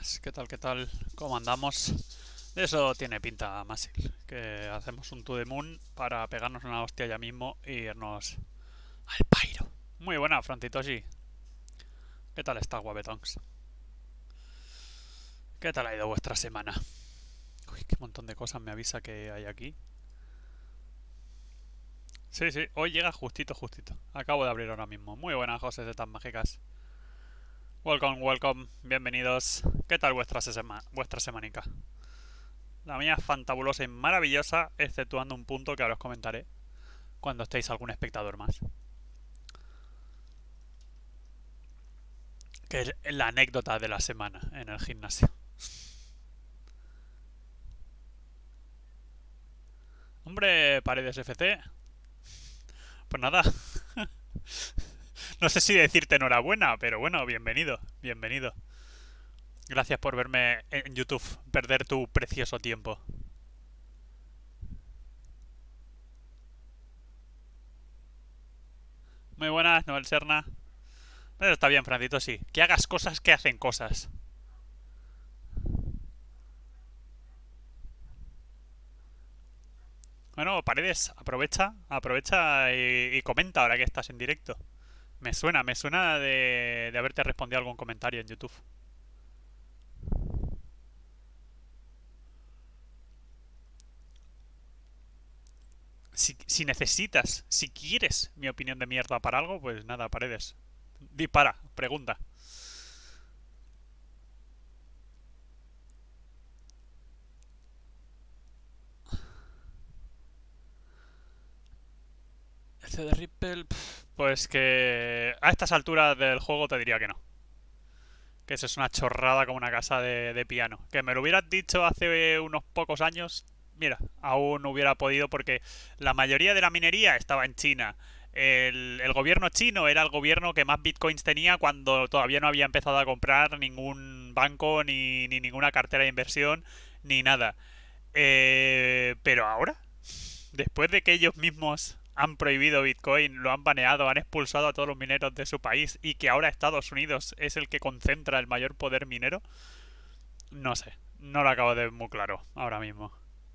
buenas, ¿qué tal, qué tal? ¿Cómo andamos? De eso tiene pinta Masil, que hacemos un to the moon para pegarnos una hostia ya mismo y irnos al pairo. Muy buena, Francitoshi. ¿Qué tal está, guapetongs? ¿Qué tal ha ido vuestra semana? Uy, qué montón de cosas me avisa que hay aquí. Sí, sí, hoy llega justito, justito. Acabo de abrir ahora mismo. Muy buenas, José de tan mágicas. Welcome, welcome, bienvenidos. ¿Qué tal vuestra semanica? La mía es fantabulosa y maravillosa, exceptuando un punto que ahora os comentaré cuando estéis algún espectador más. Que es la anécdota de la semana en el gimnasio. Hombre, Paredes FC. Pues nada, no sé si decirte enhorabuena, pero bueno, bienvenido, bienvenido. Gracias por verme en YouTube, perder tu precioso tiempo. Muy buenas, Noel Serna. Pero está bien, Francito, sí. Que hagas cosas que hacen cosas. Bueno, Paredes, aprovecha y comenta ahora que estás en directo. Me suena de haberte respondido algún comentario en YouTube. Si necesitas, si quieres mi opinión de mierda para algo, pues nada, Paredes. Dispara, pregunta. Este de Ripple, pues que a estas alturas del juego te diría que no. Que eso es una chorrada como una casa de piano. Que me lo hubieras dicho hace unos pocos años, mira, aún no hubiera podido porque la mayoría de la minería estaba en China. El gobierno chino era el gobierno que más bitcoins tenía cuando todavía no había empezado a comprar ningún banco ni ninguna cartera de inversión ni nada. Pero ahora, después de que ellos mismos han prohibido Bitcoin, lo han baneado, han expulsado a todos los mineros de su país y que ahora Estados Unidos es el que concentra el mayor poder minero, no sé, no lo acabo de ver muy claro ahora mismo.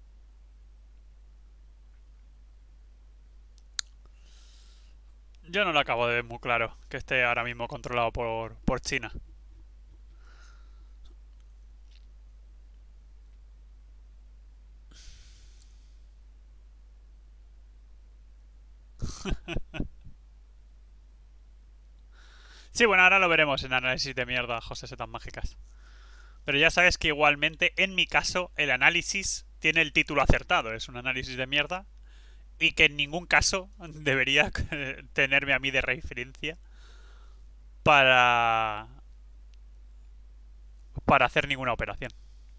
Yo no lo acabo de ver muy claro que esté ahora mismo controlado por China. Sí, bueno, ahora lo veremos en análisis de mierda, José Setas Mágicas. Pero ya sabes que igualmente, en mi caso, el análisis tiene el título acertado. Es un análisis de mierda y que en ningún caso debería tenerme a mí de referencia para, para hacer ninguna operación.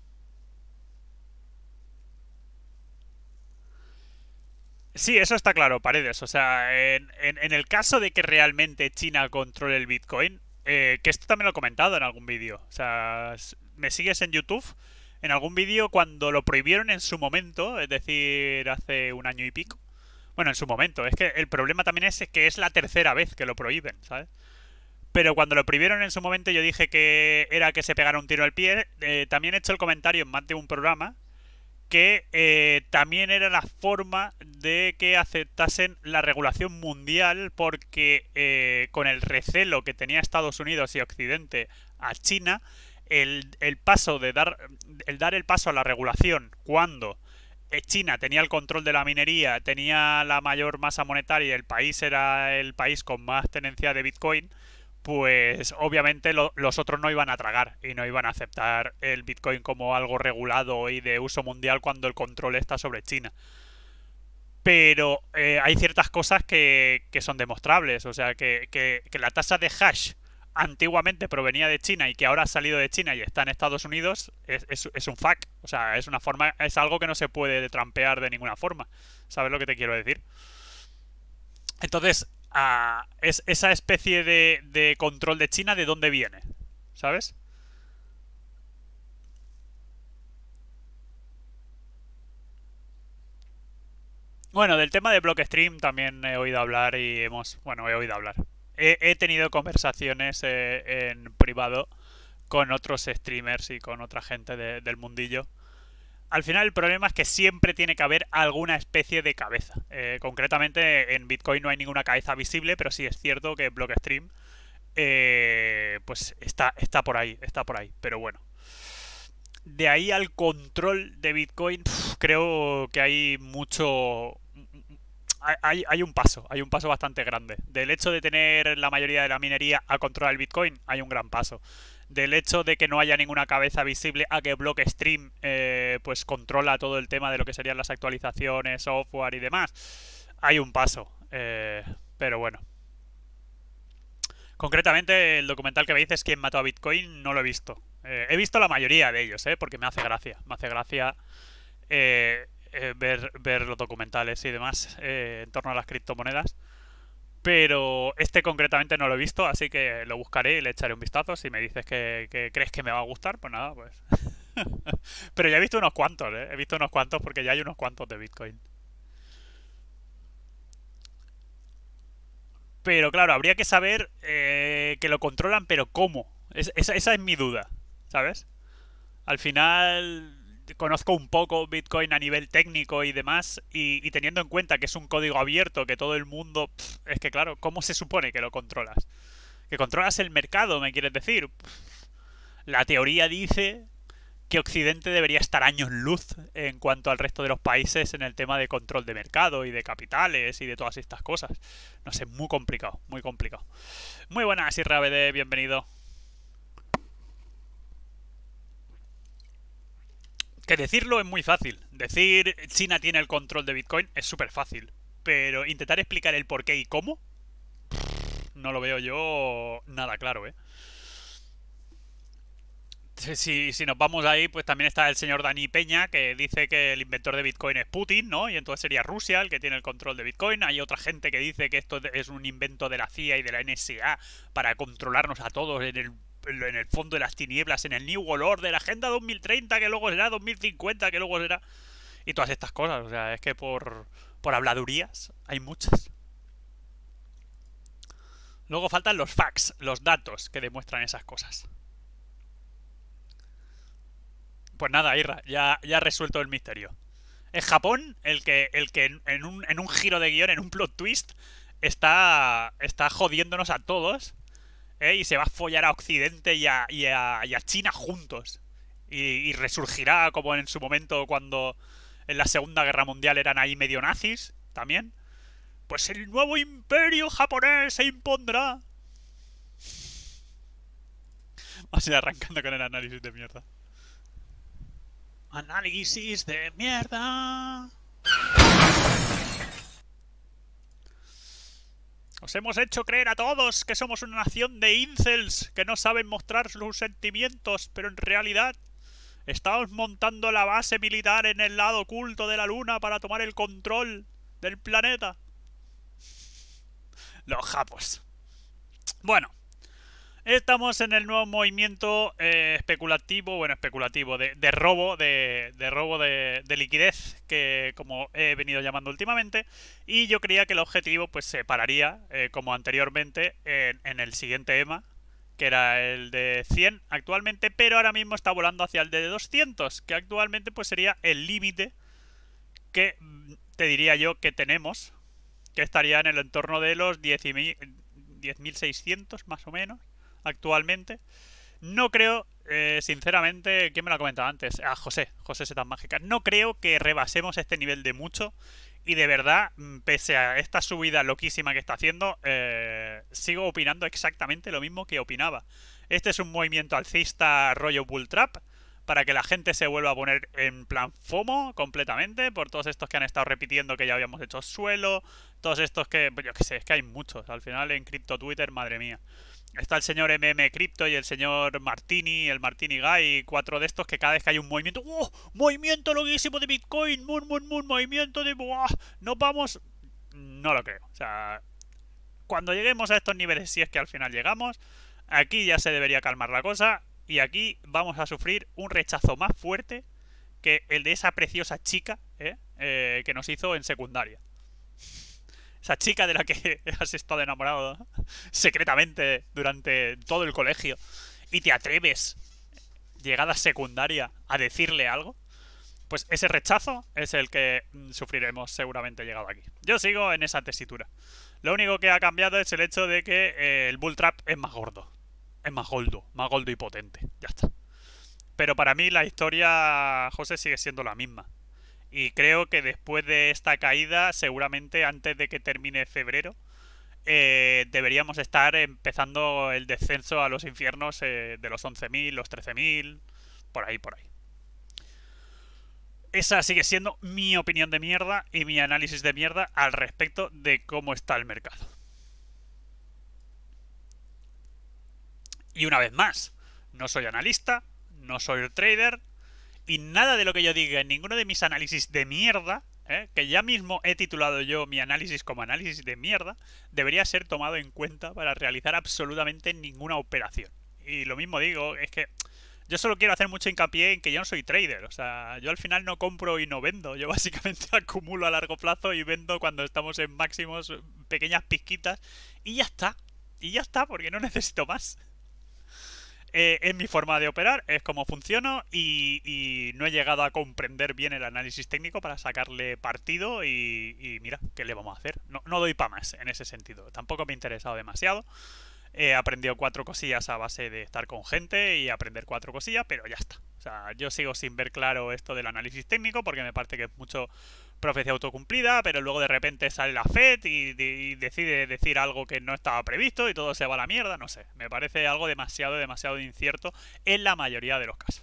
Sí, eso está claro, Paredes. O sea, en el caso de que realmente China controle el Bitcoin, que esto también lo he comentado en algún vídeo. O sea, me sigues en YouTube. En algún vídeo cuando lo prohibieron en su momento, es decir, hace un año y pico. Bueno, en su momento. Es que el problema también es que es la tercera vez que lo prohíben, ¿sabes? Pero cuando lo prohibieron en su momento yo dije que era que se pegara un tiro al pie. También he hecho el comentario en más de un programa que también era la forma de que aceptasen la regulación mundial porque con el recelo que tenía Estados Unidos y Occidente a China, el paso de dar el paso a la regulación cuando China tenía el control de la minería, tenía la mayor masa monetaria y el país era el país con más tenencia de Bitcoin, pues obviamente los otros no iban a tragar y no iban a aceptar el Bitcoin como algo regulado y de uso mundial cuando el control está sobre China. Pero hay ciertas cosas que son demostrables, o sea, que la tasa de hash antiguamente provenía de China y que ahora ha salido de China y está en Estados Unidos es un fact, o sea, es una forma, es algo que no se puede trampear de ninguna forma. ¿Sabes lo que te quiero decir? Entonces, esa especie de control de China, ¿de dónde viene? ¿Sabes? Bueno, del tema de Blockstream también he oído hablar y he oído hablar. He tenido conversaciones en privado con otros streamers y con otra gente del mundillo. Al final el problema es que siempre tiene que haber alguna especie de cabeza. Concretamente en Bitcoin no hay ninguna cabeza visible, pero sí es cierto que Blockstream pues está por ahí, está por ahí. Pero bueno, de ahí al control de Bitcoin, creo que hay mucho... Hay un paso bastante grande. Del hecho de tener la mayoría de la minería a controlar el Bitcoin, hay un gran paso. Del hecho de que no haya ninguna cabeza visible a que Blockstream pues controla todo el tema de lo que serían las actualizaciones, software y demás, hay un paso. Pero bueno. Concretamente, el documental que me dices quién mató a Bitcoin no lo he visto. He visto la mayoría de ellos, porque me hace gracia. Me hace gracia ver los documentales y demás en torno a las criptomonedas. Pero este concretamente no lo he visto, así que lo buscaré y le echaré un vistazo. Si me dices que crees que me va a gustar, pues nada, pues. Pero ya he visto unos cuantos, He visto unos cuantos porque ya hay unos cuantos de Bitcoin. Pero claro, habría que saber que lo controlan, pero ¿cómo? Esa es mi duda, ¿sabes? Al final conozco un poco Bitcoin a nivel técnico y demás, y teniendo en cuenta que es un código abierto, que todo el mundo... es que claro, ¿cómo se supone que lo controlas? ¿Que controlas el mercado, me quieres decir? La teoría dice que Occidente debería estar años luz en cuanto al resto de los países en el tema de control de mercado y de capitales y de todas estas cosas. No sé, muy complicado, muy complicado. Muy buenas, Irra BD, bienvenido. Que decirlo es muy fácil. Decir China tiene el control de Bitcoin es súper fácil. Pero intentar explicar el por qué y cómo, no lo veo yo nada claro, Si nos vamos ahí, pues también está el señor Dani Peña, que dice que el inventor de Bitcoin es Putin, ¿no? Y entonces sería Rusia el que tiene el control de Bitcoin. Hay otra gente que dice que esto es un invento de la CIA y de la NSA para controlarnos a todos en el fondo de las tinieblas, en el New World Order, la Agenda 2030, que luego será 2050, que luego será... Y todas estas cosas, o sea, es que por habladurías hay muchas. Luego faltan los facts, los datos que demuestran esas cosas. Pues nada, Irra, ya resuelto el misterio. Es Japón el que en un giro de guión, en un plot twist, está jodiéndonos a todos, y se va a follar a Occidente y a China juntos. Y resurgirá como en su momento cuando en la Segunda Guerra Mundial eran ahí medio nazis, también. Pues el nuevo imperio japonés se impondrá. Vamos a ir arrancando con el análisis de mierda. Análisis de mierda. Os hemos hecho creer a todos que somos una nación de incels que no saben mostrar sus sentimientos, pero en realidad estamos montando la base militar en el lado oculto de la luna para tomar el control del planeta. Los japos. Bueno, estamos en el nuevo movimiento especulativo de robo de liquidez, que como he venido llamando últimamente, y yo creía que el objetivo pues se pararía como anteriormente en el siguiente EMA, que era el de 100 actualmente, pero ahora mismo está volando hacia el de 200, que actualmente pues sería el límite que te diría yo que tenemos, que estaría en el entorno de los 10.600 más o menos actualmente. No creo, sinceramente, ¿quién me lo ha comentado antes? José Setas Mágicas. No creo que rebasemos este nivel de mucho. Y de verdad, pese a esta subida loquísima que está haciendo, sigo opinando exactamente lo mismo que opinaba. Este es un movimiento alcista rollo bull trap, para que la gente se vuelva a poner en plan FOMO completamente, por todos estos que han estado repitiendo que ya habíamos hecho suelo, todos estos que, pues yo qué sé, es que hay muchos. Al final en cripto Twitter, madre mía. Está el señor MM Crypto y el señor Martini, el Martini Guy, 4 de estos que cada vez que hay un movimiento, ¡oh! Movimiento loquísimo de Bitcoin, movimiento de... ¡buah! Nos vamos... No lo creo. O sea, cuando lleguemos a estos niveles, si es que al final llegamos, aquí ya se debería calmar la cosa. Y aquí vamos a sufrir un rechazo más fuerte que el de esa preciosa chica que nos hizo en secundaria. Esa chica de la que has estado enamorado secretamente durante todo el colegio y te atreves, llegada secundaria, a decirle algo, pues ese rechazo es el que sufriremos seguramente llegado aquí. Yo sigo en esa tesitura. Lo único que ha cambiado es el hecho de que el Bull Trap es más gordo. Es más gordo y potente. Ya está. Pero para mí la historia, José, sigue siendo la misma. Y creo que después de esta caída, seguramente antes de que termine febrero, deberíamos estar empezando el descenso a los infiernos de los 11.000, los 13.000, por ahí. Esa sigue siendo mi opinión de mierda y mi análisis de mierda al respecto de cómo está el mercado. Y una vez más, no soy analista, no soy trader, y nada de lo que yo diga en ninguno de mis análisis de mierda, que ya mismo he titulado yo mi análisis como análisis de mierda, debería ser tomado en cuenta para realizar absolutamente ninguna operación. Y lo mismo digo, es que yo solo quiero hacer mucho hincapié en que yo no soy trader. O sea, yo al final no compro y no vendo. Yo básicamente acumulo a largo plazo y vendo cuando estamos en máximos, pequeñas pizquitas. Y ya está. Y ya está, porque no necesito más. Es mi forma de operar, es como funciono y no he llegado a comprender bien el análisis técnico para sacarle partido y mira, ¿qué le vamos a hacer? No doy para más en ese sentido. Tampoco me he interesado demasiado. He aprendido 4 cosillas a base de estar con gente y aprender 4 cosillas, pero ya está. O sea, yo sigo sin ver claro esto del análisis técnico porque me parece que es mucho profecía autocumplida, pero luego de repente sale la FED y decide decir algo que no estaba previsto y todo se va a la mierda, no sé. Me parece algo demasiado incierto en la mayoría de los casos.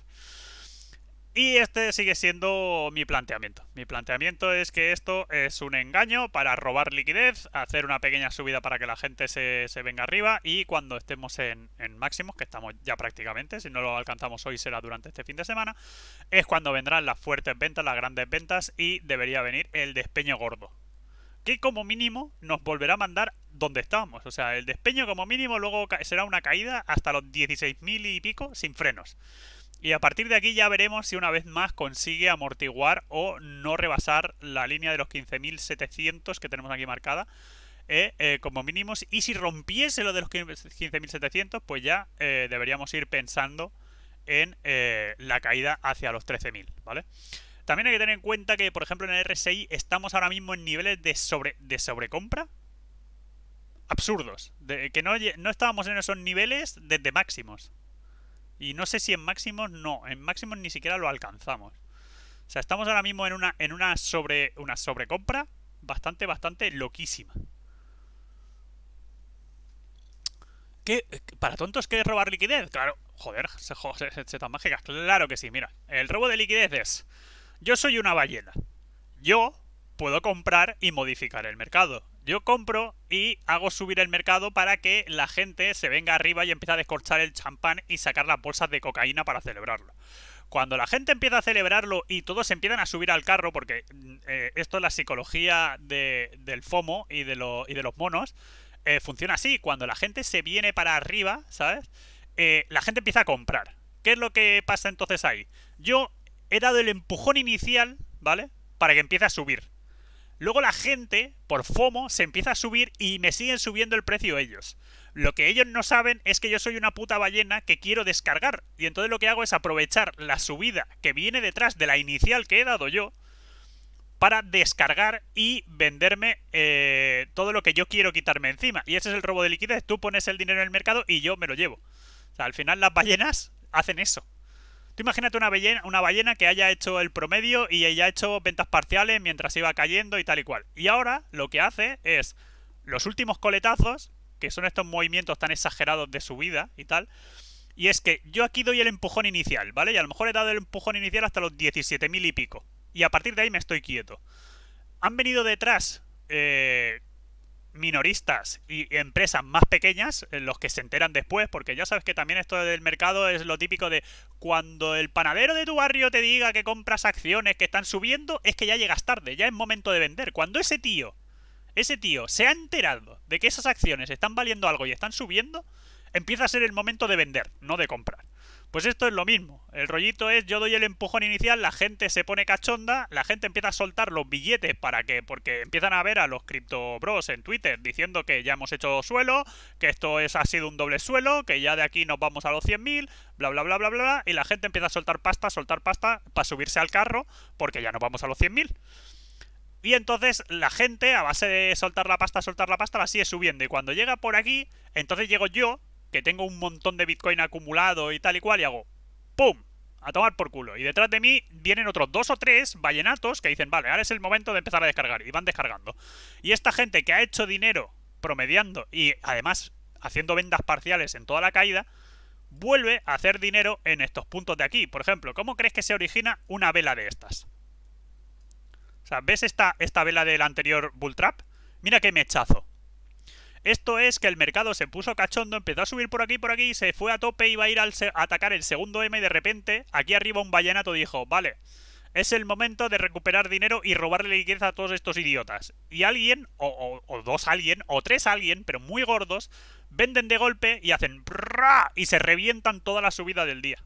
Y este sigue siendo mi planteamiento. Mi planteamiento es que esto es un engaño para robar liquidez, hacer una pequeña subida para que la gente se venga arriba y cuando estemos en máximos, que estamos ya prácticamente, si no lo alcanzamos hoy será durante este fin de semana, es cuando vendrán las fuertes ventas, las grandes ventas y debería venir el despeño gordo. Que como mínimo nos volverá a mandar donde estábamos. O sea, el despeño como mínimo luego será una caída hasta los 16.000 y pico sin frenos. Y a partir de aquí ya veremos si una vez más consigue amortiguar o no rebasar la línea de los 15.700 que tenemos aquí marcada como mínimos. Y si rompiese lo de los 15.700, pues ya deberíamos ir pensando en la caída hacia los 13.000, ¿vale? También hay que tener en cuenta que, por ejemplo, en el RSI estamos ahora mismo en niveles de sobrecompra absurdos. Que no estábamos en esos niveles desde máximos. Y no sé si en máximos en máximos ni siquiera lo alcanzamos. O sea, estamos ahora mismo en una sobrecompra bastante loquísima. ¿Qué? ¿Para tontos qué es robar liquidez? Claro, joder, setas mágicas, claro que sí. Mira, el robo de liquidez es: yo soy una ballena. Yo puedo comprar y modificar el mercado. Yo compro y hago subir el mercado para que la gente se venga arriba y empiece a descorchar el champán y sacar las bolsas de cocaína para celebrarlo. Cuando la gente empieza a celebrarlo y todos empiezan a subir al carro, porque esto es la psicología del FOMO y de los monos, funciona así. Cuando la gente se viene para arriba, ¿sabes? La gente empieza a comprar. ¿Qué es lo que pasa entonces ahí? Yo he dado el empujón inicial, ¿vale? Para que empiece a subir. Luego la gente, por FOMO, se empieza a subir y me siguen subiendo el precio ellos. Lo que ellos no saben es que yo soy una puta ballena que quiero descargar. Y entonces lo que hago es aprovechar la subida que viene detrás de la inicial que he dado yo para descargar y venderme todo lo que yo quiero quitarme encima. Y ese es el robo de liquidez. Tú pones el dinero en el mercado y yo me lo llevo. O sea, al final las ballenas hacen eso. Tú imagínate una ballena que haya hecho el promedio y haya hecho ventas parciales mientras iba cayendo y tal y cual. Y ahora lo que hace es los últimos coletazos, que son estos movimientos tan exagerados de subida y tal. Y es que yo aquí doy el empujón inicial, ¿vale? Y a lo mejor he dado el empujón inicial hasta los 17.000 y pico. Y a partir de ahí me estoy quieto. Han venido detrás minoristas y empresas más pequeñas, los que se enteran después, porque ya sabes que también esto del mercado es lo típico de cuando el panadero de tu barrio te diga que compras acciones que están subiendo, es que ya llegas tarde, ya es momento de vender. Cuando ese tío se ha enterado de que esas acciones están valiendo algo y están subiendo, empieza a ser el momento de vender, no de comprar. Pues esto es lo mismo. El rollito es, yo doy el empujón inicial, la gente se pone cachonda, la gente empieza a soltar los billetes porque empiezan a ver a los cripto bros en Twitter diciendo que ya hemos hecho suelo, que esto ha sido un doble suelo, que ya de aquí nos vamos a los 100.000, bla bla bla bla bla, y la gente empieza a soltar pasta para subirse al carro porque ya nos vamos a los 100.000. Y entonces la gente, a base de soltar la pasta, la sigue subiendo. Y cuando llega por aquí, entonces llego yo, que tengo un montón de Bitcoin acumulado y tal y cual, y hago ¡pum! A tomar por culo. Y detrás de mí vienen otros 2 o 3 ballenatos que dicen, vale, ahora es el momento de empezar a descargar. Y van descargando. Y esta gente que ha hecho dinero promediando y además haciendo ventas parciales en toda la caída, vuelve a hacer dinero en estos puntos de aquí. Por ejemplo, ¿cómo crees que se origina una vela de estas? O sea, ¿ves esta vela del anterior bull trap? Mira qué mechazo. Esto es que el mercado se puso cachondo, empezó a subir por aquí, se fue a tope, iba a ir a atacar el segundo M y de repente, aquí arriba un ballenato dijo, vale, es el momento de recuperar dinero y robarle liquidez a todos estos idiotas. Y alguien, o dos alguien, o tres alguien, pero muy gordos, venden de golpe y hacen ¡prrrá! Y se revientan toda la subida del día.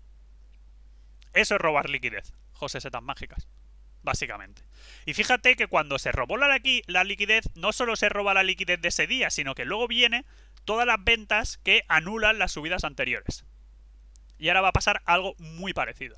Eso es robar liquidez, José Setas Mágicas. Básicamente. Y fíjate que cuando se robó la liquidez, no solo se roba la liquidez de ese día, sino que luego viene todas las ventas que anulan las subidas anteriores. Y ahora va a pasar algo muy parecido.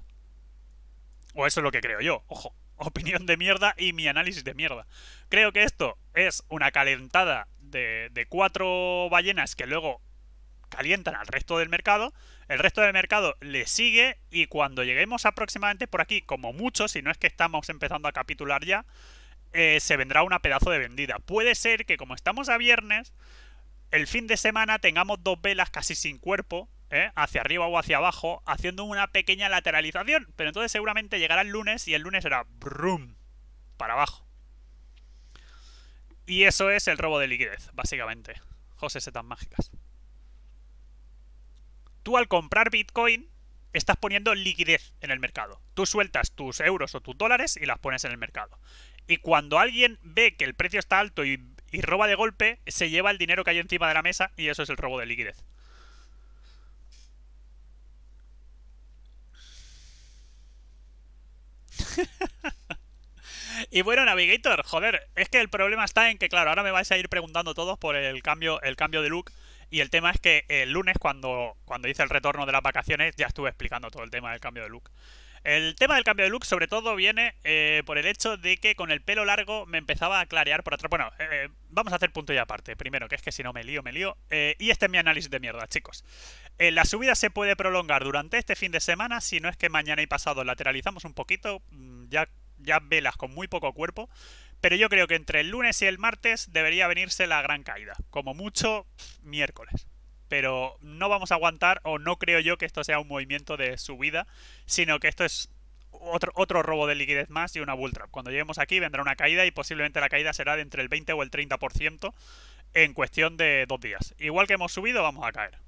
O eso es lo que creo yo. Ojo, opinión de mierda y mi análisis de mierda. Creo que esto es una calentada de 4 ballenas que luego calientan al resto del mercado, el resto del mercado le sigue y cuando lleguemos aproximadamente por aquí, como mucho, si no es que estamos empezando a capitular ya, se vendrá una pedazo de vendida. Puede ser que como estamos a viernes, el fin de semana tengamos 2 velas casi sin cuerpo, hacia arriba o hacia abajo, haciendo una pequeña lateralización, pero entonces seguramente llegará el lunes y el lunes será brum, para abajo. Y eso es el robo de liquidez, básicamente. José Setas Mágicas. Tú al comprar Bitcoin estás poniendo liquidez en el mercado. Tú sueltas tus euros o tus dólares y las pones en el mercado. Y cuando alguien ve que el precio está alto y roba de golpe, se lleva el dinero que hay encima de la mesa y eso es el robo de liquidez. Y bueno, Navigator, joder, es que el problema está en que, claro, ahora me vais a ir preguntando todos por el cambio de look. Y el tema es que el lunes, cuando hice el retorno de las vacaciones, ya estuve explicando todo el tema del cambio de look. El tema del cambio de look, sobre todo, viene por el hecho de que con el pelo largo me empezaba a clarear por atrás. Bueno, vamos a hacer punto y aparte. Primero, que es que si no me lío. Y este es mi análisis de mierda, chicos. La subida se puede prolongar durante este fin de semana, si no es que mañana y pasado lateralizamos un poquito, ya velas con muy poco cuerpo. Pero yo creo que entre el lunes y el martes debería venirse la gran caída. Como mucho, miércoles. Pero no vamos a aguantar, o no creo yo que esto sea un movimiento de subida, sino que esto es otro robo de liquidez más y una bull trap. Cuando lleguemos aquí vendrá una caída y posiblemente la caída será de entre el 20 o el 30% en cuestión de 2 días. Igual que hemos subido, vamos a caer.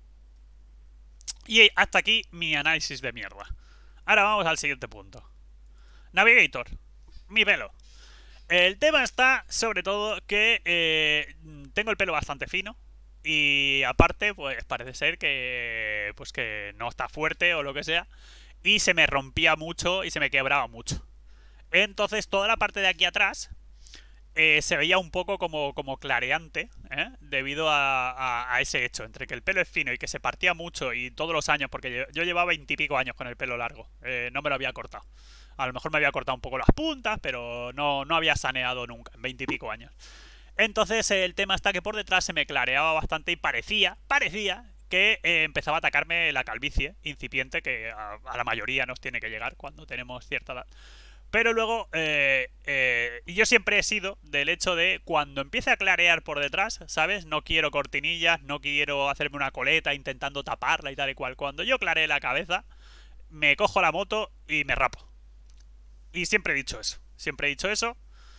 Y hasta aquí mi análisis de mierda. Ahora vamos al siguiente punto. Navigator, mi pelo. El tema está, sobre todo, que tengo el pelo bastante fino. Y aparte, pues parece ser que no está fuerte o lo que sea. Y se me rompía mucho y se me quebraba mucho. Entonces toda la parte de aquí atrás se veía un poco como clareante, debido a ese hecho. Entre que el pelo es fino y que se partía mucho y todos los años, porque yo llevaba 20 y pico años con el pelo largo. No me lo había cortado. A lo mejor me había cortado un poco las puntas, pero no había saneado nunca, en 20 y pico años. Entonces el tema está que por detrás se me clareaba bastante y parecía que empezaba a atacarme la calvicie incipiente, que a la mayoría nos tiene que llegar cuando tenemos cierta edad. Pero luego, yo siempre he sido del hecho de cuando empiece a clarear por detrás, ¿sabes? No quiero cortinillas, no quiero hacerme una coleta intentando taparla y tal y cual. Cuando yo claree la cabeza, me cojo la moto y me rapo. Y siempre he dicho eso. Siempre he dicho eso.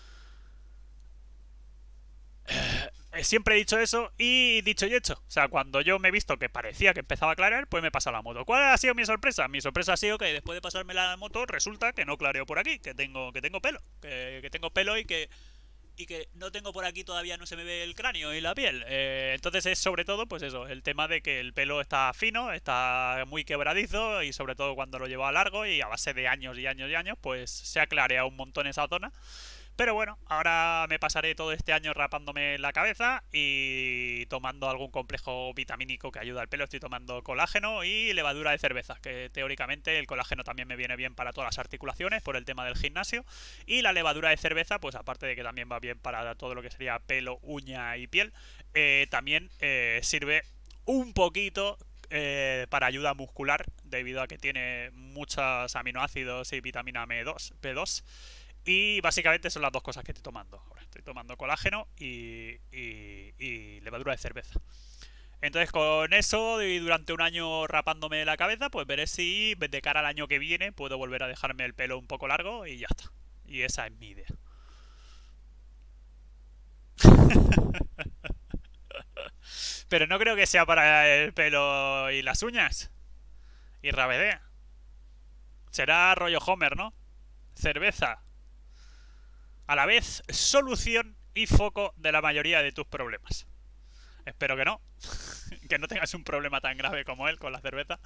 Siempre he dicho eso y dicho y hecho. O sea, cuando yo me he visto que parecía que empezaba a clarear, pues me he pasado la moto. ¿Cuál ha sido mi sorpresa? Mi sorpresa ha sido que después de pasarme la moto resulta que no clareo por aquí, que tengo pelo. Que tengo pelo y que y que no tengo por aquí todavía, no se me ve el cráneo y la piel. Entonces es sobre todo, pues eso, el tema de que el pelo está fino, está muy quebradizo y sobre todo cuando lo llevo a largo y a base de años y años y años, pues se ha clareado un montón esa zona. Pero bueno, ahora me pasaré todo este año rapándome la cabeza y tomando algún complejo vitamínico que ayuda al pelo. Estoy tomando colágeno y levadura de cerveza, que teóricamente el colágeno también me viene bien para todas las articulaciones por el tema del gimnasio. Y la levadura de cerveza, pues aparte de que también va bien para todo lo que sería pelo, uña y piel, también sirve un poquito para ayuda muscular, debido a que tiene muchos aminoácidos y vitamina B2. Y básicamente son las dos cosas que estoy tomando. Ahora estoy tomando colágeno y levadura de cerveza. Entonces con eso y durante un año rapándome la cabeza, pues veré si de cara al año que viene puedo volver a dejarme el pelo un poco largo y ya está. Y esa es mi idea. Pero no creo que sea para el pelo y las uñas. Y rabedea. Será rollo Homer, ¿no? Cerveza. A la vez, solución y foco de la mayoría de tus problemas. Espero que no. Que no tengas un problema tan grave como él con la cerveza.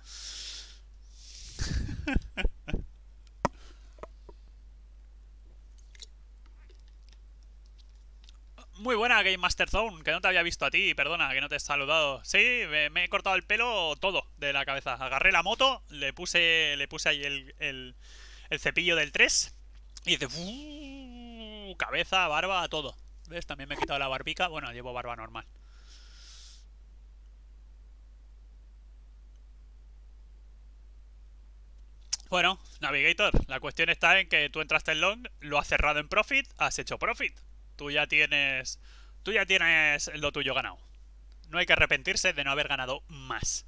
Muy buena Game Master Zone, que no te había visto a ti, perdona, que no te he saludado. Sí, me he cortado el pelo todo de la cabeza. Agarré la moto, le puse ahí el cepillo del 3 y dice... cabeza, barba, todo. ¿Ves? También me he quitado la barbica. Bueno, llevo barba normal. Bueno, Navigator, la cuestión está en que tú entraste en long, lo has cerrado en profit, has hecho profit. Tú ya tienes. Tú ya tienes lo tuyo ganado. No hay que arrepentirse de no haber ganado más.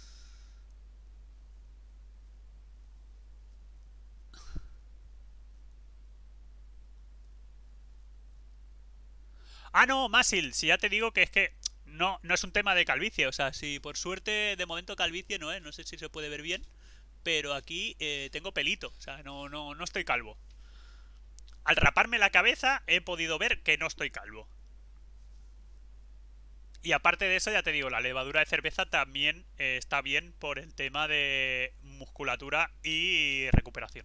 Ah, no, Masil, si ya te digo que es que no es un tema de calvicie. O sea, si por suerte de momento calvicie no es, no sé si se puede ver bien. Pero aquí tengo pelito, o sea, no estoy calvo. Al raparme la cabeza he podido ver que no estoy calvo. Y aparte de eso, ya te digo, la levadura de cerveza también está bien por el tema de musculatura y recuperación.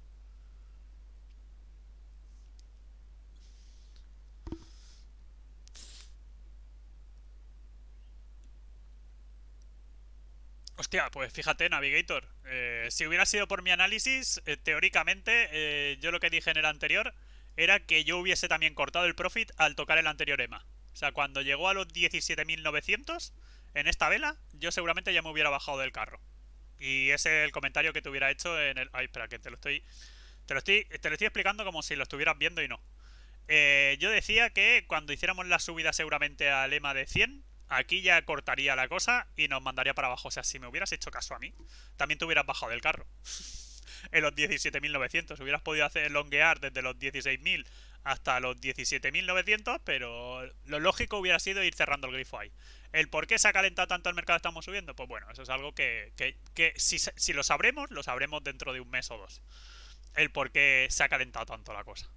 Hostia, pues fíjate, Navigator. Si hubiera sido por mi análisis, teóricamente, yo lo que dije en el anterior era que yo hubiese también cortado el profit al tocar el anterior EMA. O sea, cuando llegó a los 17.900 en esta vela, yo seguramente ya me hubiera bajado del carro. Y ese es el comentario que te hubiera hecho en el... Ay, espera, que te lo estoy explicando como si lo estuvieras viendo y no. Yo decía que cuando hiciéramos la subida seguramente al EMA de 100, aquí ya cortaría la cosa y nos mandaría para abajo. O sea, si me hubieras hecho caso a mí, también te hubieras bajado del carro. En los 17.900 hubieras podido hacer longuear desde los 16.000 hasta los 17.900, pero lo lógico hubiera sido ir cerrando el grifo ahí. ¿El por qué se ha calentado tanto el mercado estamos subiendo? Pues bueno, eso es algo que si lo sabremos dentro de un mes o dos. El por qué se ha calentado tanto la cosa.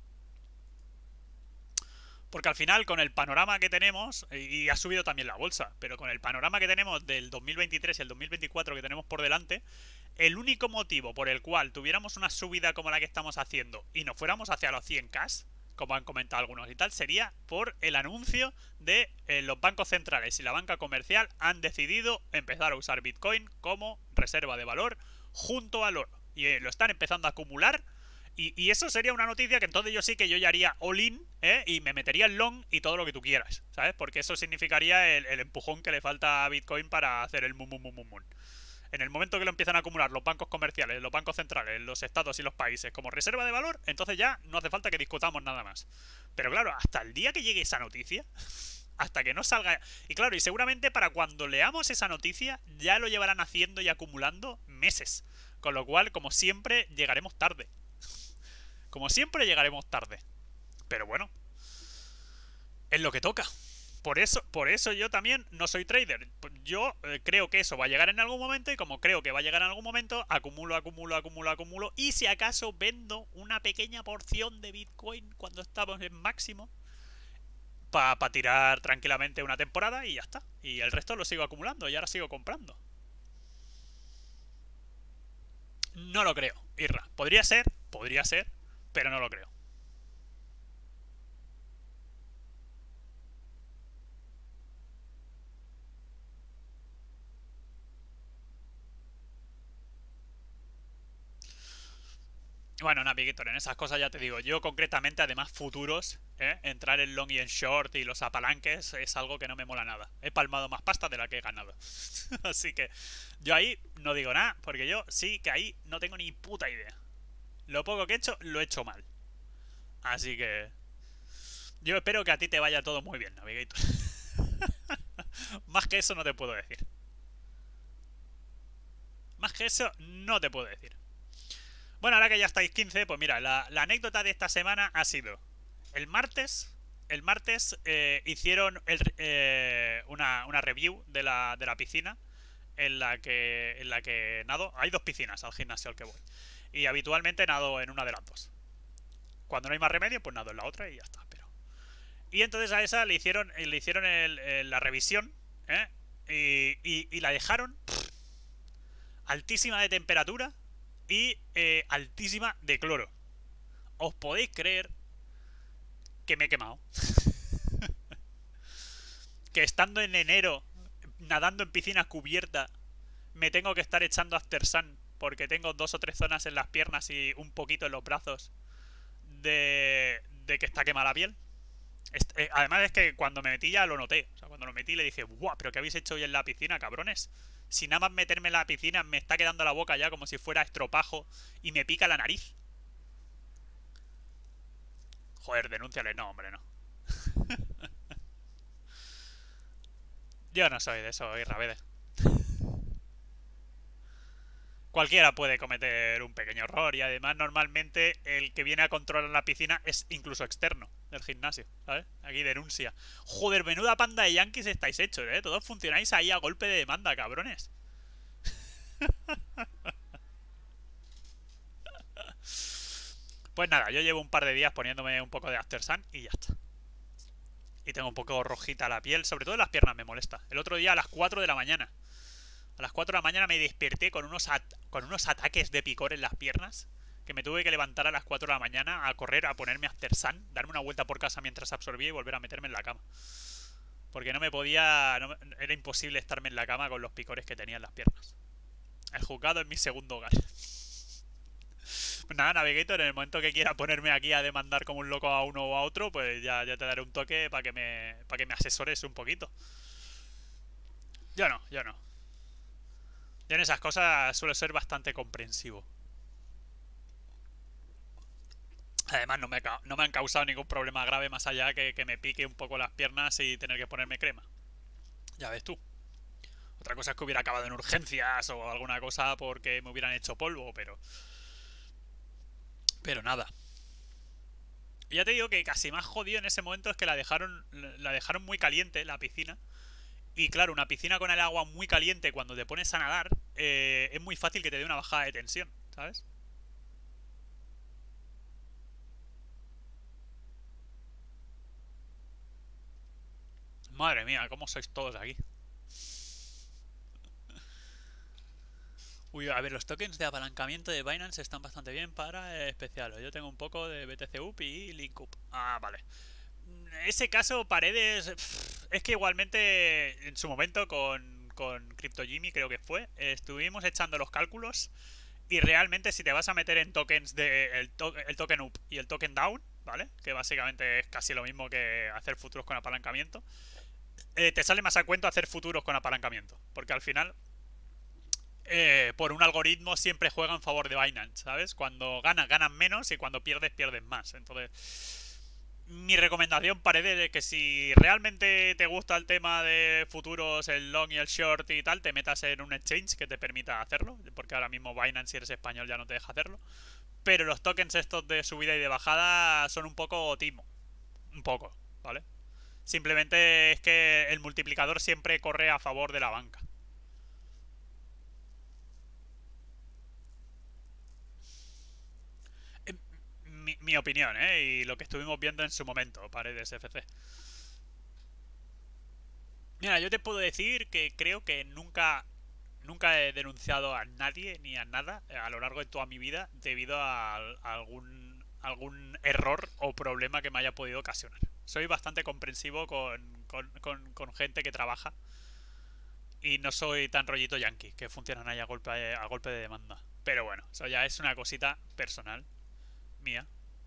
Porque al final, con el panorama que tenemos, y ha subido también la bolsa, pero con el panorama que tenemos del 2023 y el 2024 que tenemos por delante, el único motivo por el cual tuviéramos una subida como la que estamos haciendo y nos fuéramos hacia los 100k, como han comentado algunos y tal, sería por el anuncio de los bancos centrales y la banca comercial han decidido empezar a usar Bitcoin como reserva de valor junto al oro. Y lo están empezando a acumular. Y eso sería una noticia que entonces yo sí que yo ya haría all-in, y me metería en long y todo lo que tú quieras, ¿sabes? Porque eso significaría el empujón que le falta a Bitcoin para hacer el mum. En el momento que lo empiezan a acumular los bancos comerciales, los bancos centrales, los estados y los países como reserva de valor, entonces ya no hace falta que discutamos nada más. Pero claro, hasta el día que llegue esa noticia, hasta que no salga... Y claro, y seguramente para cuando leamos esa noticia ya lo llevarán haciendo y acumulando meses. Con lo cual, como siempre, llegaremos tarde. Como siempre llegaremos tarde. Pero bueno, es lo que toca. Por eso yo también no soy trader. Yo creo que eso va a llegar en algún momento y como creo que va a llegar en algún momento, acumulo y si acaso vendo una pequeña porción de Bitcoin cuando estamos en máximo Para tirar tranquilamente una temporada y ya está. Y el resto lo sigo acumulando y ahora sigo comprando. No lo creo, Irra. Podría ser, pero no lo creo. Bueno, Navigator, en esas cosas ya te digo. Yo concretamente, además, futuros, entrar en long y en short y los apalanques es algo que no me mola nada. He palmado más pasta de la que he ganado. Así que yo ahí no digo nada, porque yo sí que ahí no tengo ni puta idea. Lo poco que he hecho, lo he hecho mal. Así que yo espero que a ti te vaya todo muy bien, Navigator. Más que eso no te puedo decir. Más que eso no te puedo decir. Bueno, ahora que ya estáis 15, pues mira, la anécdota de esta semana ha sido el martes. El martes hicieron una review de la piscina en la que nado. Hay dos piscinas al gimnasio al que voy. Y habitualmente nado en una de las dos. Cuando no hay más remedio, pues nado en la otra y ya está. Y entonces a esa le hicieron la revisión, ¿eh? Y la dejaron altísima de temperatura y altísima de cloro. ¿Os podéis creer que me he quemado? Que estando en enero, nadando en piscina cubierta, me tengo que estar echando after sun porque tengo 2 o 3 zonas en las piernas y un poquito en los brazos de que está quemada la piel. Además es que cuando me metí ya lo noté. O sea, cuando lo metí le dije, ¡guau! ¿Pero qué habéis hecho hoy en la piscina, cabrones? Si nada más meterme en la piscina me está quedando la boca ya como si fuera estropajo y me pica la nariz. Joder, denúnciale. No, hombre, no. Yo no soy de eso, Irravede. Cualquiera puede cometer un pequeño error y además normalmente el que viene a controlar la piscina es incluso externo del gimnasio, ¿sabes? Aquí denuncia. Joder, menuda panda de yankees estáis hechos, ¿eh? Todos funcionáis ahí a golpe de demanda, cabrones. Pues nada, yo llevo un par de días poniéndome un poco de After Sun y ya está. Y tengo un poco rojita la piel, sobre todo en las piernas me molesta. El otro día a las 4 de la mañana. A las 4 de la mañana me desperté con unos ataques de picor en las piernas. Que me tuve que levantar a las 4 de la mañana a correr, a ponerme After Sun, darme una vuelta por casa mientras absorbía y volver a meterme en la cama. Porque no me podía... era imposible estarme en la cama con los picores que tenía en las piernas. El juzgado es mi segundo hogar. Pues nada, Navigator, en el momento que quiera ponerme aquí a demandar como un loco a uno o a otro, pues ya te daré un toque para que me asesores un poquito. Yo no, yo no. Yo en esas cosas suelo ser bastante comprensivo. Además, no me han causado ningún problema grave más allá que me pique un poco las piernas y tener que ponerme crema. Ya ves tú. Otra cosa es que hubiera acabado en urgencias o alguna cosa porque me hubieran hecho polvo, pero nada. Y ya te digo que casi más jodido en ese momento es que la dejaron muy caliente, la piscina. Y claro, una piscina con el agua muy caliente cuando te pones a nadar, es muy fácil que te dé una bajada de tensión, ¿sabes? Madre mía, ¿cómo sois todos aquí? Uy, a ver, los tokens de apalancamiento de Binance están bastante bien para especiales. Yo tengo un poco de BTC UP y Link Up. Ah, vale. Ese caso, Paredes, es que igualmente en su momento con Crypto Jimmy, creo que fue, estuvimos echando los cálculos y realmente si te vas a meter en tokens de el token up y el token down, ¿vale? Que básicamente es casi lo mismo que hacer futuros con apalancamiento, te sale más a cuento hacer futuros con apalancamiento. Porque al final, por un algoritmo siempre juega en favor de Binance, ¿sabes? Cuando ganas, ganas menos y cuando pierdes, pierdes más. Entonces, mi recomendación, Paredes, es que si realmente te gusta el tema de futuros, el long y el short y tal, te metas en un exchange que te permita hacerlo, porque ahora mismo Binance, si eres español, ya no te deja hacerlo. Pero los tokens estos de subida y de bajada son un poco timo. Un poco, ¿vale? Simplemente es que el multiplicador siempre corre a favor de la banca. Mi opinión, ¿eh? Y lo que estuvimos viendo en su momento, Paredes FC. Mira, yo te puedo decir que creo que nunca he denunciado a nadie ni a nada a lo largo de toda mi vida debido a algún error o problema que me haya podido ocasionar. Soy bastante comprensivo con gente que trabaja y no soy tan rollito yankee, que funcionan ahí a golpe de demanda. Pero bueno, eso ya es una cosita personal mía.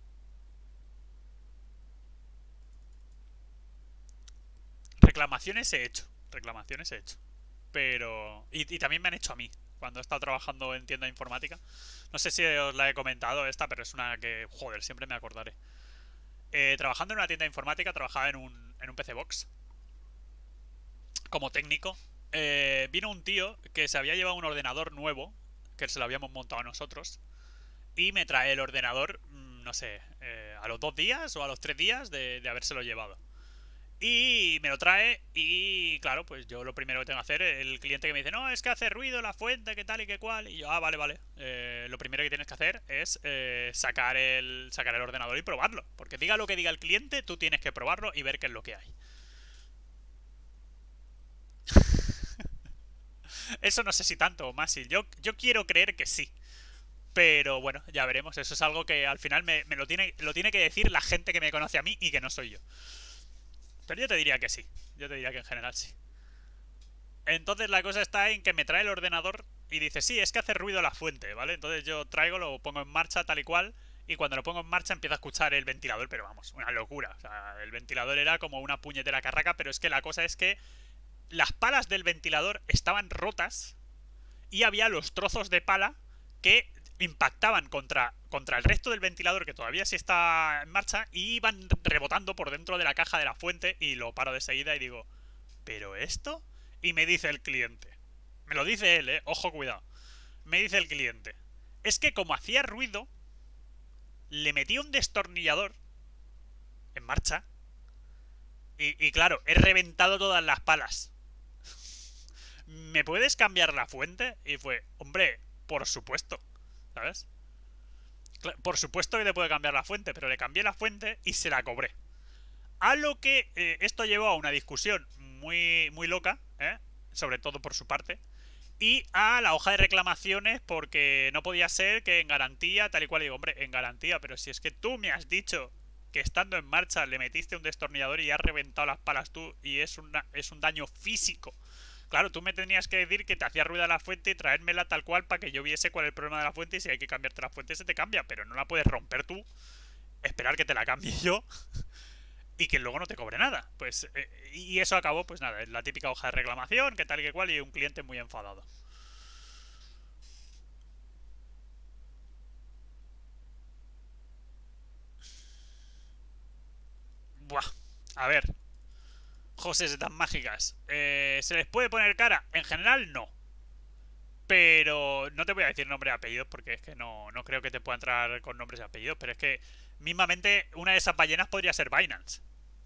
Reclamaciones he hecho. Reclamaciones he hecho. Pero... Y también me han hecho a mí. Cuando he estado trabajando en tienda informática. No sé si os la he comentado esta, pero es una que... Joder, siempre me acordaré. Trabajando en una tienda informática, trabajaba en un PC Box. Como técnico. Vino un tío que se había llevado un ordenador nuevo. Que se lo habíamos montado nosotros. Y me trae el ordenador, no sé, a los 2 días o a los 3 días de habérselo llevado. Y me lo trae y claro, pues yo lo primero que tengo que hacer, el cliente que me dice, no, es que hace ruido la fuente, que tal y que cual. Y yo, vale, vale. Lo primero que tienes que hacer es sacar el ordenador y probarlo. Porque diga lo que diga el cliente, tú tienes que probarlo y ver qué es lo que hay. Eso no sé si tanto o más. Yo quiero creer que sí. Pero bueno, ya veremos. Eso es algo que al final me lo tiene que decir la gente que me conoce a mí y que no soy yo. Pero yo te diría que sí. Yo te diría que en general sí. Entonces la cosa está en que me trae el ordenador y dice, sí, es que hace ruido la fuente, ¿vale? Entonces yo traigo, lo pongo en marcha tal y cual, y cuando lo pongo en marcha empiezo a escuchar el ventilador, pero vamos, una locura. O sea, el ventilador era como una puñetera carraca, pero es que la cosa es que las palas del ventilador estaban rotas y había los trozos de pala que impactaban contra el resto del ventilador que todavía sí está en marcha y iban rebotando por dentro de la caja de la fuente y lo paro de seguida y digo, ¿pero esto? Y me dice el cliente. Me lo dice él, ojo, cuidado. Me dice el cliente. Es que como hacía ruido, le metí un destornillador en marcha y claro, he reventado todas las palas. ¿Me puedes cambiar la fuente? Y fue, hombre, por supuesto, ¿sabes? Por supuesto que le puedo cambiar la fuente, pero le cambié la fuente y se la cobré. A lo que esto llevó a una discusión muy, muy loca, sobre todo por su parte, y a la hoja de reclamaciones porque no podía ser que en garantía, tal y cual, digo, hombre, en garantía, pero si es que tú me has dicho que estando en marcha le metiste un destornillador y has reventado las palas tú y es un daño físico. Claro, tú me tenías que decir que te hacía ruido la fuente y traérmela tal cual para que yo viese cuál es el problema de la fuente y si hay que cambiarte la fuente se te cambia, pero no la puedes romper tú, esperar que te la cambie yo y que luego no te cobre nada. Pues y eso acabó, pues nada, la típica hoja de reclamación, que tal y que cual, y un cliente muy enfadado. Buah, a ver, José tan mágicas. ¿Se les puede poner cara? En general, no. Pero no te voy a decir nombre y apellidos porque es que no creo que te pueda entrar con nombres y apellidos. Pero es que mismamente una de esas ballenas podría ser Binance.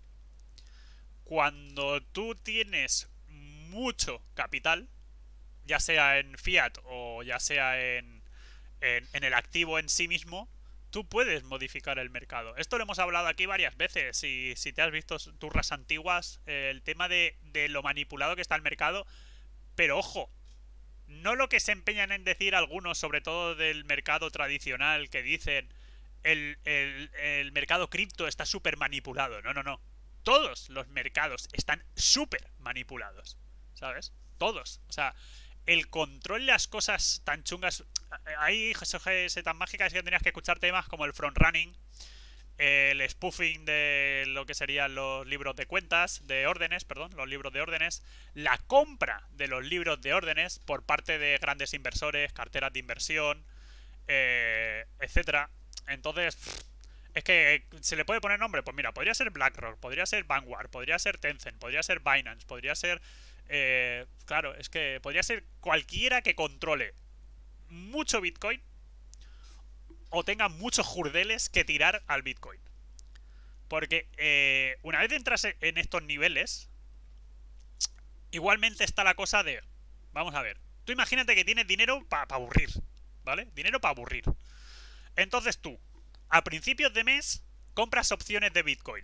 Cuando tú tienes mucho capital, ya sea en fiat o ya sea en el activo en sí mismo, tú puedes modificar el mercado. Esto lo hemos hablado aquí varias veces. Si te has visto turras antiguas, el tema de lo manipulado que está el mercado. Pero ojo, no lo que se empeñan en decir algunos, sobre todo del mercado tradicional, que dicen el mercado cripto está súper manipulado. No, no, no. Todos los mercados están súper manipulados. ¿Sabes? Todos. O sea, el control de las cosas tan chungas. Hay GS tan mágicas que tendrías que escuchar temas como el frontrunning, el spoofing de lo que serían los libros de cuentas, de órdenes, perdón, los libros de órdenes, la compra de los libros de órdenes por parte de grandes inversores, carteras de inversión, etcétera. Entonces, es que se le puede poner nombre, pues mira, podría ser BlackRock, podría ser Vanguard, podría ser Tencent, podría ser Binance, podría ser... claro, es que podría ser cualquiera que controle mucho Bitcoin o tenga muchos jurdeles que tirar al Bitcoin. Porque una vez entras en estos niveles, igualmente está la cosa de... Vamos a ver. Tú imagínate que tienes dinero para aburrir, ¿vale? Dinero para aburrir. Entonces tú, a principios de mes, compras opciones de Bitcoin.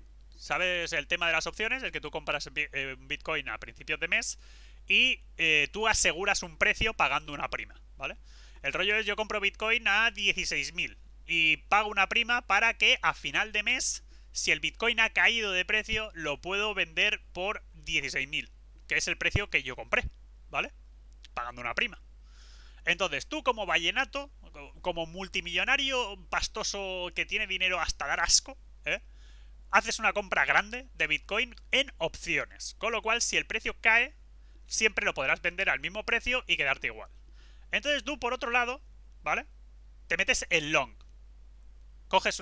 ¿Sabes el tema de las opciones? El que tú compras un Bitcoin a principios de mes y tú aseguras un precio pagando una prima, ¿vale? El rollo es yo compro Bitcoin a 16.000 y pago una prima para que a final de mes, si el Bitcoin ha caído de precio, lo puedo vender por 16.000, que es el precio que yo compré, ¿vale? Pagando una prima. Entonces, tú como vallenato, como multimillonario pastoso que tiene dinero hasta dar asco, ¿eh? Haces una compra grande de Bitcoin en opciones. Con lo cual, si el precio cae, siempre lo podrás vender al mismo precio y quedarte igual. Entonces tú, por otro lado, ¿vale? Te metes en long. Coges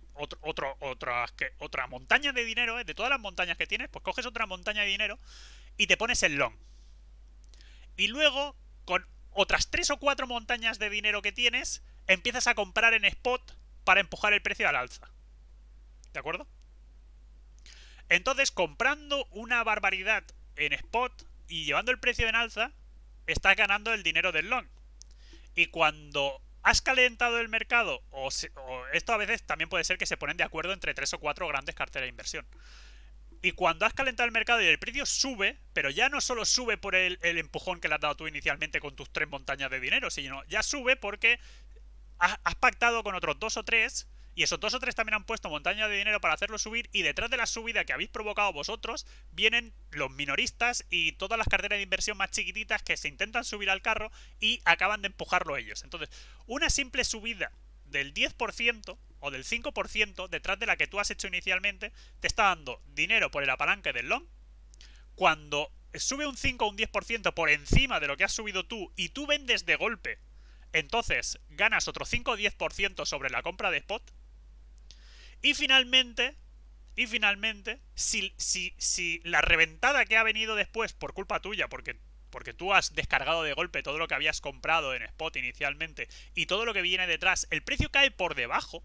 otra montaña de dinero, ¿eh? De todas las montañas que tienes, pues coges otra montaña de dinero y te pones en long. Y luego, con otras 3 o 4 montañas de dinero que tienes, empiezas a comprar en spot para empujar el precio al alza. ¿De acuerdo? Entonces, comprando una barbaridad en spot y llevando el precio en alza, estás ganando el dinero del long. Y cuando has calentado el mercado, o esto a veces también puede ser que se ponen de acuerdo entre 3 o 4 grandes carteras de inversión. Y cuando has calentado el mercado y el precio sube, pero ya no solo sube por el empujón que le has dado tú inicialmente con tus 3 montañas de dinero, sino ya sube porque has pactado con otros 2 o 3 y esos 2 o 3 también han puesto montañas de dinero para hacerlo subir, y detrás de la subida que habéis provocado vosotros vienen los minoristas y todas las carteras de inversión más chiquititas que se intentan subir al carro y acaban de empujarlo ellos. Entonces, una simple subida del 10% o del 5% detrás de la que tú has hecho inicialmente te está dando dinero por el apalanque del long. Cuando sube un 5 o un 10% por encima de lo que has subido tú y tú vendes de golpe, entonces ganas otro 5 o 10% sobre la compra de spot. Y finalmente, si la reventada que ha venido después por culpa tuya, porque tú has descargado de golpe todo lo que habías comprado en spot inicialmente y todo lo que viene detrás, el precio cae por debajo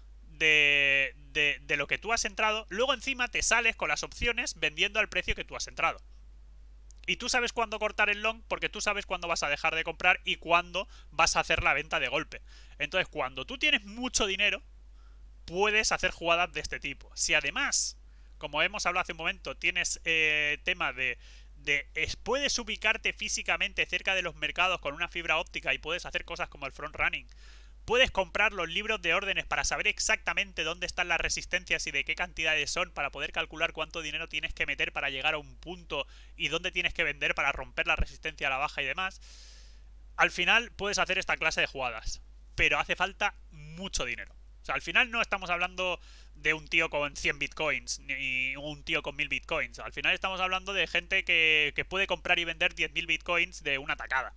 de lo que tú has entrado, luego encima te sales con las opciones vendiendo al precio que tú has entrado. Y tú sabes cuándo cortar el long porque tú sabes cuándo vas a dejar de comprar y cuándo vas a hacer la venta de golpe. Entonces, cuando tú tienes mucho dinero, puedes hacer jugadas de este tipo. Si además, como hemos hablado hace un momento, tienes tema puedes ubicarte físicamente cerca de los mercados con una fibra óptica y puedes hacer cosas como el front running. Puedes comprar los libros de órdenes para saber exactamente dónde están las resistencias y de qué cantidades son, para poder calcular cuánto dinero tienes que meter para llegar a un punto y dónde tienes que vender para romper la resistencia a la baja y demás. Al final puedes hacer esta clase de jugadas, pero hace falta mucho dinero. O sea, al final no estamos hablando de un tío con 100 bitcoins ni un tío con 1000 bitcoins. Al final estamos hablando de gente que puede comprar y vender 10.000 bitcoins de una tacada.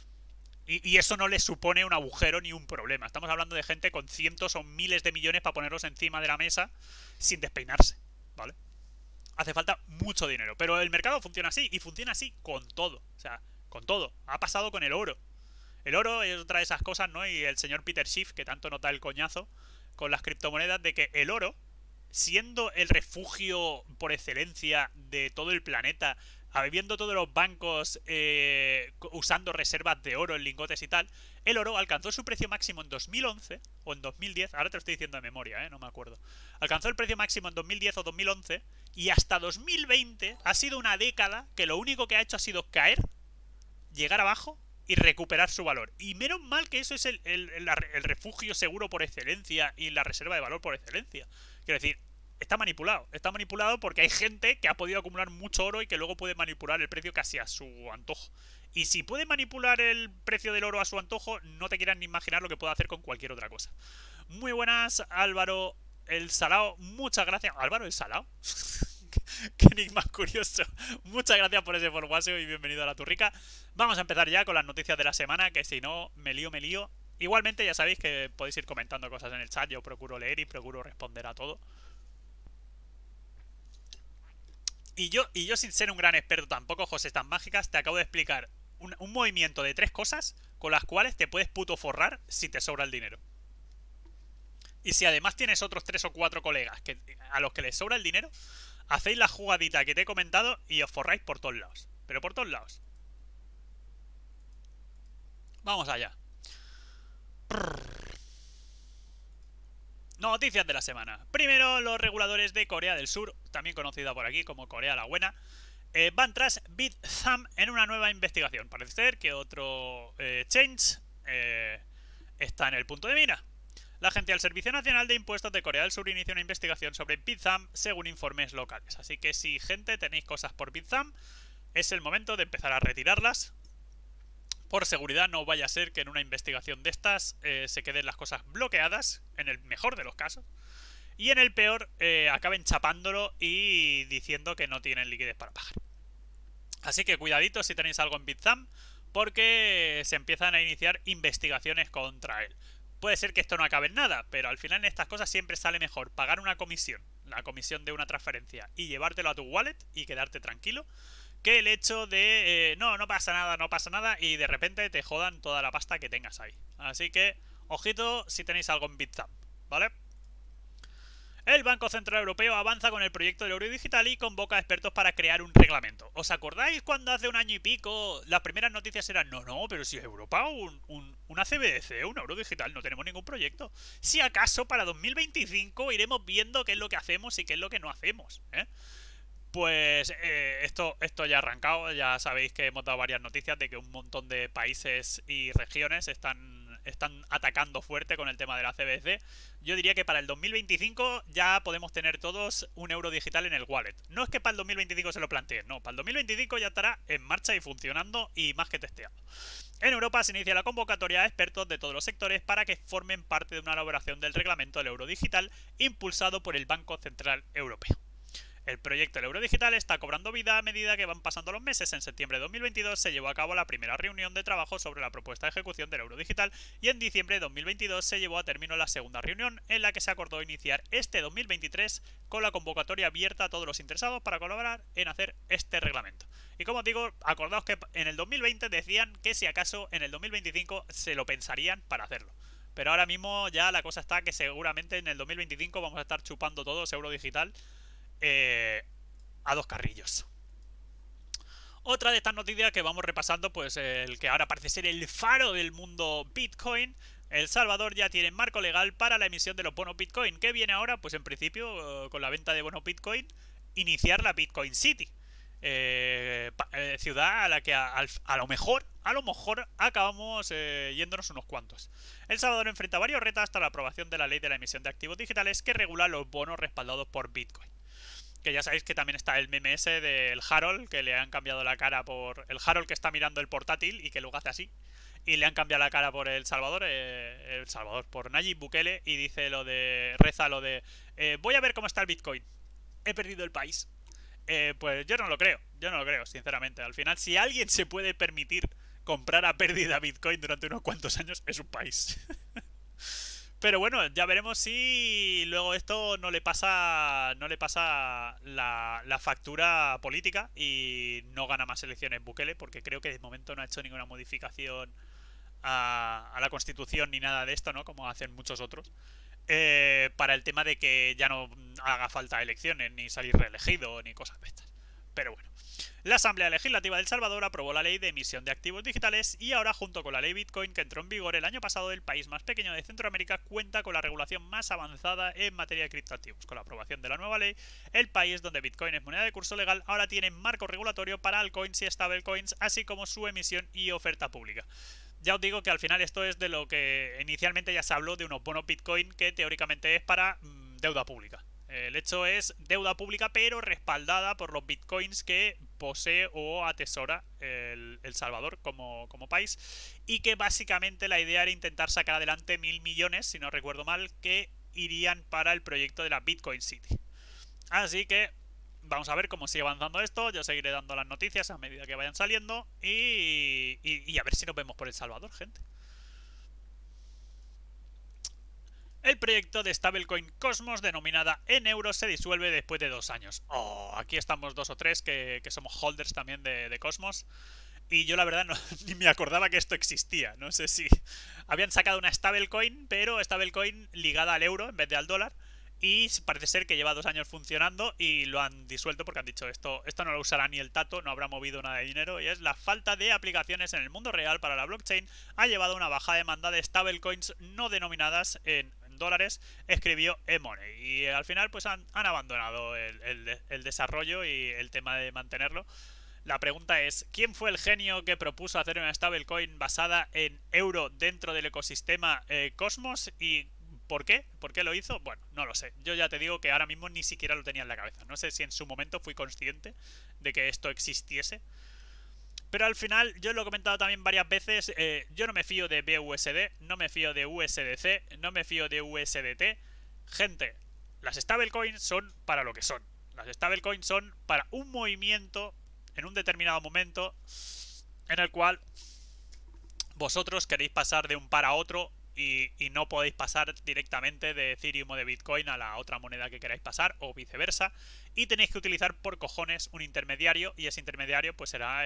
Y eso no les supone un agujero ni un problema. Estamos hablando de gente con cientos o miles de millones para ponerlos encima de la mesa sin despeinarse, ¿vale? Hace falta mucho dinero. Pero el mercado funciona así, y funciona así con todo. O sea, con todo. Ha pasado con el oro. El oro es otra de esas cosas, ¿no? Y el señor Peter Schiff, que tanto nota el coñazo con las criptomonedas, de que el oro, siendo el refugio por excelencia de todo el planeta, habiendo todos los bancos usando reservas de oro en lingotes y tal, el oro alcanzó su precio máximo en 2011 o en 2010, ahora te lo estoy diciendo de memoria, no me acuerdo. Alcanzó el precio máximo en 2010 o 2011 y hasta 2020 ha sido una década que lo único que ha hecho ha sido caer, llegar abajo y recuperar su valor. Y menos mal que eso es el refugio seguro por excelencia y la reserva de valor por excelencia. Quiero decir, está manipulado porque hay gente que ha podido acumular mucho oro y que luego puede manipular el precio casi a su antojo. Y si puede manipular el precio del oro a su antojo, no te quieras ni imaginar lo que puede hacer con cualquier otra cosa. Muy buenas, Álvaro el Salao. Muchas gracias. ¿Álvaro el Salao? Qué enigma curioso. Muchas gracias por ese formato y bienvenido a la Turrica. Vamos a empezar ya con las noticias de la semana, que si no, me lío. Igualmente ya sabéis que podéis ir comentando cosas en el chat. Yo procuro leer y procuro responder a todo. Y yo sin ser un gran experto tampoco, José Tan Mágicas, te acabo de explicar un movimiento de 3 cosas con las cuales te puedes puto forrar si te sobra el dinero. Y si además tienes otros 3 o 4 colegas a los que les sobra el dinero, hacéis la jugadita que te he comentado y os forráis por todos lados. Pero por todos lados. Vamos allá. Noticias de la semana. Primero, los reguladores de Corea del Sur, también conocida por aquí como Corea la Buena, van tras Bithumb en una nueva investigación. Parece ser que otro change está en el punto de mira. La Agencia del Servicio Nacional de Impuestos de Corea del Sur inicia una investigación sobre Bithumb según informes locales. Así que si, gente, tenéis cosas por Bithumb, es el momento de empezar a retirarlas. Por seguridad, no vaya a ser que en una investigación de estas se queden las cosas bloqueadas, en el mejor de los casos, y en el peor acaben chapándolo y diciendo que no tienen liquidez para pagar. Así que cuidadito si tenéis algo en Bithumb, porque se empiezan a iniciar investigaciones contra él. Puede ser que esto no acabe en nada, pero al final en estas cosas siempre sale mejor pagar una comisión, la comisión de una transferencia, y llevártelo a tu wallet y quedarte tranquilo, que el hecho de no pasa nada, y de repente te jodan toda la pasta que tengas ahí. Así que, ojito si tenéis algo en Bithumb, ¿vale? El Banco Central Europeo avanza con el proyecto del euro digital y convoca a expertos para crear un reglamento. ¿Os acordáis cuando hace un año y pico las primeras noticias eran no, pero si Europa una CBDC, un euro digital, no tenemos ningún proyecto? Si acaso para 2025 iremos viendo qué es lo que hacemos y qué es lo que no hacemos, ¿eh? Pues esto ya ha arrancado. Ya sabéis que hemos dado varias noticias de que un montón de países y regiones están atacando fuerte con el tema de la CBDC. Yo diría que para el 2025 ya podemos tener todos un euro digital en el wallet. No es que para el 2025 se lo planteen, no, para el 2025 ya estará en marcha y funcionando y más que testeado. En Europa se inicia la convocatoria a expertos de todos los sectores para que formen parte de una elaboración del reglamento del euro digital impulsado por el Banco Central Europeo. El proyecto del euro digital está cobrando vida a medida que van pasando los meses. En septiembre de 2022 se llevó a cabo la primera reunión de trabajo sobre la propuesta de ejecución del euro digital y en diciembre de 2022 se llevó a término la segunda reunión en la que se acordó iniciar este 2023 con la convocatoria abierta a todos los interesados para colaborar en hacer este reglamento. Y como os digo, acordaos que en el 2020 decían que si acaso en el 2025 se lo pensarían para hacerlo. Pero ahora mismo ya la cosa está que seguramente en el 2025 vamos a estar chupando todos euro digital a dos carrillos. Otra de estas noticias que vamos repasando, pues el que ahora parece ser el faro del mundo Bitcoin. El Salvador ya tiene marco legal para la emisión de los bonos Bitcoin. ¿Qué viene ahora? Pues en principio, con la venta de bonos Bitcoin, iniciar la Bitcoin City. Ciudad a la que a lo mejor acabamos yéndonos unos cuantos. El Salvador enfrenta varios retos hasta la aprobación de la ley de la emisión de activos digitales que regula los bonos respaldados por Bitcoin. Que ya sabéis que también está el meme ese del Harold, que le han cambiado la cara por... El Harold que está mirando el portátil y que luego hace así. Y le han cambiado la cara por El Salvador, por Nayib Bukele, y dice reza lo de voy a ver cómo está el Bitcoin. He perdido el país. Pues yo no lo creo, sinceramente. Al final, si alguien se puede permitir comprar a pérdida Bitcoin durante unos cuantos años, es un país. Pero bueno, ya veremos si luego esto no le pasa la factura política y no gana más elecciones Bukele, porque creo que de momento no ha hecho ninguna modificación a la Constitución ni nada de esto, ¿no? Como hacen muchos otros. Para el tema de que ya no haga falta elecciones, ni salir reelegido, ni cosas de estas. Pero bueno. La Asamblea Legislativa de El Salvador aprobó la ley de emisión de activos digitales y ahora, junto con la ley Bitcoin que entró en vigor el año pasado, el país más pequeño de Centroamérica cuenta con la regulación más avanzada en materia de criptoactivos. Con la aprobación de la nueva ley, el país donde Bitcoin es moneda de curso legal ahora tiene marco regulatorio para altcoins y stablecoins, así como su emisión y oferta pública. Ya os digo que al final esto es de lo que inicialmente ya se habló, de unos bonos Bitcoin que teóricamente es para deuda pública. El hecho es deuda pública, pero respaldada por los bitcoins que posee o atesora el Salvador como país. Y que básicamente la idea era intentar sacar adelante 1.000 millones, si no recuerdo mal, que irían para el proyecto de la Bitcoin City. Así que vamos a ver cómo sigue avanzando esto. Yo seguiré dando las noticias a medida que vayan saliendo. Y a ver si nos vemos por El Salvador, gente. El proyecto de stablecoin Cosmos, denominada en euros, se disuelve después de 2 años. Aquí estamos 2 o 3 que somos holders también de Cosmos. Y yo la verdad ni me acordaba que esto existía. No sé si habían sacado una stablecoin, pero stablecoin ligada al euro en vez de al dólar. Y parece ser que lleva 2 años funcionando y lo han disuelto porque han dicho esto no lo usará ni el tato, no habrá movido nada de dinero. Y es la falta de aplicaciones en el mundo real para la blockchain ha llevado a una baja demanda de stablecoins no denominadas en $100, escribió eMoney. Y al final pues han abandonado el desarrollo y el tema de mantenerlo. La pregunta es, ¿quién fue el genio que propuso hacer una stablecoin basada en euro dentro del ecosistema Cosmos? ¿Y por qué? ¿Por qué lo hizo? Bueno, no lo sé. Yo ya te digo que ahora mismo ni siquiera lo tenía en la cabeza. No sé si en su momento fui consciente de que esto existiese. Pero al final, yo lo he comentado también varias veces, yo no me fío de BUSD, no me fío de USDC, no me fío de USDT. Gente, las stablecoins son para lo que son. Las stablecoins son para un movimiento en un determinado momento en el cual vosotros queréis pasar de un par a otro y no podéis pasar directamente de Ethereum o de Bitcoin a la otra moneda que queráis pasar o viceversa, y tenéis que utilizar por cojones un intermediario, y ese intermediario pues será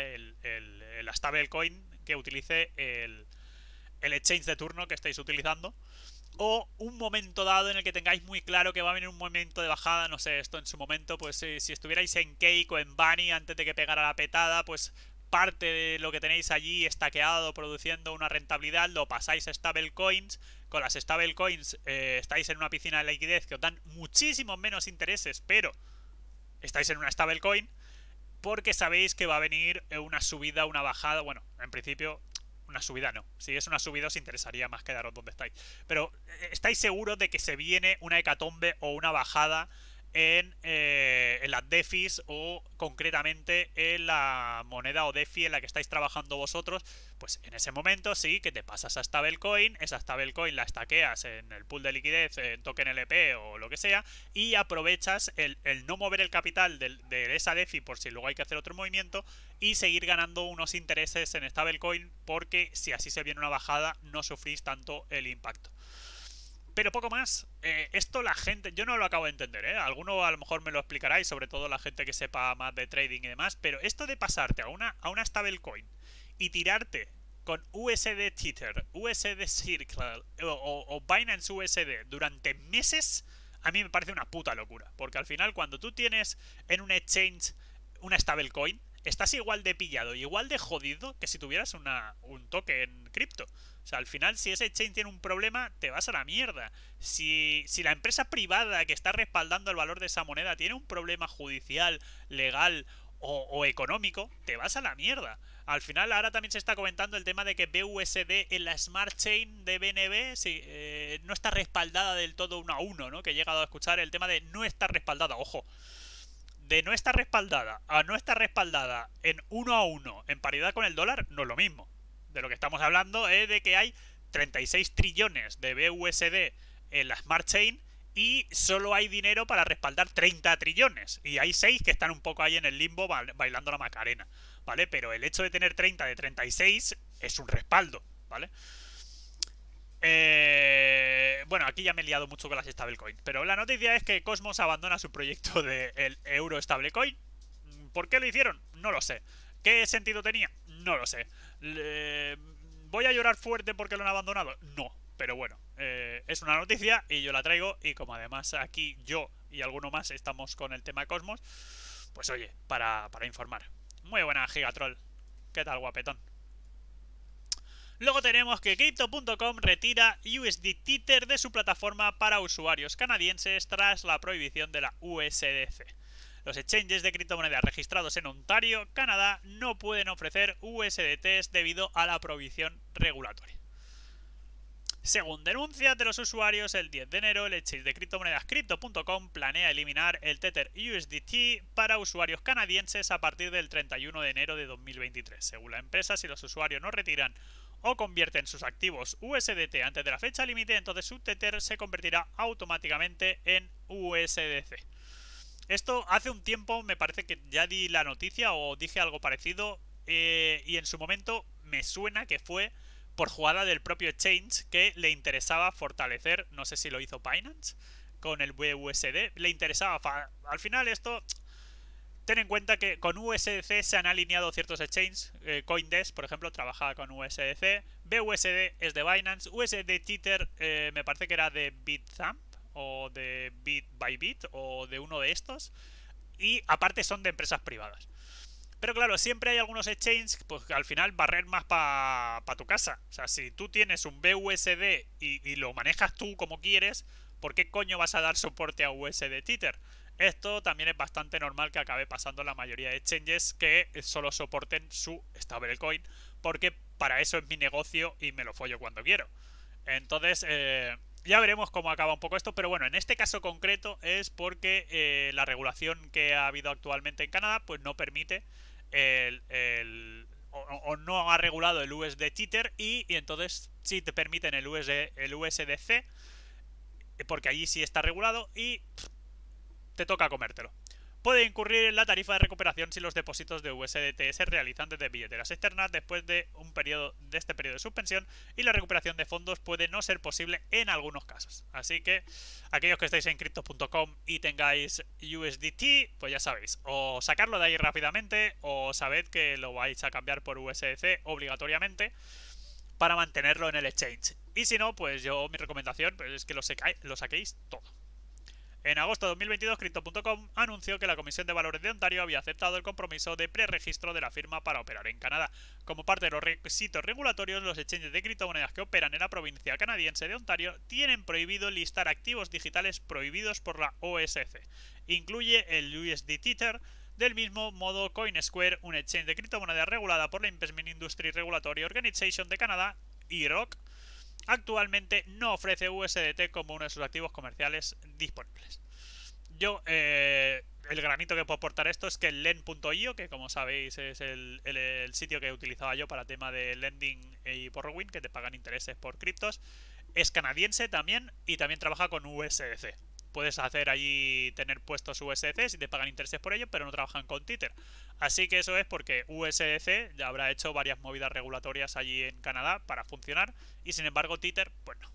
la stablecoin que utilice el exchange de turno que estáis utilizando, o un momento dado en el que tengáis muy claro que va a venir un momento de bajada. No sé, esto en su momento, pues si estuvierais en Cake o en Bunny antes de que pegara la petada, pues parte de lo que tenéis allí estaqueado produciendo una rentabilidad lo pasáis a stablecoins. Con las stablecoins estáis en una piscina de liquidez que os dan muchísimos menos intereses, pero estáis en una stablecoin porque sabéis que va a venir una subida, una bajada. Bueno, en principio una subida no. Si es una subida os interesaría más quedaros donde estáis. Pero estáis seguros de que se viene una hecatombe o una bajada en las DeFis, o concretamente en la moneda o DeFi en la que estáis trabajando vosotros. Pues en ese momento sí que te pasas a stablecoin, esa stablecoin la estaqueas en el pool de liquidez, en token LP o lo que sea, y aprovechas el no mover el capital de esa DeFi por si luego hay que hacer otro movimiento, y seguir ganando unos intereses en stablecoin, porque si así se viene una bajada no sufrís tanto el impacto. Pero poco más. Esto la gente, yo no lo acabo de entender, ¿eh? Alguno a lo mejor me lo explicará, y sobre todo la gente que sepa más de trading y demás. Pero esto de pasarte a una stablecoin y tirarte con USD Tether, USD Circle o Binance USD durante meses, a mí me parece una puta locura. Porque al final, cuando tú tienes en un exchange una stablecoin, estás igual de pillado, igual de jodido que si tuvieras un token cripto. O sea, al final, si ese exchange tiene un problema, te vas a la mierda. Si la empresa privada que está respaldando el valor de esa moneda tiene un problema judicial, legal o económico, te vas a la mierda. Al final, ahora también se está comentando el tema de que BUSD en la Smart Chain de BNB no está respaldada del todo 1 a 1, ¿no? Que he llegado a escuchar el tema de no estar respaldada. Ojo, de no estar respaldada a no estar respaldada en 1 a 1 en paridad con el dólar, no es lo mismo. De lo que estamos hablando es de que hay 36 trillones de BUSD en la Smart Chain y solo hay dinero para respaldar 30 trillones. Y hay 6 que están un poco ahí en el limbo bailando la Macarena, ¿vale? Pero el hecho de tener 30 de 36 es un respaldo, ¿vale? Bueno, aquí ya me he liado mucho con las stablecoins, pero la noticia es que Cosmos abandona su proyecto del euro stablecoin. ¿Por qué lo hicieron? No lo sé. ¿Qué sentido tenía? No lo sé. ¿Voy a llorar fuerte porque lo han abandonado? No, pero bueno, es una noticia y yo la traigo, y como además aquí yo y alguno más estamos con el tema Cosmos, pues oye, para informar. Muy buena, Gigatroll. ¿Qué tal, guapetón? Luego tenemos que Crypto.com retira USD Tether de su plataforma para usuarios canadienses tras la prohibición de la USDC. Los exchanges de criptomonedas registrados en Ontario, Canadá, no pueden ofrecer USDTs debido a la prohibición regulatoria. Según denuncias de los usuarios, el 10 de enero el exchange de criptomonedas Crypto.com planea eliminar el Tether USDT para usuarios canadienses a partir del 31 de enero de 2023. Según la empresa, si los usuarios no retiran o convierten sus activos USDT antes de la fecha límite, entonces su Tether se convertirá automáticamente en USDC. Esto hace un tiempo me parece que ya di la noticia o dije algo parecido, y en su momento me suena que fue por jugada del propio exchange, que le interesaba fortalecer, no sé si lo hizo Binance con el BUSD, le interesaba. Al final esto, ten en cuenta que con USDC se han alineado ciertos exchanges. Coindesk, por ejemplo, trabajaba con USDC. BUSD es de Binance. USD Tether me parece que era de Bitstamp o de Bit by Bit o de uno de estos. Y aparte son de empresas privadas. Pero claro, siempre hay algunos exchanges pues, que al final barrer más para tu casa. O sea, si tú tienes un BUSD y lo manejas tú como quieres, ¿por qué coño vas a dar soporte a USD Tether? Esto también es bastante normal que acabe pasando en la mayoría de exchanges que solo soporten su stablecoin, porque para eso es mi negocio y me lo follo cuando quiero. Entonces, ya veremos cómo acaba un poco esto, pero bueno, en este caso concreto es porque la regulación que ha habido actualmente en Canadá pues no permite o no ha regulado el USD Tether y entonces sí te permiten el USDC, porque allí sí está regulado y te toca comértelo. Puede incurrir en la tarifa de recuperación si los depósitos de USDT se realizan desde billeteras externas después de este periodo de suspensión, y la recuperación de fondos puede no ser posible en algunos casos. Así que aquellos que estáis en crypto.com y tengáis USDT, pues ya sabéis, o sacarlo de ahí rápidamente o sabed que lo vais a cambiar por USDC obligatoriamente para mantenerlo en el exchange. Y si no, pues mi recomendación pues es que lo saquéis todo. En agosto de 2022, Crypto.com anunció que la Comisión de Valores de Ontario había aceptado el compromiso de preregistro de la firma para operar en Canadá. Como parte de los requisitos regulatorios, los exchanges de criptomonedas que operan en la provincia canadiense de Ontario tienen prohibido listar activos digitales prohibidos por la OSC. Incluye el USD Tether. Del mismo modo, CoinSquare, un exchange de criptomonedas regulada por la Investment Industry Regulatory Organization de Canadá, IROC, actualmente no ofrece USDT como uno de sus activos comerciales disponibles. Yo, el granito que puedo aportar esto es que el Lend.io, que como sabéis es el sitio que utilizaba yo para tema de lending y borrowing, que te pagan intereses por criptos, es canadiense también y también trabaja con USDC. Puedes hacer allí, tener puestos USDC si te pagan intereses por ello, pero no trabajan con Tether. Así que eso es porque USDC ya habrá hecho varias movidas regulatorias allí en Canadá para funcionar, y sin embargo Tether, pues no.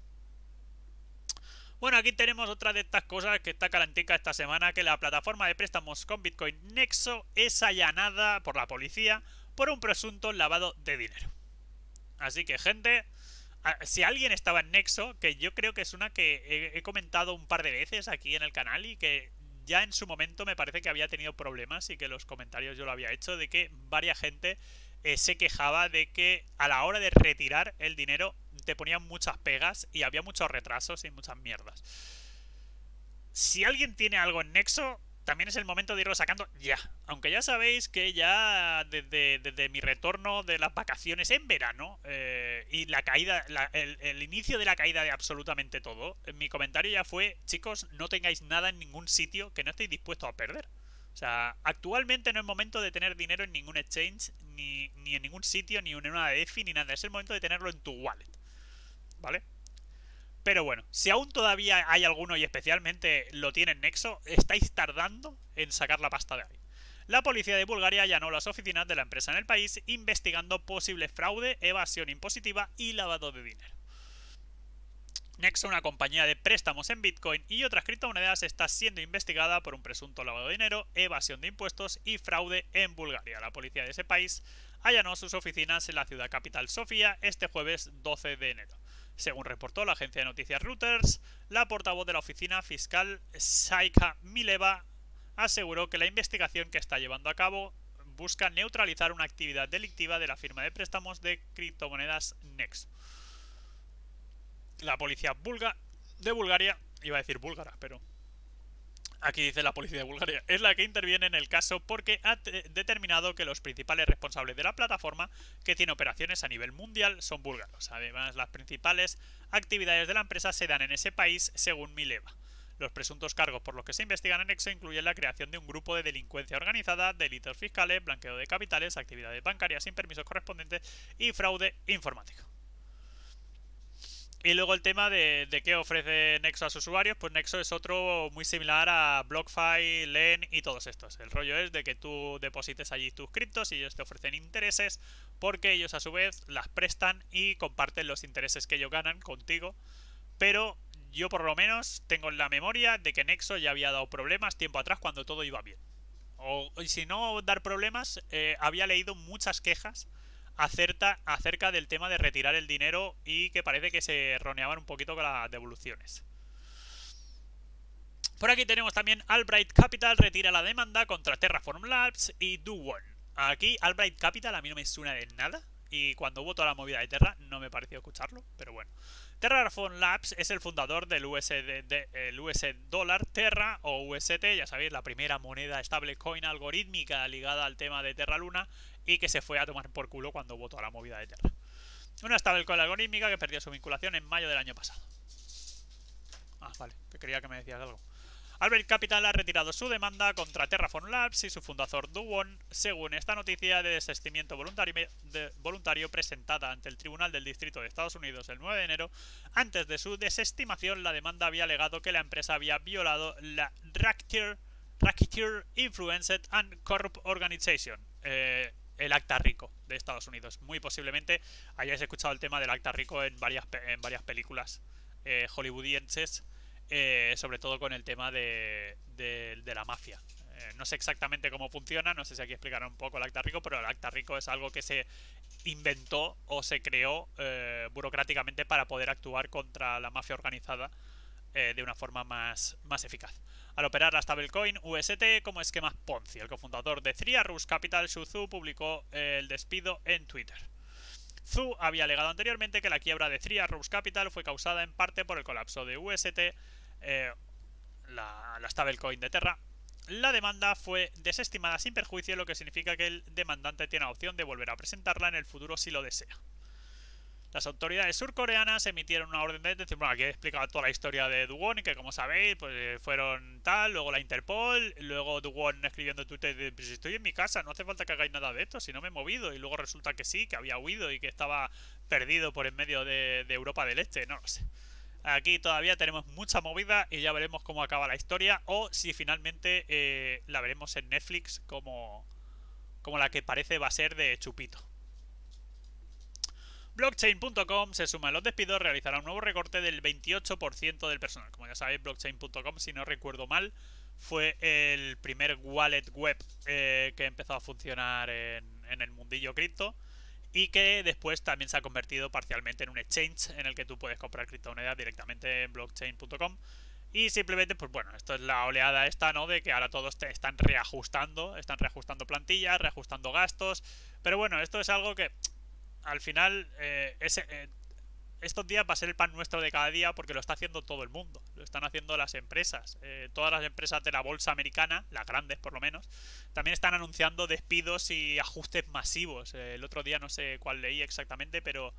Bueno, aquí tenemos otra de estas cosas que está calentica esta semana, que la plataforma de préstamos con Bitcoin Nexo es allanada por la policía por un presunto lavado de dinero. Así que, gente, si alguien estaba en Nexo, que yo creo que es una que he comentado un par de veces aquí en el canal y que ya en su momento me parece que había tenido problemas, y que los comentarios yo lo había hecho, de que varias gente se quejaba de que a la hora de retirar el dinero te ponían muchas pegas y había muchos retrasos y muchas mierdas. Si alguien tiene algo en Nexo, también es el momento de irlo sacando ya. Aunque ya sabéis que ya desde mi retorno de las vacaciones en verano y la caída, el inicio de la caída de absolutamente todo, mi comentario ya fue: chicos, no tengáis nada en ningún sitio que no estéis dispuestos a perder. O sea, actualmente no es momento de tener dinero en ningún exchange, ni en ningún sitio, ni en una DeFi, ni nada. Es el momento de tenerlo en tu wallet, ¿vale? Pero bueno, si aún todavía hay alguno y especialmente lo tiene en Nexo, estáis tardando en sacar la pasta de ahí. La policía de Bulgaria allanó las oficinas de la empresa en el país, investigando posible fraude, evasión impositiva y lavado de dinero. Nexo, una compañía de préstamos en Bitcoin y otras criptomonedas, está siendo investigada por un presunto lavado de dinero, evasión de impuestos y fraude en Bulgaria. La policía de ese país allanó sus oficinas en la ciudad capital Sofía este jueves 12 de enero. Según reportó la agencia de noticias Reuters, la portavoz de la oficina fiscal, Saika Mileva, aseguró que la investigación que está llevando a cabo busca neutralizar una actividad delictiva de la firma de préstamos de criptomonedas Nexo. La policía de Bulgaria, iba a decir búlgara, pero aquí dice la policía de Bulgaria, es la que interviene en el caso porque ha determinado que los principales responsables de la plataforma, que tiene operaciones a nivel mundial, son búlgaros. Además, las principales actividades de la empresa se dan en ese país, según Mileva. Los presuntos cargos por los que se investigan en Nexo incluyen la creación de un grupo de delincuencia organizada, delitos fiscales, blanqueo de capitales, actividades bancarias sin permisos correspondientes y fraude informático. Y luego el tema de qué ofrece Nexo a sus usuarios, pues Nexo es otro muy similar a BlockFi, Lend y todos estos. El rollo es de que tú deposites allí tus criptos y ellos te ofrecen intereses, porque ellos a su vez las prestan y comparten los intereses que ellos ganan contigo. Pero yo por lo menos tengo en la memoria de que Nexo ya había dado problemas tiempo atrás cuando todo iba bien. Y si no dar problemas, había leído muchas quejas acerca del tema de retirar el dinero y que parece que se roneaban un poquito con las devoluciones. Por aquí tenemos también Albright Capital retira la demanda contra Terraform Labs y Do One. Aquí Albright Capital a mí no me suena de nada. Y cuando hubo toda la movida de Terra no me pareció escucharlo, pero bueno. Terraform Labs es el fundador del el US Dollar Terra o UST, ya sabéis, la primera moneda stablecoin algorítmica ligada al tema de Terra Luna y que se fue a tomar por culo cuando hubo toda la movida de Terra. Una stablecoin algorítmica que perdió su vinculación en mayo del año pasado. Ah, vale, que quería que me decías algo. Albright Capital ha retirado su demanda contra Terraform Labs y su fundador Do Kwon, según esta noticia de desistimiento voluntario presentada ante el Tribunal del Distrito de Estados Unidos el 9 de enero. Antes de su desestimación, la demanda había alegado que la empresa había violado la Racketeer Influenced and Corrupt Organization, el Acta Rico de Estados Unidos. Muy posiblemente hayáis escuchado el tema del Acta Rico en varias películas hollywoodienses. Sobre todo con el tema de la mafia. No sé exactamente cómo funciona, no sé si aquí explicará un poco el Acta Rico, pero el Acta Rico es algo que se inventó o se creó burocráticamente para poder actuar contra la mafia organizada de una forma más eficaz. Al operar la stablecoin UST como esquema Ponzi, el cofundador de Three Arrows Capital, Shu Zhu, publicó el despido en Twitter. Zhu había alegado anteriormente que la quiebra de Three Arrows Capital fue causada en parte por el colapso de UST, la stablecoin de Terra. La demanda fue desestimada sin perjuicio, lo que significa que el demandante tiene la opción de volver a presentarla en el futuro si lo desea. Las autoridades surcoreanas emitieron una orden de detención. Bueno, aquí he explicado toda la historia de Do Kwon y que, como sabéis, pues fueron tal, luego la Interpol, luego Do Kwon escribiendo en Twitter, pues estoy en mi casa, no hace falta que hagáis nada de esto, si no me he movido, y luego resulta que sí, que había huido y que estaba perdido por en medio de Europa del Este, no lo sé. Aquí todavía tenemos mucha movida y ya veremos cómo acaba la historia o si finalmente la veremos en Netflix como la que parece va a ser de Chupito. Blockchain.com se suma a los despidos, realizará un nuevo recorte del 28% del personal. Como ya sabéis, Blockchain.com, si no recuerdo mal, fue el primer wallet web que empezó a funcionar en el mundillo cripto y que después también se ha convertido parcialmente en un exchange en el que tú puedes comprar criptomonedas directamente en Blockchain.com. Y simplemente, pues bueno, esto es la oleada esta, ¿no? De que ahora todos están reajustando plantillas, reajustando gastos. Pero bueno, esto es algo que al final estos días va a ser el pan nuestro de cada día porque lo está haciendo todo el mundo, lo están haciendo las empresas, todas las empresas de la bolsa americana, las grandes por lo menos, también están anunciando despidos y ajustes masivos. El otro día no sé cuál leí exactamente, pero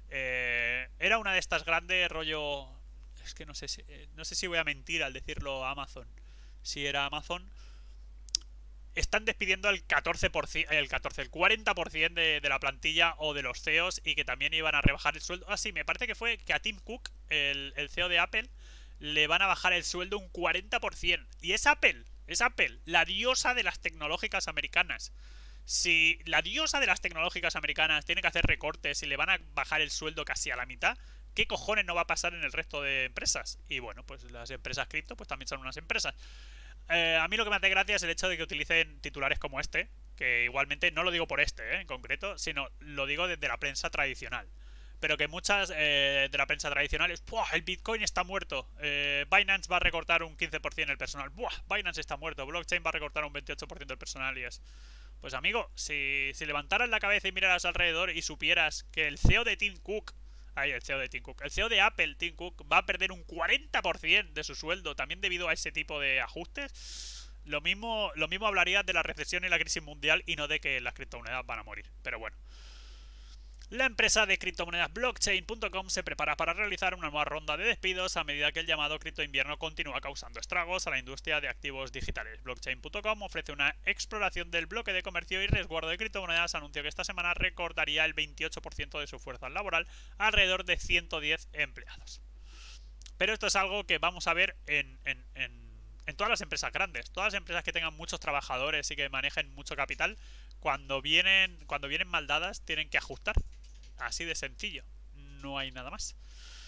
era una de estas grandes rollo, es que no sé si voy a mentir al decirlo Amazon, si era Amazon. Están despidiendo el 14%, el 40% de la plantilla o de los CEOs y que también iban a rebajar el sueldo. Ah, sí, me parece que fue que a Tim Cook, el CEO de Apple, le van a bajar el sueldo un 40%. Y es Apple, la diosa de las tecnológicas americanas. Si la diosa de las tecnológicas americanas tiene que hacer recortes y le van a bajar el sueldo casi a la mitad, ¿qué cojones no va a pasar en el resto de empresas? Y bueno, pues las empresas cripto pues también son unas empresas. A mí lo que me hace gracia es el hecho de que utilicen titulares como este, que igualmente no lo digo por en concreto, sino lo digo desde la prensa tradicional. Pero que muchas de la prensa tradicional es ¡buah! El Bitcoin está muerto, Binance va a recortar un 15% el personal, ¡buah! Binance está muerto, Blockchain va a recortar un 28% del personal y es... Pues amigo, si levantaras la cabeza y miraras alrededor y supieras que el CEO de Tim Cook... el CEO de Apple, Tim Cook, va a perder un 40% de su sueldo también debido a ese tipo de ajustes. Lo mismo hablaría de la recesión y la crisis mundial y no de que las criptomonedas van a morir. Pero bueno. La empresa de criptomonedas Blockchain.com se prepara para realizar una nueva ronda de despidos a medida que el llamado cripto invierno continúa causando estragos a la industria de activos digitales. Blockchain.com ofrece una exploración del bloque de comercio y resguardo de criptomonedas. Anunció que esta semana recortaría el 28% de su fuerza laboral, alrededor de 110 empleados. Pero esto es algo que vamos a ver en todas las empresas grandes. Todas las empresas que tengan muchos trabajadores y que manejen mucho capital, cuando vienen mal dadas, tienen que ajustar. Así de sencillo, no hay nada más.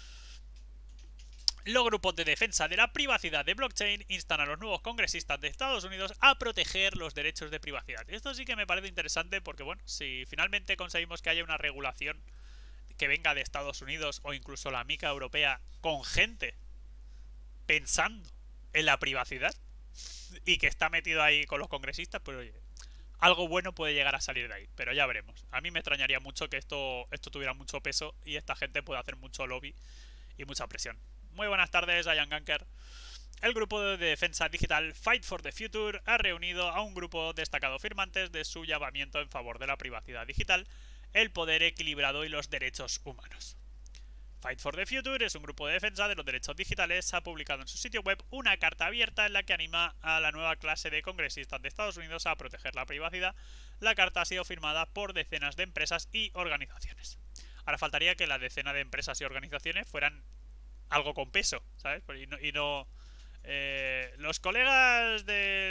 Los grupos de defensa de la privacidad de blockchain instan a los nuevos congresistas de Estados Unidos a proteger los derechos de privacidad. Esto sí que me parece interesante porque, bueno, si finalmente conseguimos que haya una regulación que venga de Estados Unidos o incluso la MiCA europea con gente pensando en la privacidad y que está metido ahí con los congresistas, pues oye, algo bueno puede llegar a salir de ahí, pero ya veremos. A mí me extrañaría mucho que esto tuviera mucho peso y esta gente pueda hacer mucho lobby y mucha presión. Muy buenas tardes, Ian Ganker. El grupo de defensa digital Fight for the Future ha reunido a un grupo destacado firmantes de su llamamiento en favor de la privacidad digital, el poder equilibrado y los derechos humanos. Fight for the Future es un grupo de defensa de los derechos digitales. Ha publicado en su sitio web una carta abierta en la que anima a la nueva clase de congresistas de Estados Unidos a proteger la privacidad. La carta ha sido firmada por decenas de empresas y organizaciones. Ahora faltaría que la decena de empresas y organizaciones fueran algo con peso, ¿sabes? Y no los colegas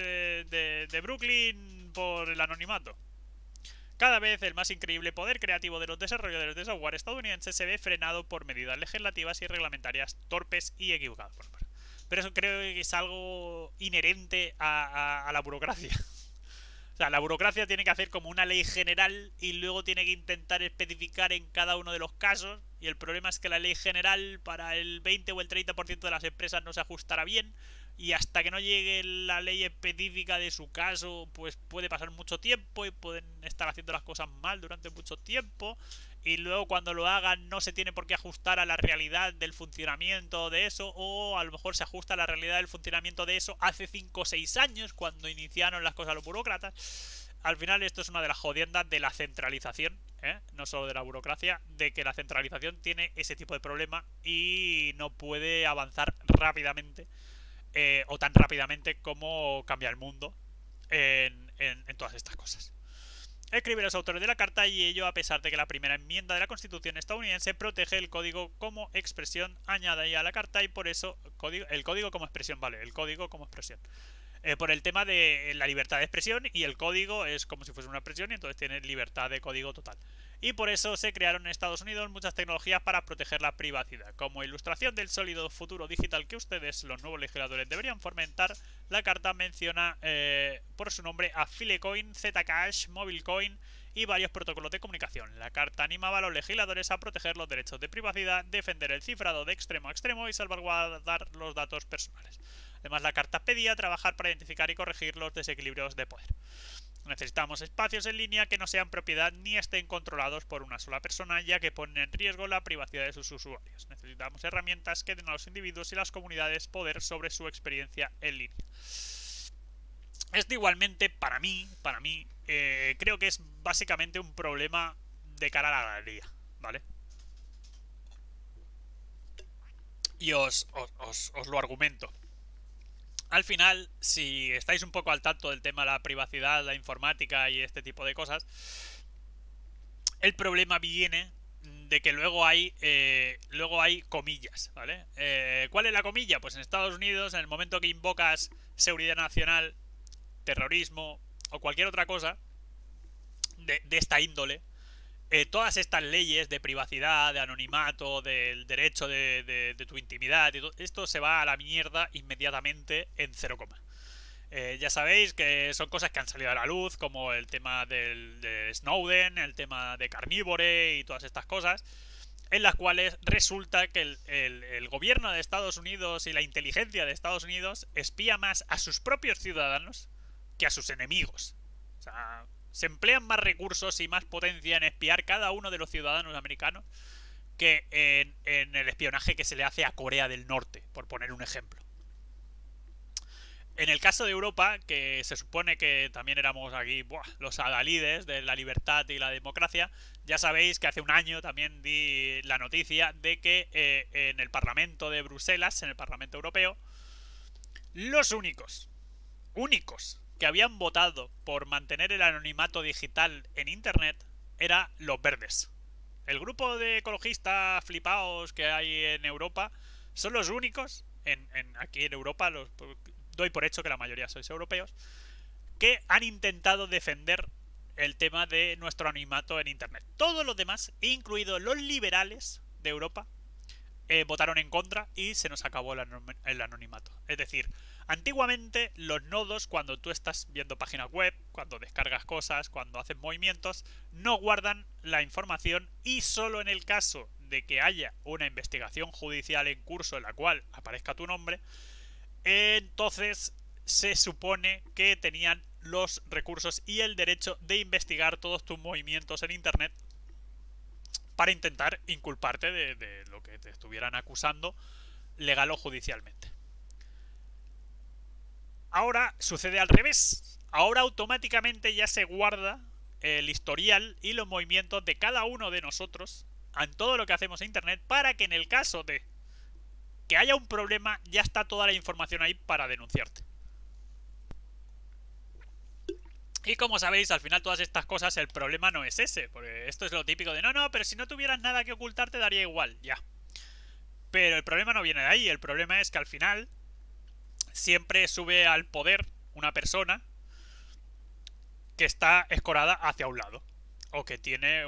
de Brooklyn por el anonimato. Cada vez el más increíble poder creativo de los desarrolladores de software estadounidenses se ve frenado por medidas legislativas y reglamentarias torpes y equivocadas. Pero eso creo que es algo inherente a la burocracia. O sea, la burocracia tiene que hacer como una ley general y luego tiene que intentar especificar en cada uno de los casos. Y el problema es que la ley general para el 20 o el 30% de las empresas no se ajustará bien. Y hasta que no llegue la ley específica de su caso, pues puede pasar mucho tiempo y pueden estar haciendo las cosas mal durante mucho tiempo. Y luego cuando lo hagan no se tiene por qué ajustar a la realidad del funcionamiento de eso, o a lo mejor se ajusta a la realidad del funcionamiento de eso hace 5 o 6 años cuando iniciaron las cosas los burócratas. Al final esto es una de las jodiendas de la centralización, no solo de la burocracia, de que la centralización tiene ese tipo de problema y no puede avanzar rápidamente, o tan rápidamente como cambia el mundo en todas estas cosas. Escribe los autores de la carta, y ello a pesar de que la primera enmienda de la Constitución estadounidense protege el código como expresión añadida a la carta, y por eso el código como expresión, vale, el código como expresión. Por el tema de la libertad de expresión, y el código es como si fuese una expresión y entonces tiene libertad de código total. Y por eso se crearon en Estados Unidos muchas tecnologías para proteger la privacidad. Como ilustración del sólido futuro digital que ustedes, los nuevos legisladores, deberían fomentar, la carta menciona por su nombre a Filecoin, Zcash, Mobilecoin y varios protocolos de comunicación. La carta animaba a los legisladores a proteger los derechos de privacidad, defender el cifrado de extremo a extremo y salvaguardar los datos personales. Además, la carta pedía trabajar para identificar y corregir los desequilibrios de poder. Necesitamos espacios en línea que no sean propiedad ni estén controlados por una sola persona, ya que ponen en riesgo la privacidad de sus usuarios. Necesitamos herramientas que den a los individuos y las comunidades poder sobre su experiencia en línea. Esto igualmente, para mí, creo que es básicamente un problema de cara a la galería, ¿vale? Y os lo argumento. Al final, si estáis un poco al tanto del tema de la privacidad, la informática y este tipo de cosas, el problema viene de que luego hay comillas, ¿vale? ¿Cuál es la comilla? Pues en Estados Unidos, en el momento que invocas seguridad nacional, terrorismo o cualquier otra cosa de esta índole, todas estas leyes de privacidad, de anonimato, del derecho de tu intimidad, y todo, esto se va a la mierda inmediatamente en 0, ya sabéis que son cosas que han salido a la luz, como el tema de Snowden, el tema de Carnivore y todas estas cosas, en las cuales resulta que el gobierno de Estados Unidos y la inteligencia de Estados Unidos espía más a sus propios ciudadanos que a sus enemigos. O sea, se emplean más recursos y más potencia en espiar cada uno de los ciudadanos americanos que en el espionaje que se le hace a Corea del Norte, por poner un ejemplo. En el caso de Europa, que se supone que también éramos aquí los adalides de la libertad y la democracia, ya sabéis que hace un año también di la noticia de que en el Parlamento de Bruselas, en el Parlamento Europeo, los únicos que habían votado por mantener el anonimato digital en Internet eran los verdes. El grupo de ecologistas flipaos que hay en Europa son los únicos, aquí en Europa, doy por hecho que la mayoría sois europeos, que han intentado defender el tema de nuestro anonimato en Internet. Todos los demás, incluidos los liberales de Europa, votaron en contra y se nos acabó el anonimato. Es decir, antiguamente los nodos, cuando tú estás viendo páginas web, cuando descargas cosas, cuando haces movimientos, no guardan la información, y solo en el caso de que haya una investigación judicial en curso en la cual aparezca tu nombre, entonces se supone que tenían los recursos y el derecho de investigar todos tus movimientos en internet para intentar inculparte de lo que te estuvieran acusando legal o judicialmente. Ahora sucede al revés. Ahora automáticamente ya se guarda el historial y los movimientos de cada uno de nosotros en todo lo que hacemos en internet, para que en el caso de que haya un problema ya está toda la información ahí para denunciarte. Y como sabéis, al final todas estas cosas, el problema no es ese, porque esto es lo típico de no, pero si no tuvieras nada que ocultar te daría igual, ya. Pero el problema no viene de ahí, el problema es que al final siempre sube al poder una persona que está escorada hacia un lado, o que tiene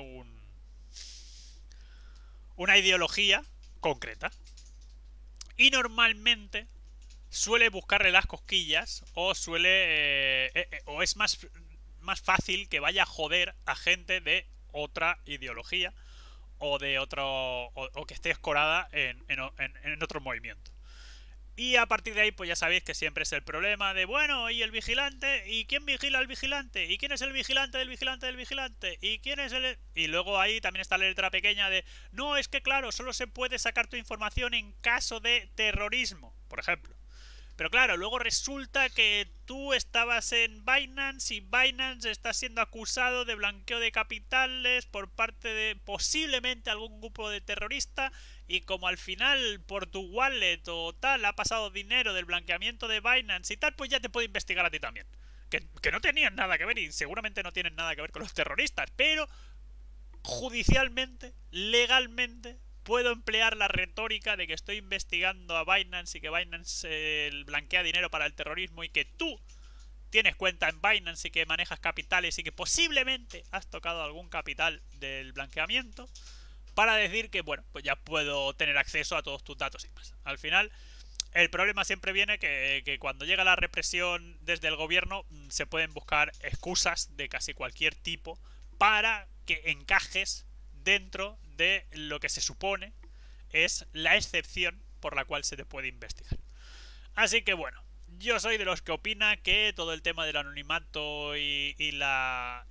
una ideología concreta. Y normalmente suele buscarle las cosquillas, o o es más fácil que vaya a joder a gente de otra ideología, o de otro, o que esté escorada en otro movimiento. Y a partir de ahí, pues ya sabéis que siempre es el problema de, bueno, ¿y el vigilante? ¿Y quién vigila al vigilante? ¿Y quién es el vigilante del vigilante del vigilante? ¿Y quién es el...? Y luego ahí también está la letra pequeña de, no, es que claro, solo se puede sacar tu información en caso de terrorismo, por ejemplo. Pero claro, luego resulta que tú estabas en Binance y Binance está siendo acusado de blanqueo de capitales por parte de posiblemente algún grupo de terrorista, y como al final por tu wallet o tal ha pasado dinero del blanqueamiento de Binance y tal, pues ya te puede investigar a ti también. Que no tenían nada que ver y seguramente no tienen nada que ver con los terroristas, pero judicialmente, legalmente, puedo emplear la retórica de que estoy investigando a Binance y que Binance blanquea dinero para el terrorismo, y que tú tienes cuenta en Binance y que manejas capitales y que posiblemente has tocado algún capital del blanqueamiento, para decir que, bueno, pues ya puedo tener acceso a todos tus datos y más. Al final, el problema siempre viene que cuando llega la represión desde el gobierno, se pueden buscar excusas de casi cualquier tipo para que encajes dentro de lo que se supone es la excepción por la cual se te puede investigar. Así que bueno, yo soy de los que opina que todo el tema del anonimato y la...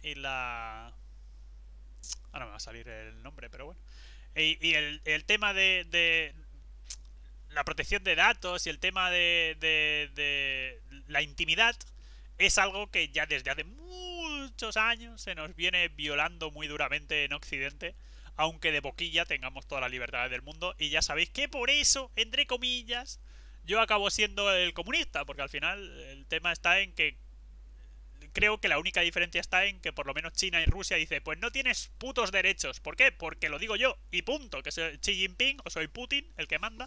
Ahora me va a salir el nombre, pero bueno. Y el tema de la protección de datos y el tema de la intimidad es algo que ya desde hace muchos años se nos viene violando muy duramente en Occidente, aunque de boquilla tengamos toda la libertad del mundo. Y ya sabéis que por eso, entre comillas, yo acabo siendo el comunista, porque al final el tema está en que creo que la única diferencia está en que por lo menos China y Rusia dice, pues no tienes putos derechos. ¿Por qué? Porque lo digo yo y punto, que soy Xi Jinping o soy Putin el que manda.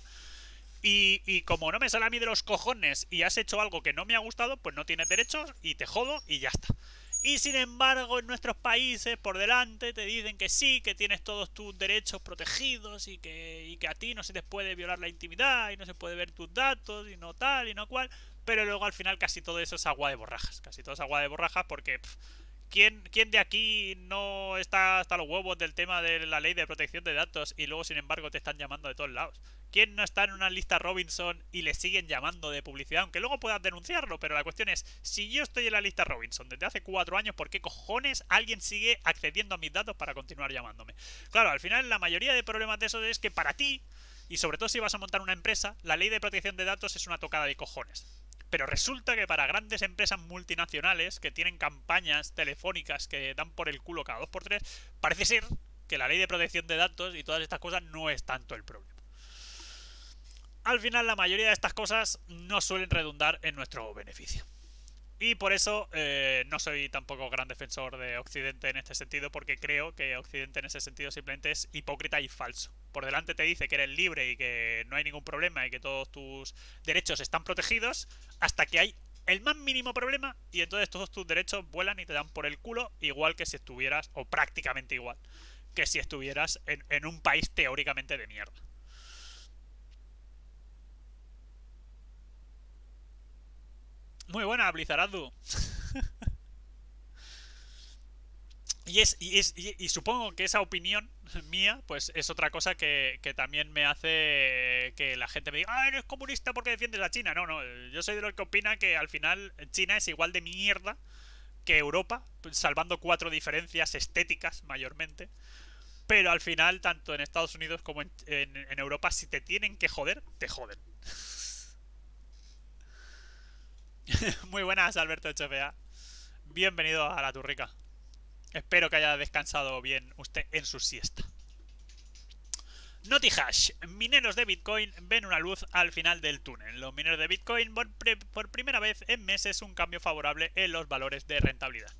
Y como no me sale a mí de los cojones y has hecho algo que no me ha gustado, pues no tienes derechos y te jodo y ya está. Y sin embargo, en nuestros países, por delante, te dicen que sí, que tienes todos tus derechos protegidos y que a ti no se te puede violar la intimidad y no se puede ver tus datos y no tal y no cual. Pero luego al final casi todo eso es agua de borrajas. Casi todo es agua de borrajas porque... ¿Quién de aquí no está hasta los huevos del tema de la ley de protección de datos y luego sin embargo te están llamando de todos lados? ¿Quién no está en una lista Robinson y le siguen llamando de publicidad? Aunque luego puedas denunciarlo, pero la cuestión es, si yo estoy en la lista Robinson desde hace 4 años, ¿por qué cojones alguien sigue accediendo a mis datos para continuar llamándome? Claro, al final la mayoría de problemas de eso es que para ti, y sobre todo si vas a montar una empresa, la ley de protección de datos es una tocada de cojones. Pero resulta que para grandes empresas multinacionales que tienen campañas telefónicas que dan por el culo cada 2x3, parece ser que la ley de protección de datos y todas estas cosas no es tanto el problema. Al final la mayoría de estas cosas no suelen redundar en nuestro beneficio. Y por eso no soy tampoco gran defensor de Occidente en este sentido, porque creo que Occidente en ese sentido simplemente es hipócrita y falso. Por delante te dice que eres libre y que no hay ningún problema y que todos tus derechos están protegidos, hasta que hay el más mínimo problema y entonces todos tus derechos vuelan y te dan por el culo, igual que si estuvieras, o prácticamente igual, que si estuvieras en un país teóricamente de mierda. Muy buena, Blizzaradu. Y supongo que esa opinión mía, pues es otra cosa que también me hace que la gente me diga, ah, eres comunista porque defiendes a China. No, yo soy de los que opina que al final China es igual de mierda que Europa, salvando 4 diferencias estéticas mayormente. Pero al final, tanto en Estados Unidos como en Europa, si te tienen que joder, te joden. Muy buenas, Alberto HFA. Bienvenido a la Turrica. Espero que haya descansado bien usted en su siesta. NotiHash. Mineros de Bitcoin ven una luz al final del túnel. Los mineros de Bitcoin por primera vez en meses un cambio favorable en los valores de rentabilidad.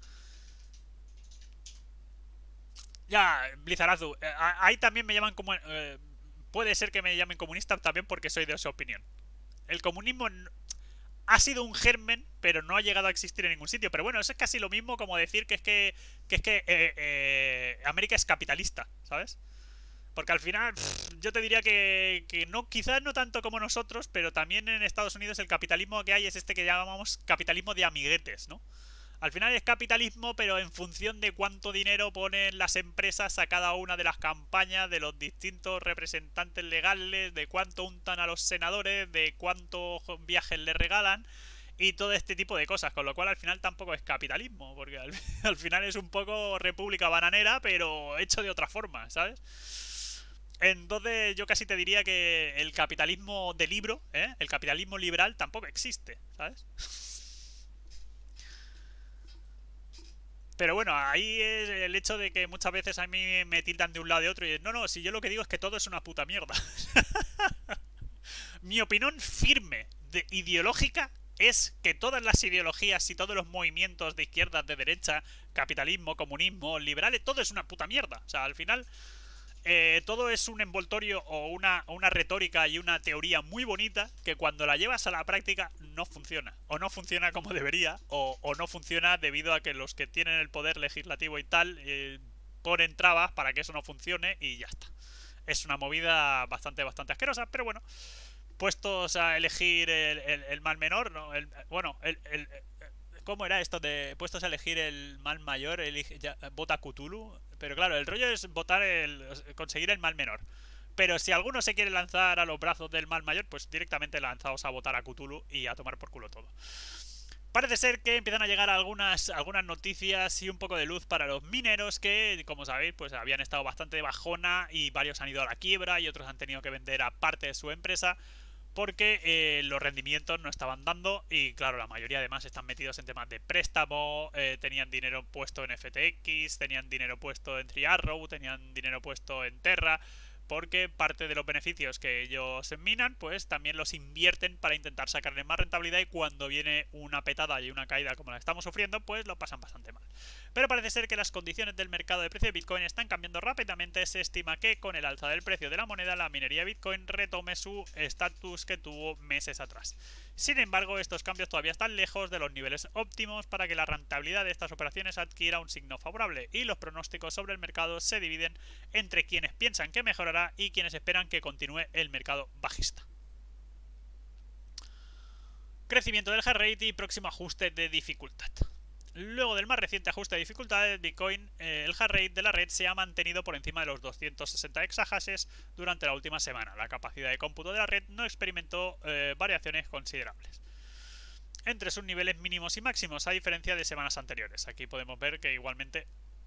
Ya, Blizzarazu. Ahí también me llaman como... puede ser que me llamen comunista también porque soy de esa opinión. El comunismo ha sido un germen, pero no ha llegado a existir en ningún sitio. Pero bueno, eso es casi lo mismo como decir que América es capitalista, ¿sabes? Porque al final, yo te diría que no, quizás no tanto como nosotros, pero también en Estados Unidos el capitalismo que hay es este que llamamos capitalismo de amiguetes, ¿no? Al final es capitalismo, pero en función de cuánto dinero ponen las empresas a cada una de las campañas, de los distintos representantes legales, de cuánto untan a los senadores, de cuántos viajes les regalan y todo este tipo de cosas, con lo cual al final tampoco es capitalismo, porque al final es un poco república bananera, pero hecho de otra forma, ¿sabes? Entonces yo casi te diría que el capitalismo de libro, el capitalismo liberal tampoco existe, ¿sabes? Pero bueno, ahí es el hecho de que muchas veces a mí me tildan de un lado y de otro y no, no, si yo lo que digo es que todo es una puta mierda. Mi opinión firme, ideológica, es que todas las ideologías y todos los movimientos de izquierda, de derecha, capitalismo, comunismo, liberales, todo es una puta mierda. O sea, al final... todo es un envoltorio o una retórica y una teoría muy bonita que cuando la llevas a la práctica no funciona. O no funciona como debería, o no funciona debido a que los que tienen el poder legislativo y tal ponen trabas para que eso no funcione y ya está. Es una movida bastante asquerosa, pero bueno, puestos a elegir el mal menor, ¿no? ¿Cómo era esto de puestos a elegir el mal mayor, vota Cthulhu? Pero claro, el rollo es conseguir el mal menor. Pero si alguno se quiere lanzar a los brazos del mal mayor, pues directamente lanzaos a votar a Cthulhu y a tomar por culo todo. Parece ser que empiezan a llegar algunas noticias y un poco de luz para los mineros que, como sabéis, pues habían estado bastante de bajona y varios han ido a la quiebra y otros han tenido que vender a parte de su empresa porque los rendimientos no estaban dando y claro, la mayoría además están metidos en temas de préstamo, tenían dinero puesto en FTX, tenían dinero puesto en Triarrow, tenían dinero puesto en Terra, porque parte de los beneficios que ellos minan, pues también los invierten para intentar sacarle más rentabilidad y cuando viene una petada y una caída como la estamos sufriendo, pues lo pasan bastante mal. Pero parece ser que las condiciones del mercado de precio de Bitcoin están cambiando rápidamente. Se estima que con el alza del precio de la moneda, la minería de Bitcoin retome su estatus que tuvo meses atrás. Sin embargo, estos cambios todavía están lejos de los niveles óptimos para que la rentabilidad de estas operaciones adquiera un signo favorable y los pronósticos sobre el mercado se dividen entre quienes piensan que mejorará y quienes esperan que continúe el mercado bajista. Crecimiento del hash rate y próximo ajuste de dificultad. Luego del más reciente ajuste de dificultad de Bitcoin, el hash rate de la red se ha mantenido por encima de los 260 exahashes durante la última semana. La capacidad de cómputo de la red no experimentó variaciones considerables entre sus niveles mínimos y máximos, a diferencia de semanas anteriores. Aquí podemos ver que igualmente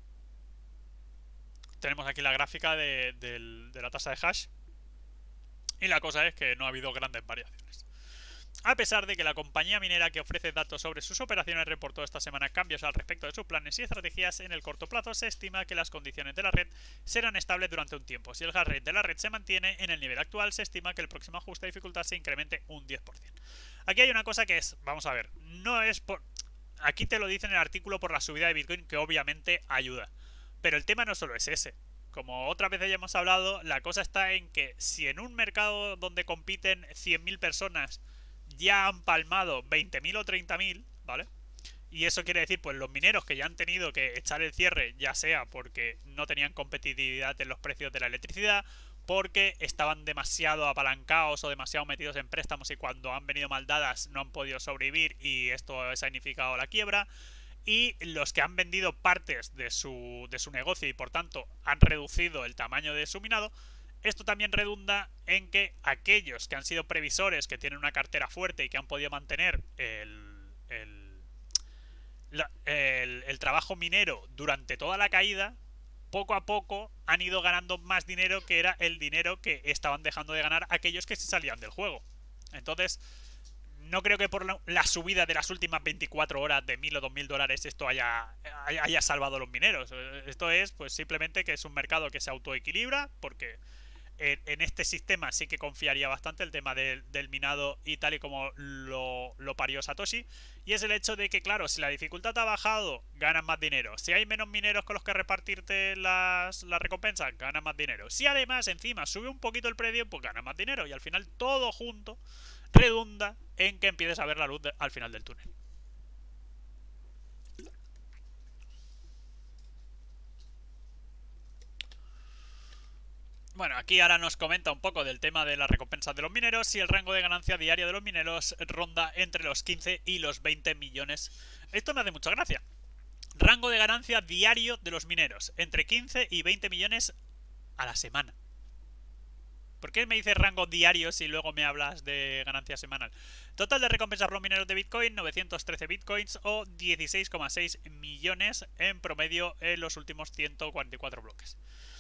tenemos aquí la gráfica de la tasa de hash y la cosa es que no ha habido grandes variaciones. A pesar de que la compañía minera que ofrece datos sobre sus operaciones reportó esta semana cambios al respecto de sus planes y estrategias, en el corto plazo se estima que las condiciones de la red serán estables durante un tiempo. Si el hash rate de la red se mantiene en el nivel actual, se estima que el próximo ajuste de dificultad se incremente un 10%. Aquí hay una cosa que es, vamos a ver, no es por... Aquí te lo dice en el artículo por la subida de Bitcoin, que obviamente ayuda. Pero el tema no solo es ese. Como otras veces ya hemos hablado, la cosa está en que si en un mercado donde compiten 100.000 personas ya han palmado 20.000 o 30.000, ¿vale? Y eso quiere decir, pues los mineros que ya han tenido que echar el cierre, ya sea porque no tenían competitividad en los precios de la electricidad, porque estaban demasiado apalancados o demasiado metidos en préstamos y cuando han venido mal dadas no han podido sobrevivir y esto ha significado la quiebra, y los que han vendido partes de su negocio y por tanto han reducido el tamaño de su minado. Esto también redunda en que aquellos que han sido previsores, que tienen una cartera fuerte y que han podido mantener el trabajo minero durante toda la caída, poco a poco han ido ganando más dinero, que era el dinero que estaban dejando de ganar aquellos que se salían del juego. Entonces, no creo que por la subida de las últimas 24 horas de 1000 o 2000 dólares esto haya salvado a los mineros. Esto es pues simplemente que es un mercado que se autoequilibra, porque en este sistema sí que confiaría bastante el tema del minado y tal y como lo parió Satoshi. Y es el hecho de que, claro, si la dificultad ha bajado, ganas más dinero. Si hay menos mineros con los que repartirte las recompensas, ganas más dinero. Si además encima sube un poquito el precio, pues ganas más dinero. Y al final todo junto redunda en que empieces a ver la luz al final del túnel. Bueno, aquí ahora nos comenta un poco del tema de las recompensas de los mineros, y el rango de ganancia diaria de los mineros ronda entre los 15 y los 20 millones. Esto me hace mucha gracia. Rango de ganancia diario de los mineros, entre 15 y 20 millones a la semana. ¿Por qué me dices rango diario si luego me hablas de ganancia semanal? Total de recompensas por los mineros de Bitcoin, 913 Bitcoins o 16,6 millones en promedio en los últimos 144 bloques.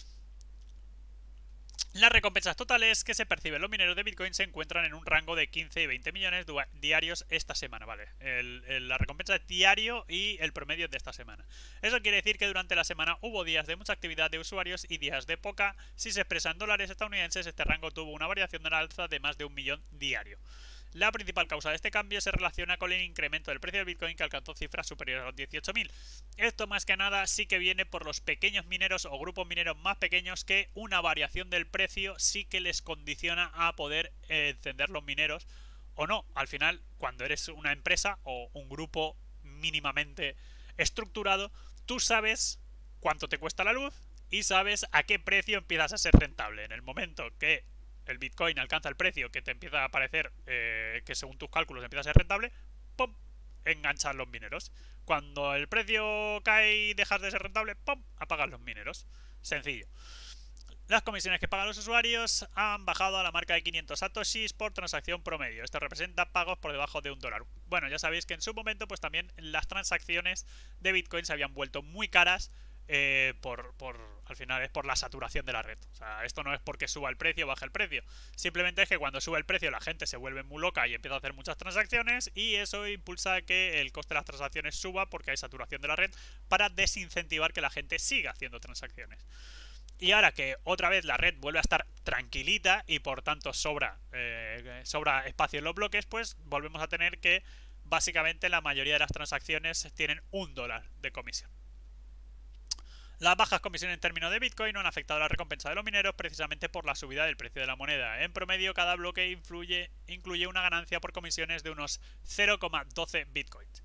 Las recompensas totales que se perciben los mineros de Bitcoin se encuentran en un rango de 15 y 20 millones diarios esta semana, ¿vale? La recompensa es diario y el promedio de esta semana. Eso quiere decir que durante la semana hubo días de mucha actividad de usuarios y días de poca. Si se expresa en dólares estadounidenses, este rango tuvo una variación de la alza de más de 1 millón diario. La principal causa de este cambio se relaciona con el incremento del precio del Bitcoin, que alcanzó cifras superiores a los 18.000. Esto más que nada sí que viene por los pequeños mineros o grupos mineros más pequeños, que una variación del precio sí que les condiciona a poder encender los mineros o no. Al final, cuando eres una empresa o un grupo mínimamente estructurado, tú sabes cuánto te cuesta la luz y sabes a qué precio empiezas a ser rentable. En el momento que el Bitcoin alcanza el precio que te empieza a parecer que según tus cálculos empieza a ser rentable, ¡pum!, enganchan los mineros. Cuando el precio cae y dejas de ser rentable, ¡pum!, apagan los mineros. Sencillo. Las comisiones que pagan los usuarios han bajado a la marca de 500 satoshis por transacción promedio. Esto representa pagos por debajo de $1. Bueno, ya sabéis que en su momento pues también las transacciones de Bitcoin se habían vuelto muy caras, al final es por la saturación de la red. O sea, esto no es porque suba el precio o baje el precio. Simplemente es que cuando sube el precio la gente se vuelve muy loca y empieza a hacer muchas transacciones, y eso impulsa que el coste de las transacciones suba porque hay saturación de la red, para desincentivar que la gente siga haciendo transacciones. Y ahora que otra vez la red vuelve a estar tranquilita y por tanto sobra espacio en los bloques, pues volvemos a tener que básicamente la mayoría de las transacciones tienen $1 de comisión. Las bajas comisiones en términos de Bitcoin no han afectado la recompensa de los mineros, precisamente por la subida del precio de la moneda. En promedio, cada bloque incluye una ganancia por comisiones de unos 0,12 Bitcoins.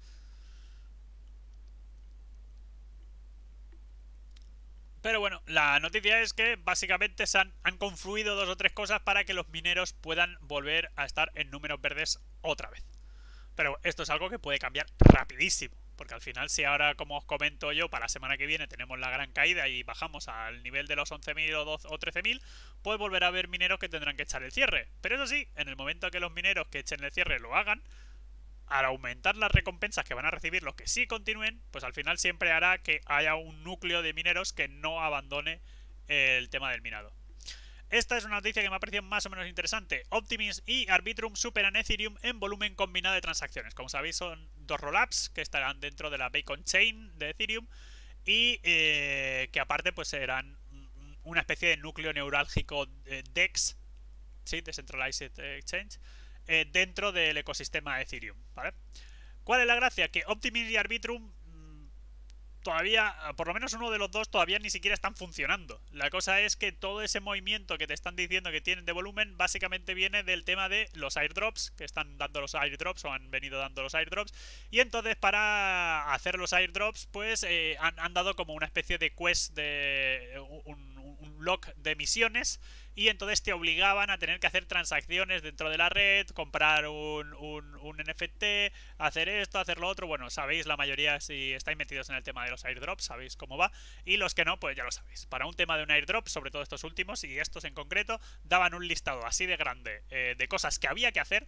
Pero bueno, la noticia es que básicamente han confluido dos o tres cosas para que los mineros puedan volver a estar en números verdes otra vez. Pero esto es algo que puede cambiar rapidísimo, porque al final, si ahora, como os comento yo, para la semana que viene tenemos la gran caída y bajamos al nivel de los 11.000 o 13.000, pues volverá a haber mineros que tendrán que echar el cierre. Pero eso sí, en el momento que los mineros que echen el cierre lo hagan, al aumentar las recompensas que van a recibir los que sí continúen, pues al final siempre hará que haya un núcleo de mineros que no abandone el tema del minado. Esta es una noticia que me ha parecido más o menos interesante. Optimism y Arbitrum superan Ethereum en volumen combinado de transacciones. Como sabéis, son dos rollups que estarán dentro de la Bacon Chain de Ethereum y que aparte pues serán una especie de núcleo neurálgico DEX, ¿sí? Decentralized Exchange, dentro del ecosistema Ethereum, ¿vale? ¿Cuál es la gracia? Que Optimism y Arbitrum todavía, por lo menos uno de los dos, todavía ni siquiera están funcionando. La cosa es que todo ese movimiento que te están diciendo que tienen de volumen básicamente viene del tema de los airdrops, que están dando los airdrops o han venido dando los airdrops, y entonces para hacer los airdrops pues han dado como una especie de quest, de un lock de misiones, y entonces te obligaban a tener que hacer transacciones dentro de la red, comprar un NFT, hacer esto, hacer lo otro. Bueno, sabéis la mayoría, si estáis metidos en el tema de los airdrops, sabéis cómo va, y los que no, pues ya lo sabéis. Para un tema de un airdrop, sobre todo estos últimos y estos en concreto, daban un listado así de grande de cosas que había que hacer,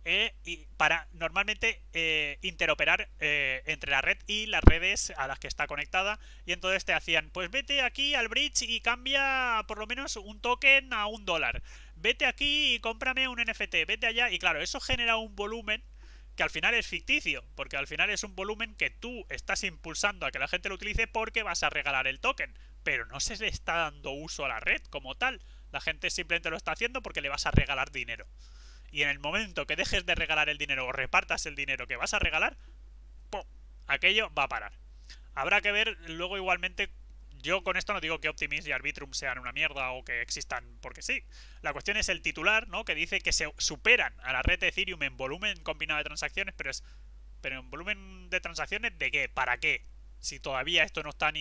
y para normalmente interoperar entre la red y las redes a las que está conectada. Y entonces te hacían, pues vete aquí al bridge y cambia por lo menos un token a $1. Vete aquí y cómprame un NFT, vete allá. Y claro, eso genera un volumen que al final es ficticio, porque al final es un volumen que tú estás impulsando a que la gente lo utilice porque vas a regalar el token, pero no se le está dando uso a la red como tal. La gente simplemente lo está haciendo porque le vas a regalar dinero. Y en el momento que dejes de regalar el dinero o repartas el dinero que vas a regalar, ¡pum!, aquello va a parar. Habrá que ver luego igualmente. Yo con esto no digo que Optimism y Arbitrum sean una mierda o que existan porque sí. La cuestión es el titular, ¿no? Que dice que se superan a la red de Ethereum en volumen combinado de transacciones, pero en volumen de transacciones ¿de qué? ¿Para qué? Si todavía esto no está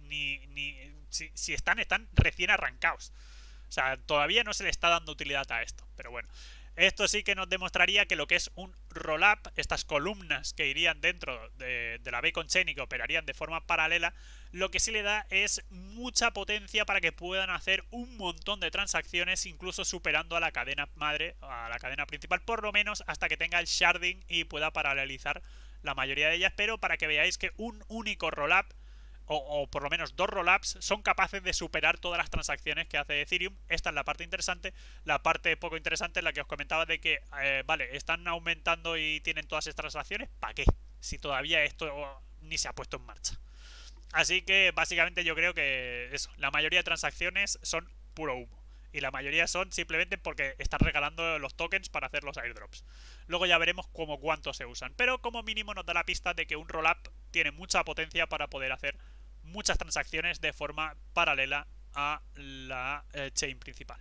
si están recién arrancados. O sea, todavía no se le está dando utilidad a esto. Pero bueno, esto sí que nos demostraría que lo que es un rollup, estas columnas que irían dentro de la Beacon Chain y que operarían de forma paralela, lo que sí le da es mucha potencia para que puedan hacer un montón de transacciones, incluso superando a la cadena madre, a la cadena principal, por lo menos hasta que tenga el sharding y pueda paralelizar la mayoría de ellas. Pero para que veáis que un único rollup, o por lo menos dos rollups, son capaces de superar todas las transacciones que hace Ethereum. Esta es la parte interesante. La parte poco interesante es la que os comentaba de que, vale, están aumentando y tienen todas estas transacciones, ¿para qué? Si todavía esto ni se ha puesto en marcha. Así que básicamente yo creo que eso, la mayoría de transacciones son puro humo. Y la mayoría son simplemente porque están regalando los tokens para hacer los airdrops. Luego ya veremos cómo cuántos se usan. Pero como mínimo nos da la pista de que un rollup tiene mucha potencia para poder hacer muchas transacciones de forma paralela a la chain principal.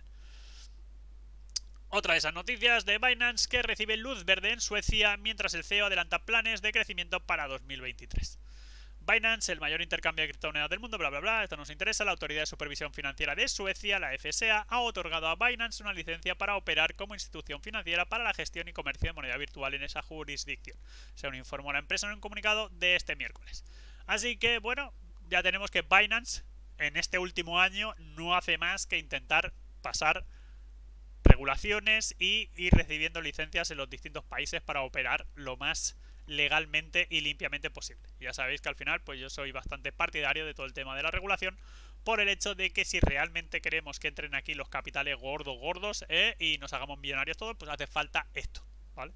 Otra de esas noticias de Binance, que recibe luz verde en Suecia mientras el CEO adelanta planes de crecimiento para 2023. Binance, el mayor intercambio de criptomonedas del mundo, bla bla bla, esto nos interesa. La Autoridad de Supervisión Financiera de Suecia, la FSA, ha otorgado a Binance una licencia para operar como institución financiera para la gestión y comercio de moneda virtual en esa jurisdicción, según informó la empresa en un comunicado de este miércoles. Así que, bueno, ya tenemos que Binance en este último año no hace más que intentar pasar regulaciones y ir recibiendo licencias en los distintos países para operar lo más legalmente y limpiamente posible. Ya sabéis que al final pues yo soy bastante partidario de todo el tema de la regulación, por el hecho de que si realmente queremos que entren aquí los capitales gordos y nos hagamos millonarios todos, pues hace falta esto, ¿vale?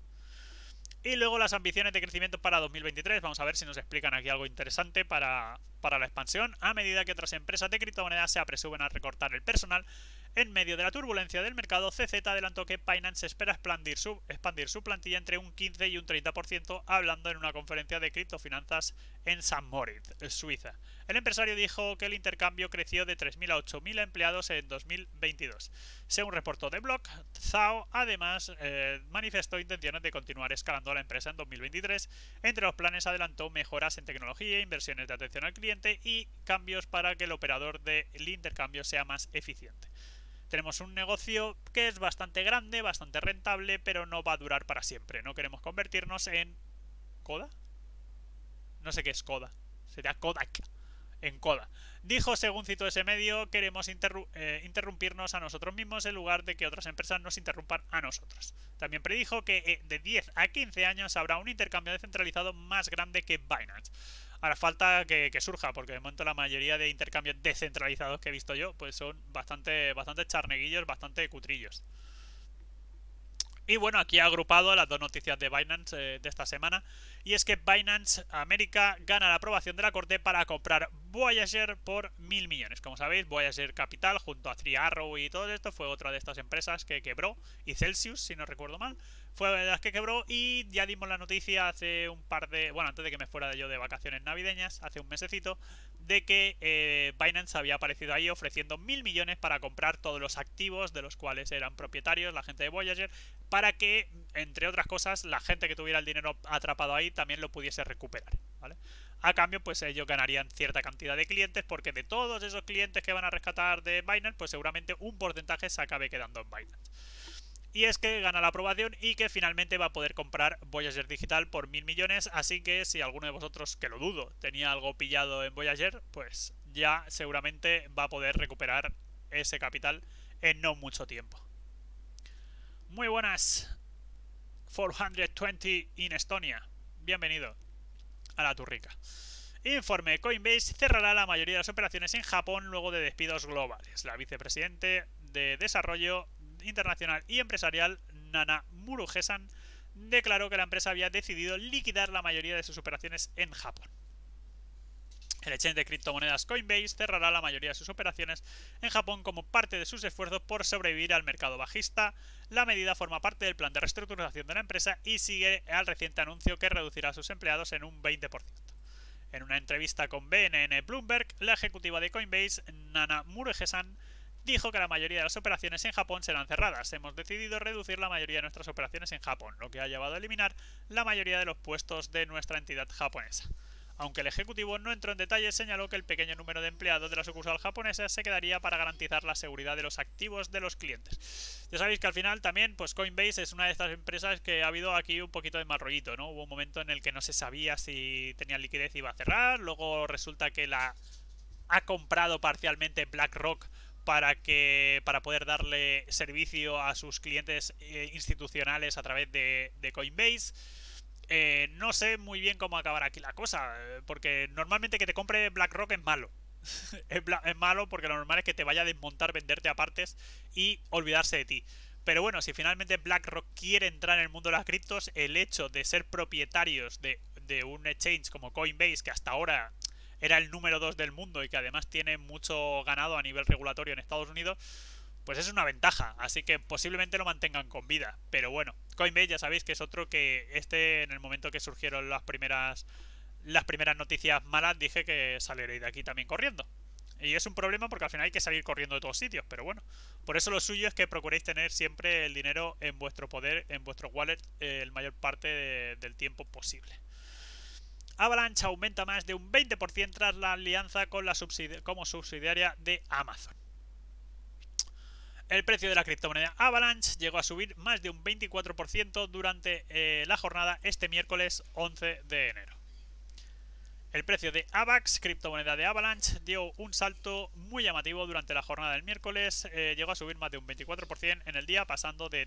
Y luego las ambiciones de crecimiento para 2023. Vamos a ver si nos explican aquí algo interesante para la expansión. A medida que otras empresas de criptomonedas se apresuran a recortar el personal en medio de la turbulencia del mercado, CZ adelantó que Binance espera expandir su plantilla entre un 15 y un 30%, hablando en una conferencia de criptofinanzas en St. Moritz, Suiza. El empresario dijo que el intercambio creció de 3.000 a 8.000 empleados en 2022. Según reportó The Block, Zhao además manifestó intenciones de continuar escalando a la empresa en 2023. Entre los planes adelantó mejoras en tecnología, inversiones de atención al cliente y cambios para que el operador del intercambio sea más eficiente. Tenemos un negocio que es bastante grande, bastante rentable, pero no va a durar para siempre. No queremos convertirnos en... ¿Coda? No sé qué es Coda. Sería Kodak. En Coda. Dijo, según citó ese medio, queremos interrumpirnos a nosotros mismos en lugar de que otras empresas nos interrumpan a nosotros. También predijo que de 10 a 15 años habrá un intercambio descentralizado más grande que Binance. Ahora falta que surja, porque de momento la mayoría de intercambios descentralizados que he visto yo pues son bastante charneguillos, bastante cutrillos. Y bueno, aquí he agrupado las dos noticias de Binance de esta semana. Y es que Binance América gana la aprobación de la corte para comprar Voyager por 1.000 millones. Como sabéis, Voyager Capital junto a Three Arrow y todo esto fue otra de estas empresas que quebró. Y Celsius, si no recuerdo mal, fue de las que quebró. Y ya dimos la noticia hace un par de... Bueno, antes de que me fuera yo de vacaciones navideñas, hace un mesecito, de que Binance había aparecido ahí ofreciendo 1.000 millones para comprar todos los activos de los cuales eran propietarios la gente de Voyager, para que, entre otras cosas, la gente que tuviera el dinero atrapado ahí también lo pudiese recuperar, ¿vale? A cambio, pues ellos ganarían cierta cantidad de clientes, porque de todos esos clientes que van a rescatar de Binance, pues seguramente un porcentaje se acabe quedando en Binance. Y es que gana la aprobación y que finalmente va a poder comprar Voyager Digital por 1.000 millones. Así que si alguno de vosotros, que lo dudo, tenía algo pillado en Voyager, pues ya seguramente va a poder recuperar ese capital en no mucho tiempo. Muy buenas. 420 in Estonia. Bienvenido a la turrica. Informe: Coinbase cerrará la mayoría de las operaciones en Japón luego de despidos globales. La vicepresidente de Desarrollo Internacional y Empresarial, Nana Murugesan, declaró que la empresa había decidido liquidar la mayoría de sus operaciones en Japón. El exchange de criptomonedas Coinbase cerrará la mayoría de sus operaciones en Japón como parte de sus esfuerzos por sobrevivir al mercado bajista. La medida forma parte del plan de reestructuración de la empresa y sigue al reciente anuncio que reducirá a sus empleados en un 20%. En una entrevista con BNN Bloomberg, la ejecutiva de Coinbase, Nana Murugesan, dijo que la mayoría de las operaciones en Japón serán cerradas. Hemos decidido reducir la mayoría de nuestras operaciones en Japón, lo que ha llevado a eliminar la mayoría de los puestos de nuestra entidad japonesa. Aunque el ejecutivo no entró en detalles, señaló que el pequeño número de empleados de la sucursal japonesa se quedaría para garantizar la seguridad de los activos de los clientes. Ya sabéis que al final también, pues Coinbase es una de estas empresas que ha habido aquí un poquito de mal rollito, ¿no? Hubo un momento en el que no se sabía si tenía liquidez y iba a cerrar, luego resulta que la ha comprado parcialmente BlackRock para poder darle servicio a sus clientes institucionales a través de Coinbase. No sé muy bien cómo acabará aquí la cosa, porque normalmente que te compre BlackRock es malo. Es malo porque lo normal es que te vaya a desmontar, venderte a partes y olvidarse de ti. Pero bueno, si finalmente BlackRock quiere entrar en el mundo de las criptos, el hecho de ser propietarios de un exchange como Coinbase, que hasta ahora era el número 2 del mundo y que además tiene mucho ganado a nivel regulatorio en Estados Unidos, pues es una ventaja, así que posiblemente lo mantengan con vida. Pero bueno, Coinbase ya sabéis que es otro que en el momento que surgieron las primeras noticias malas, dije que saliréis de aquí también corriendo. Y es un problema porque al final hay que salir corriendo de todos sitios, pero bueno, por eso lo suyo es que procuréis tener siempre el dinero en vuestro poder, en vuestro wallet, el mayor parte del tiempo posible. Avalanche aumenta más de un 20% tras la alianza con como subsidiaria de Amazon. El precio de la criptomoneda Avalanche llegó a subir más de un 24% durante la jornada este miércoles 11 de enero. El precio de AVAX, criptomoneda de Avalanche, dio un salto muy llamativo durante la jornada del miércoles. Llegó a subir más de un 24% en el día, pasando de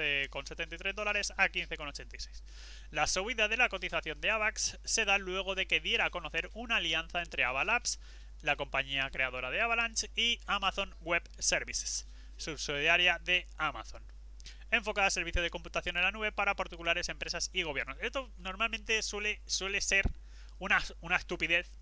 $12,73 a $15,86. La subida de la cotización de AVAX se da luego de que diera a conocer una alianza entre Avalabs, la compañía creadora de Avalanche, y Amazon Web Services, subsidiaria de Amazon, enfocada a servicios de computación en la nube para particulares, empresas y gobiernos. Esto normalmente suele ser una estupidez,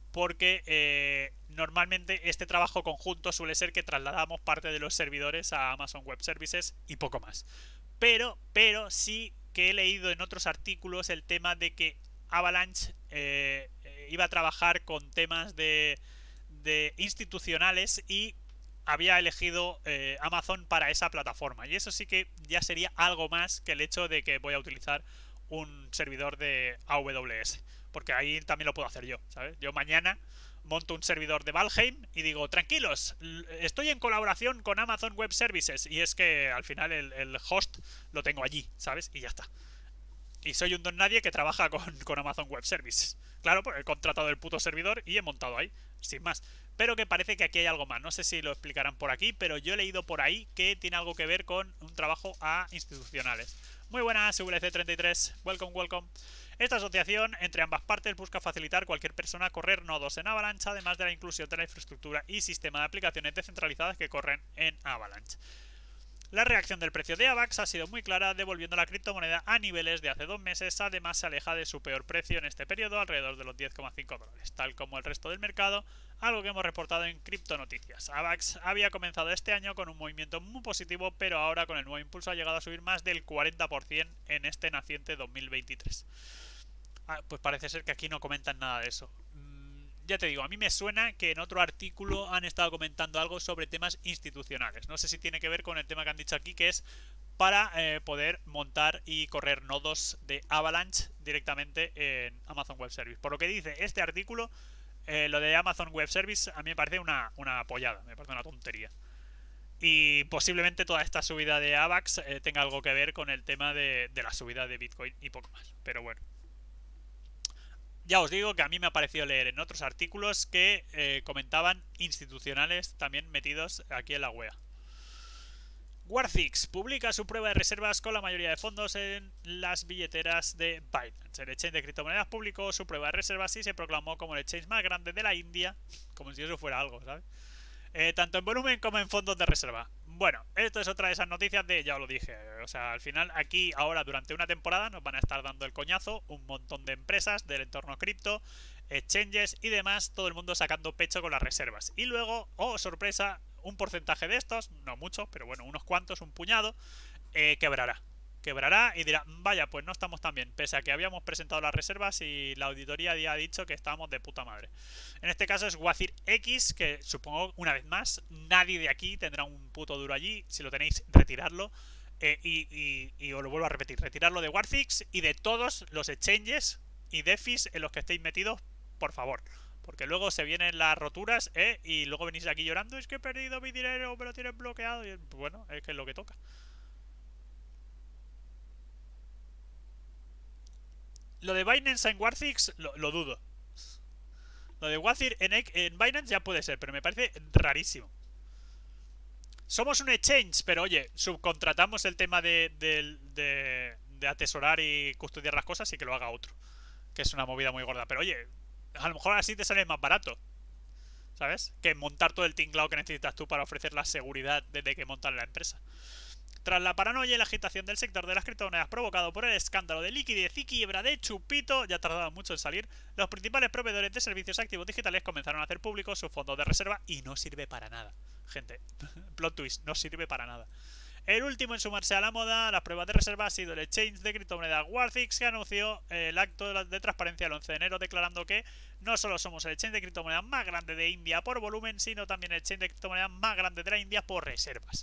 porque normalmente este trabajo conjunto suele ser que trasladamos parte de los servidores a Amazon Web Services y poco más. Pero sí que he leído en otros artículos el tema de que Avalanche iba a trabajar con temas de institucionales y había elegido Amazon para esa plataforma. Y eso sí que ya sería algo más que el hecho de que voy a utilizar un servidor de AWS, porque ahí también lo puedo hacer yo, ¿sabes? Yo mañana monto un servidor de Valheim y digo, tranquilos, estoy en colaboración con Amazon Web Services, y es que al final el host lo tengo allí, ¿sabes? Y ya está. Y soy un don nadie que trabaja con Amazon Web Services. Claro, pues he contratado el puto servidor y he montado ahí, sin más. Pero que parece que aquí hay algo más. No sé si lo explicarán por aquí, pero yo he leído por ahí que tiene algo que ver con un trabajo a institucionales. Muy buenas, VLC33. Welcome. Esta asociación entre ambas partes busca facilitar a cualquier persona a correr nodos en Avalanche, además de la inclusión de la infraestructura y sistema de aplicaciones descentralizadas que corren en Avalanche. La reacción del precio de AVAX ha sido muy clara, devolviendo la criptomoneda a niveles de hace 2 meses. Además, se aleja de su peor precio en este periodo, alrededor de los $10,5, tal como el resto del mercado, algo que hemos reportado en Cripto Noticias. AVAX había comenzado este año con un movimiento muy positivo, pero ahora con el nuevo impulso ha llegado a subir más del 40% en este naciente 2023. Pues parece ser que aquí no comentan nada de eso. Ya te digo, a mí me suena que en otro artículo han estado comentando algo sobre temas institucionales. No sé si tiene que ver con el tema que han dicho aquí, que es para poder montar y correr nodos de Avalanche directamente en Amazon Web Service. Por lo que dice este artículo, lo de Amazon Web Service a mí me parece una pollada, me parece una tontería. Y posiblemente toda esta subida de AVAX tenga algo que ver con el tema de la subida de Bitcoin y poco más. Pero bueno. Ya os digo que a mí me ha parecido leer en otros artículos que comentaban institucionales también metidos aquí en la web. Warthix publica su prueba de reservas con la mayoría de fondos en las billeteras de Binance. El exchange de criptomonedas publicó su prueba de reservas y se proclamó como el exchange más grande de la India, como si eso fuera algo, ¿sabes? Tanto en volumen como en fondos de reserva. Bueno, esto es otra de esas noticias de, ya os lo dije, o sea, al final aquí ahora durante una temporada nos van a estar dando el coñazo un montón de empresas del entorno cripto, exchanges y demás, todo el mundo sacando pecho con las reservas. Y luego, oh sorpresa, un porcentaje de estos, no muchos, pero bueno, unos cuantos, un puñado, quebrará. Quebrará y dirá, vaya, pues no estamos tan bien, pese a que habíamos presentado las reservas y la auditoría ya ha dicho que estábamos de puta madre. En este caso es Wazir X, que supongo, una vez más, nadie de aquí tendrá un puto duro allí. Si lo tenéis, retirarlo. Y os lo vuelvo a repetir, retirarlo de Warthix y de todos los exchanges y DeFis en los que estéis metidos, por favor. Porque luego se vienen las roturas, y luego venís aquí llorando, es que he perdido mi dinero, me lo tienes bloqueado. Y bueno, es que es lo que toca. Lo de Binance en Warthix lo dudo. Lo de Wazir en Binance ya puede ser, pero me parece rarísimo. Somos un exchange, pero oye, subcontratamos el tema de atesorar y custodiar las cosas y que lo haga otro. Que es una movida muy gorda. Pero oye, a lo mejor así te sale más barato, ¿sabes? Que montar todo el tinglao que necesitas tú para ofrecer la seguridad desde que montas la empresa. Tras la paranoia y la agitación del sector de las criptomonedas provocado por el escándalo de liquidez y quiebra de Chupito, ya tardaba mucho en salir, los principales proveedores de servicios activos digitales comenzaron a hacer públicos sus fondos de reserva y no sirve para nada. Gente, plot twist, no sirve para nada. El último en sumarse a la moda a las pruebas de reserva ha sido el exchange de criptomonedas Warthix, que anunció el acto de transparencia el 11 de enero declarando que no solo somos el exchange de criptomonedas más grande de India por volumen, sino también el exchange de criptomonedas más grande de la India por reservas.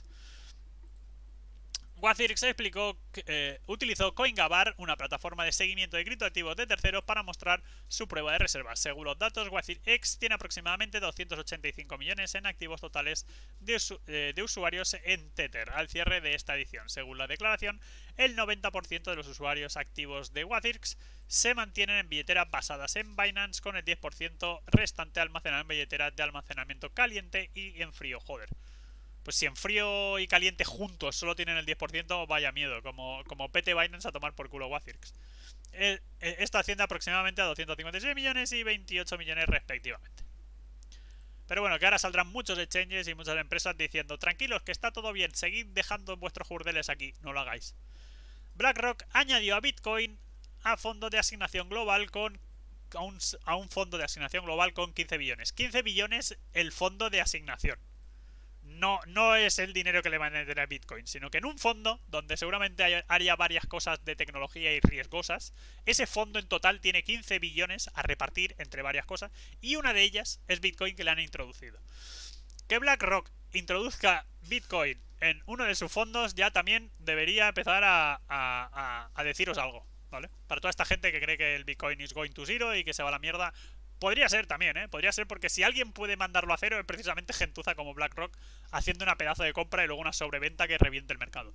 Wazirx explicó que utilizó CoinGabar, una plataforma de seguimiento de criptoactivos de terceros, para mostrar su prueba de reservas. Según los datos, Wazirx tiene aproximadamente 285 millones en activos totales de usuarios en Tether al cierre de esta edición. Según la declaración, el 90% de los usuarios activos de Wazirx se mantienen en billeteras basadas en Binance, con el 10% restante almacenado en billeteras de almacenamiento caliente y en frío. Joder. Pues si en frío y caliente juntos solo tienen el 10%, vaya miedo, como pete Binance a tomar por culo Wazirx. Esto asciende aproximadamente a 256 millones y 28 millones respectivamente. Pero bueno, que ahora saldrán muchos exchanges y muchas empresas diciendo, tranquilos, que está todo bien, seguid dejando vuestros jurdeles aquí, no lo hagáis. BlackRock añadió a Bitcoin a fondo de asignación global a un fondo de asignación global con 15 billones. 15 billones el fondo de asignación. No es el dinero que le van a meter a Bitcoin, sino que en un fondo, donde seguramente haría varias cosas de tecnología y riesgosas, ese fondo en total tiene 15 billones a repartir entre varias cosas, y una de ellas es Bitcoin, que le han introducido. Que BlackRock introduzca Bitcoin en uno de sus fondos ya también debería empezar a deciros algo, ¿vale? Para toda esta gente que cree que el Bitcoin is going to zero y que se va a la mierda. Podría ser también, podría ser, porque si alguien puede mandarlo a cero es precisamente gentuza como BlackRock, haciendo una pedazo de compra y luego una sobreventa que reviente el mercado.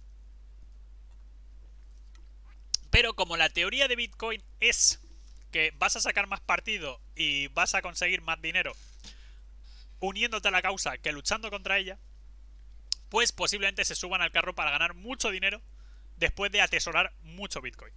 Pero como la teoría de Bitcoin es que vas a sacar más partido y vas a conseguir más dinero uniéndote a la causa que luchando contra ella, pues posiblemente se suban al carro para ganar mucho dinero después de atesorar mucho Bitcoin.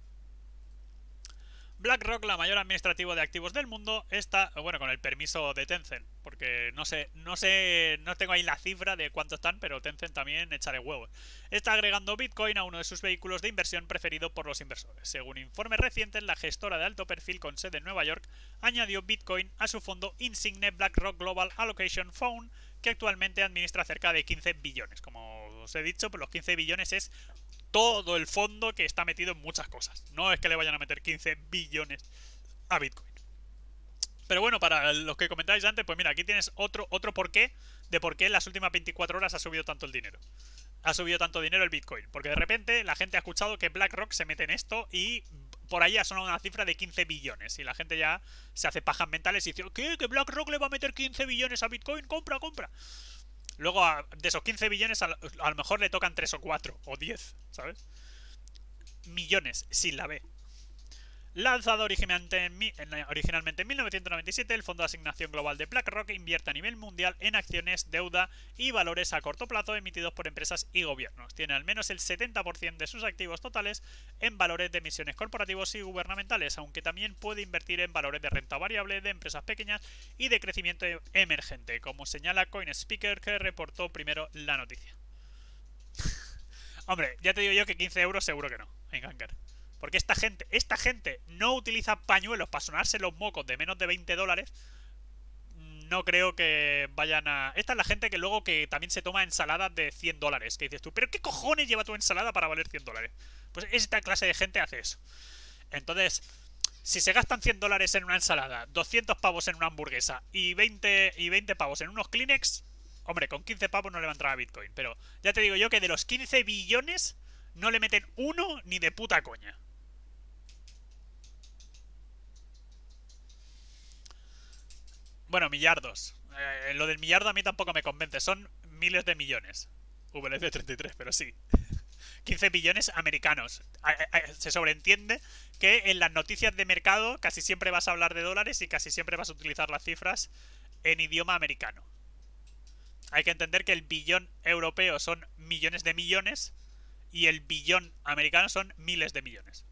BlackRock, la mayor administrativo de activos del mundo, está, bueno, con el permiso de Tencent, porque no tengo ahí la cifra de cuánto están, pero Tencent también echaré huevos. Está agregando Bitcoin a uno de sus vehículos de inversión preferido por los inversores. Según informes recientes, la gestora de alto perfil con sede en Nueva York añadió Bitcoin a su fondo insigne BlackRock Global Allocation Fund, que actualmente administra cerca de 15 billones. Como os he dicho, pues los 15 billones es todo el fondo que está metido en muchas cosas. No es que le vayan a meter 15 billones a Bitcoin. Pero bueno, para los que comentáis antes, pues mira, aquí tienes otro porqué de por qué en las últimas 24 horas ha subido tanto el dinero. Ha subido tanto dinero el Bitcoin. Porque de repente la gente ha escuchado que BlackRock se mete en esto y por ahí ha sonado una cifra de 15 billones. Y la gente ya se hace pajas mentales y dice, ¿qué? ¿Que BlackRock le va a meter 15 billones a Bitcoin? ¡Compra, compra! Luego, de esos 15 billones, a lo mejor le tocan 3 o 4 o 10, ¿sabes? Millones, sin la B. Lanzado originalmente en 1997, el Fondo de Asignación Global de BlackRock invierte a nivel mundial en acciones, deuda y valores a corto plazo emitidos por empresas y gobiernos. Tiene al menos el 70% de sus activos totales en valores de emisiones corporativos y gubernamentales, aunque también puede invertir en valores de renta variable de empresas pequeñas y de crecimiento emergente, como señala CoinSpeaker, que reportó primero la noticia. Hombre, ya te digo yo que 15 euros seguro que no, en Ganker. Porque esta gente no utiliza pañuelos para sonarse los mocos de menos de 20 dólares. No creo que vayan a... Esta es la gente que luego que también se toma ensaladas de 100 dólares. Que dices tú, ¿pero qué cojones lleva tu ensalada para valer 100 dólares? Pues esta clase de gente hace eso. Entonces, si se gastan 100 dólares en una ensalada, 200 pavos en una hamburguesa y 20 pavos en unos Kleenex, hombre, con 15 pavos no le va a entrar a Bitcoin. Pero ya te digo yo que de los 15 billones no le meten uno ni de puta coña. Bueno, millardos. Lo del millardo a mí tampoco me convence. Son miles de millones. VLC 33, pero sí. 15 billones americanos. Se sobreentiende que en las noticias de mercado casi siempre vas a hablar de dólares y casi siempre vas a utilizar las cifras en idioma americano. Hay que entender que el billón europeo son millones de millones y el billón americano son miles de millones.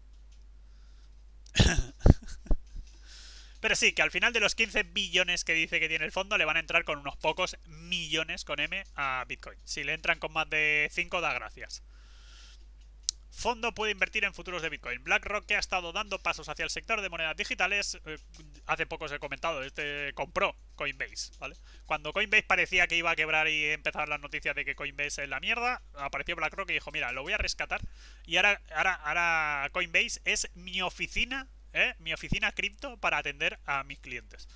Pero sí, que al final de los 15 billones que dice que tiene el fondo, le van a entrar con unos pocos millones con M a Bitcoin. Si le entran con más de 5, da gracias. Fondo puede invertir en futuros de Bitcoin. BlackRock, que ha estado dando pasos hacia el sector de monedas digitales, hace poco os he comentado, compró Coinbase, ¿vale? Cuando Coinbase parecía que iba a quebrar y empezar las noticias de que Coinbase es la mierda, apareció BlackRock y dijo, mira, lo voy a rescatar. Y ahora Coinbase es mi oficina cripto para atender a mis clientes.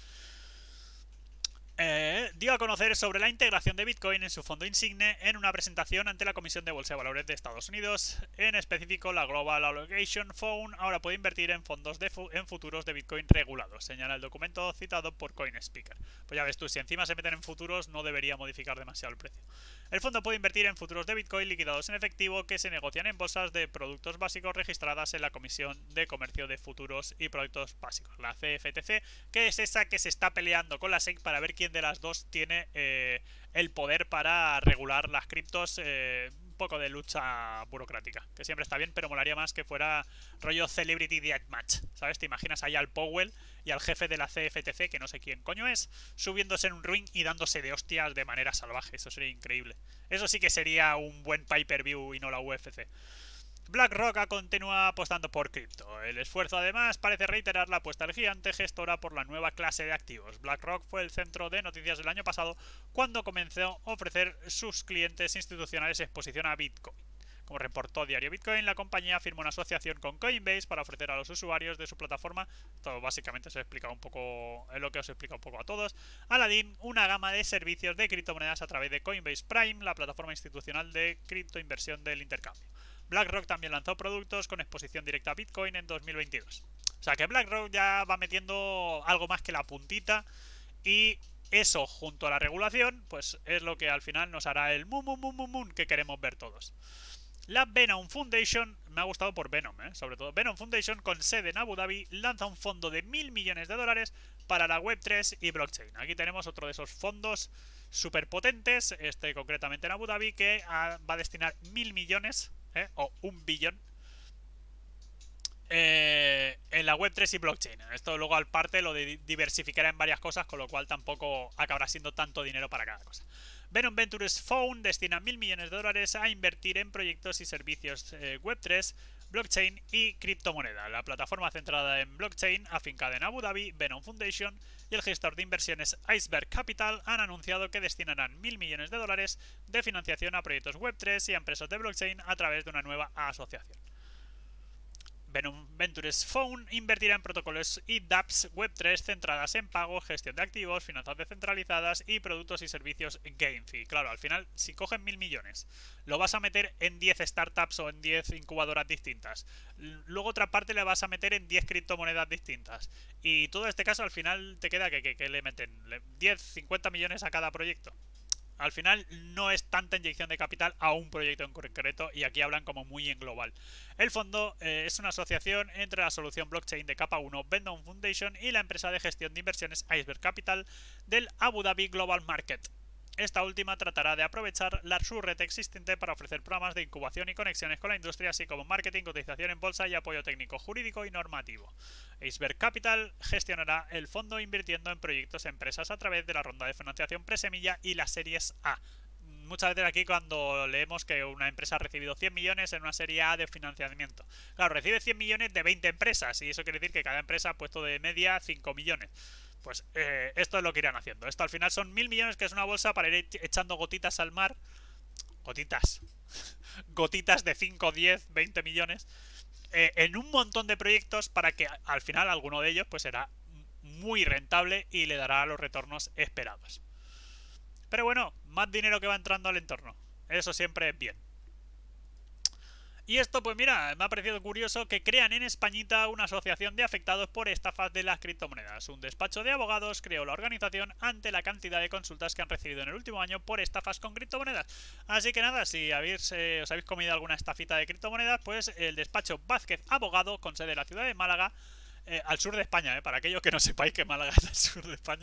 Dio a conocer sobre la integración de Bitcoin en su fondo insigne en una presentación ante la Comisión de Bolsa de Valores de Estados Unidos. En específico, la Global Allocation Fund ahora puede invertir en fondos en futuros de Bitcoin regulados, señala el documento citado por CoinSpeaker. Pues ya ves tú, si encima se meten en futuros, no debería modificar demasiado el precio. El fondo puede invertir en futuros de Bitcoin liquidados en efectivo que se negocian en bolsas de productos básicos registradas en la Comisión de Comercio de Futuros y Productos Básicos, la CFTC, que es esa que se está peleando con la SEC para ver quién de las dos tiene el poder para regular las criptos. Un poco de lucha burocrática, que siempre está bien, pero molaría más que fuera rollo Celebrity Deathmatch, ¿sabes? Te imaginas ahí al Powell y al jefe de la CFTC, que no sé quién coño es, subiéndose en un ring y dándose de hostias de manera salvaje. Eso sería increíble. Eso sí que sería un buen pay-per-view y no la UFC. BlackRock continúa apostando por cripto. El esfuerzo además parece reiterar la apuesta del gigante gestora por la nueva clase de activos. BlackRock fue el centro de noticias del año pasado cuando comenzó a ofrecer a sus clientes institucionales exposición a Bitcoin. Como reportó Diario Bitcoin, la compañía firmó una asociación con Coinbase para ofrecer a los usuarios de su plataforma, esto básicamente se explica un poco, es lo que os explica un poco a todos, Aladdin, una gama de servicios de criptomonedas a través de Coinbase Prime, la plataforma institucional de criptoinversión del intercambio. BlackRock también lanzó productos con exposición directa a Bitcoin en 2022. O sea que BlackRock ya va metiendo algo más que la puntita y eso junto a la regulación pues es lo que al final nos hará el moon que queremos ver todos. La Venom Foundation, me ha gustado por Venom, sobre todo. Venom Foundation, con sede en Abu Dhabi, lanza un fondo de $1.000 millones para la Web3 y blockchain. Aquí tenemos otro de esos fondos súper potentes, concretamente en Abu Dhabi, que va a destinar 1.000 millones, o 1 billón, en la Web3 y blockchain. Esto luego al parte lo diversificará en varias cosas, con lo cual tampoco acabará siendo tanto dinero para cada cosa. Venom Ventures Fund destina $1.000 millones a invertir en proyectos y servicios Web3, blockchain y criptomoneda. La plataforma centrada en blockchain, afincada en Abu Dhabi, Venom Foundation y el gestor de inversiones Iceberg Capital han anunciado que destinarán $1.000 millones de financiación a proyectos Web3 y a empresas de blockchain a través de una nueva asociación. Venom Ventures Fund invertirá en protocolos y dApps Web3 centradas en pago, gestión de activos, finanzas descentralizadas y productos y servicios GameFi. Claro, al final, si cogen 1.000 millones, lo vas a meter en 10 startups o en 10 incubadoras distintas. Luego otra parte le vas a meter en 10 criptomonedas distintas. Y todo este caso al final te queda que le meten 10, 50 millones a cada proyecto. Al final no es tanta inyección de capital a un proyecto en concreto y aquí hablan como muy en global. El fondo es una asociación entre la solución blockchain de capa 1 Vendome Foundation y la empresa de gestión de inversiones Iceberg Capital del Abu Dhabi Global Market. Esta última tratará de aprovechar su red existente para ofrecer programas de incubación y conexiones con la industria, así como marketing, cotización en bolsa y apoyo técnico, jurídico y normativo. Iceberg Capital gestionará el fondo invirtiendo en proyectos e empresas a través de la ronda de financiación presemilla y las series A. Muchas veces aquí cuando leemos que una empresa ha recibido 100 millones en una serie A de financiamiento. Claro, recibe 100 millones de 20 empresas y eso quiere decir que cada empresa ha puesto de media 5 millones. Pues esto es lo que irán haciendo. Esto al final son 1000 millones, que es una bolsa para ir echando gotitas al mar. Gotitas. Gotitas de 5, 10, 20 millones. En un montón de proyectos para que al final alguno de ellos pues será muy rentable y le dará los retornos esperados. Pero bueno, más dinero que va entrando al entorno. Eso siempre es bien. Y esto, pues mira, me ha parecido curioso que crean en Españita una asociación de afectados por estafas de las criptomonedas. Un despacho de abogados creó la organización ante la cantidad de consultas que han recibido en el último año por estafas con criptomonedas. Así que nada, si os habéis comido alguna estafita de criptomonedas, pues el despacho Vázquez Abogado, con sede en la ciudad de Málaga, al sur de España, para aquellos que no sepáis que Málaga es al sur de España.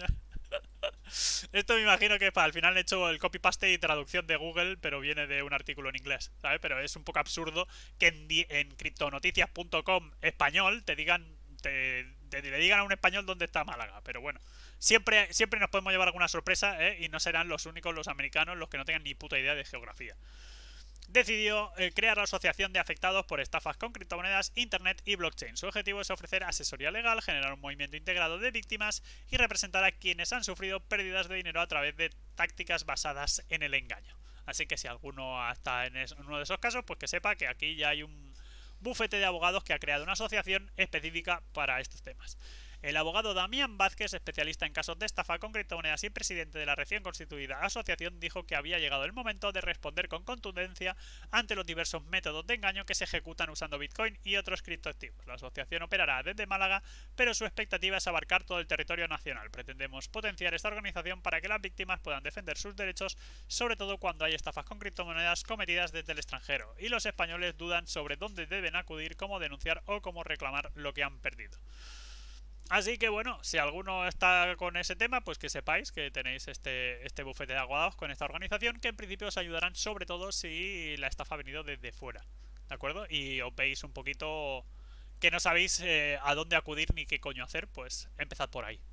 Esto me imagino que al final he hecho el copy-paste y traducción de Google, pero viene de un artículo en inglés, ¿sabes? Pero es un poco absurdo que en criptonoticias.com español te digan, le digan a un español dónde está Málaga. Pero bueno, siempre nos podemos llevar alguna sorpresa, ¿eh? Y no serán los únicos, los americanos, los que no tengan ni puta idea de geografía. Decidió crear la asociación de afectados por estafas con criptomonedas, internet y blockchain. Su objetivo es ofrecer asesoría legal, generar un movimiento integrado de víctimas y representar a quienes han sufrido pérdidas de dinero a través de tácticas basadas en el engaño. Así que si alguno está en uno de esos casos, pues que sepa que aquí ya hay un bufete de abogados que ha creado una asociación específica para estos temas. El abogado Damián Vázquez, especialista en casos de estafa con criptomonedas y presidente de la recién constituida asociación, dijo que había llegado el momento de responder con contundencia ante los diversos métodos de engaño que se ejecutan usando Bitcoin y otros criptoactivos. La asociación operará desde Málaga, pero su expectativa es abarcar todo el territorio nacional. Pretendemos potenciar esta organización para que las víctimas puedan defender sus derechos, sobre todo cuando hay estafas con criptomonedas cometidas desde el extranjero, y los españoles dudan sobre dónde deben acudir, cómo denunciar o cómo reclamar lo que han perdido. Así que bueno, si alguno está con ese tema, pues que sepáis que tenéis este bufete de abogados con esta organización, que en principio os ayudarán sobre todo si la estafa ha venido desde fuera, ¿de acuerdo? Y os veis un poquito que no sabéis a dónde acudir ni qué coño hacer, pues empezad por ahí.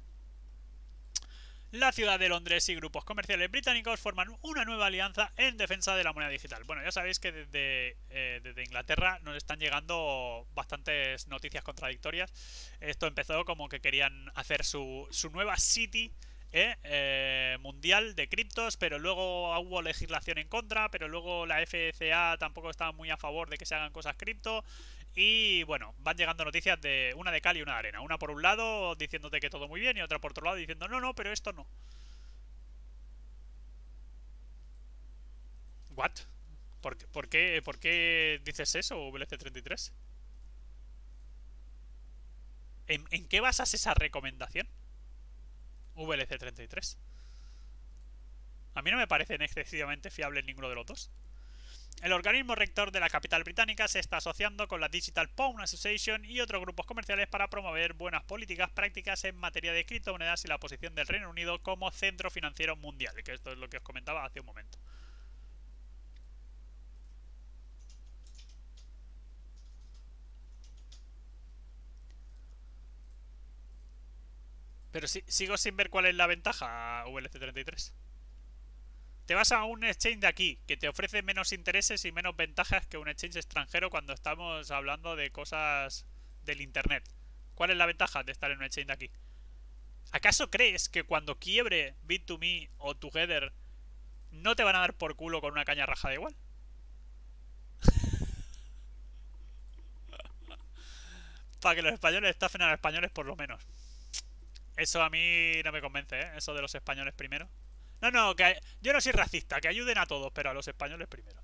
La ciudad de Londres y grupos comerciales británicos forman una nueva alianza en defensa de la moneda digital. Bueno, ya sabéis que desde Inglaterra nos están llegando bastantes noticias contradictorias. Esto empezó como que querían hacer su nueva City mundial de criptos, pero luego hubo legislación en contra, pero luego la FCA tampoco estaba muy a favor de que se hagan cosas cripto. Y bueno, van llegando noticias de una de cal y una de arena. Una por un lado diciéndote que todo muy bien y otra por otro lado diciendo no, pero esto no. ¿What? ¿Por qué dices eso, VLC33? ¿En qué basas esa recomendación? VLC33. A mí no me parecen excesivamente fiables ninguno de los dos. El organismo rector de la capital británica se está asociando con la Digital Pound Association y otros grupos comerciales para promover buenas políticas prácticas en materia de criptomonedas y la posición del Reino Unido como centro financiero mundial, que esto es lo que os comentaba hace un momento. Pero sigo sin ver cuál es la ventaja, VLC33. Te vas a un exchange de aquí, que te ofrece menos intereses y menos ventajas que un exchange extranjero cuando estamos hablando de cosas del internet. ¿Cuál es la ventaja de estar en un exchange de aquí? ¿Acaso crees que cuando quiebre Bit2Me o Together no te van a dar por culo con una caña rajada igual? Para que los españoles estafen a los españoles por lo menos. Eso a mí no me convence, ¿eh? Eso de los españoles primero. No, que yo no soy racista, que ayuden a todos, pero a los españoles primero.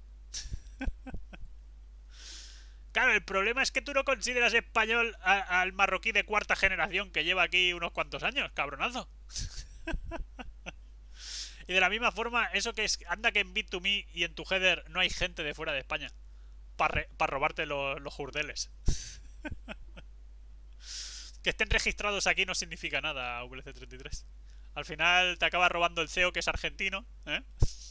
Claro, el problema es que tú no consideras español al marroquí de cuarta generación que lleva aquí unos cuantos años, cabronazo. Y de la misma forma, eso que es, anda que en Bit2Me y en tu header no hay gente de fuera de España para robarte los jurdeles. Que estén registrados aquí no significa nada, VLC33. Al final te acaba robando el CEO, que es argentino, ¿eh?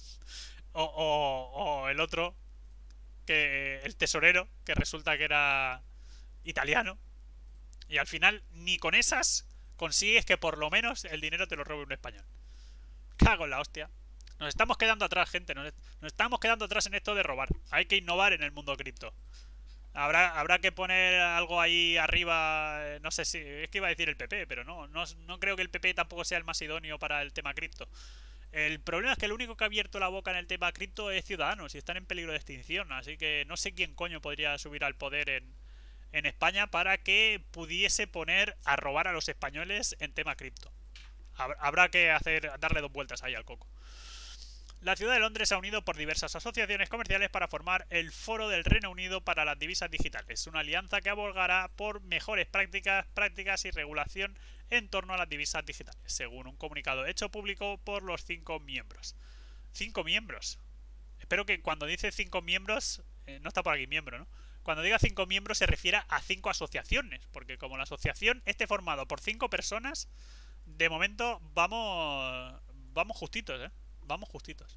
O el otro, que el tesorero, que resulta que era italiano. Y al final, ni con esas consigues que por lo menos el dinero te lo robe un español. Cago en la hostia. Nos estamos quedando atrás, gente. Nos estamos quedando atrás en esto de robar. Hay que innovar en el mundo cripto. Habrá que poner algo ahí arriba. No sé si. Es que iba a decir el PP, pero no creo que el PP tampoco sea el más idóneo para el tema cripto. El problema es que el único que ha abierto la boca en el tema cripto es Ciudadanos y están en peligro de extinción. Así que no sé quién coño podría subir al poder en España para que pudiese poner a robar a los españoles en tema cripto. Habrá que darle dos vueltas ahí al coco. La ciudad de Londres se ha unido por diversas asociaciones comerciales para formar el Foro del Reino Unido para las Divisas Digitales, una alianza que abogará por mejores prácticas y regulación en torno a las divisas digitales, según un comunicado hecho público por los 5 miembros. ¿5 miembros? Espero que cuando dice 5 miembros, no está por aquí miembro, ¿no? Cuando diga 5 miembros se refiere a 5 asociaciones, porque como la asociación esté formado por 5 personas, de momento vamos justitos, ¿eh? Vamos justitos.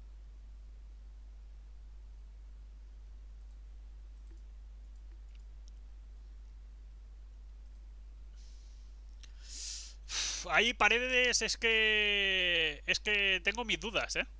Ahí Paredes es que tengo mis dudas, ¿eh?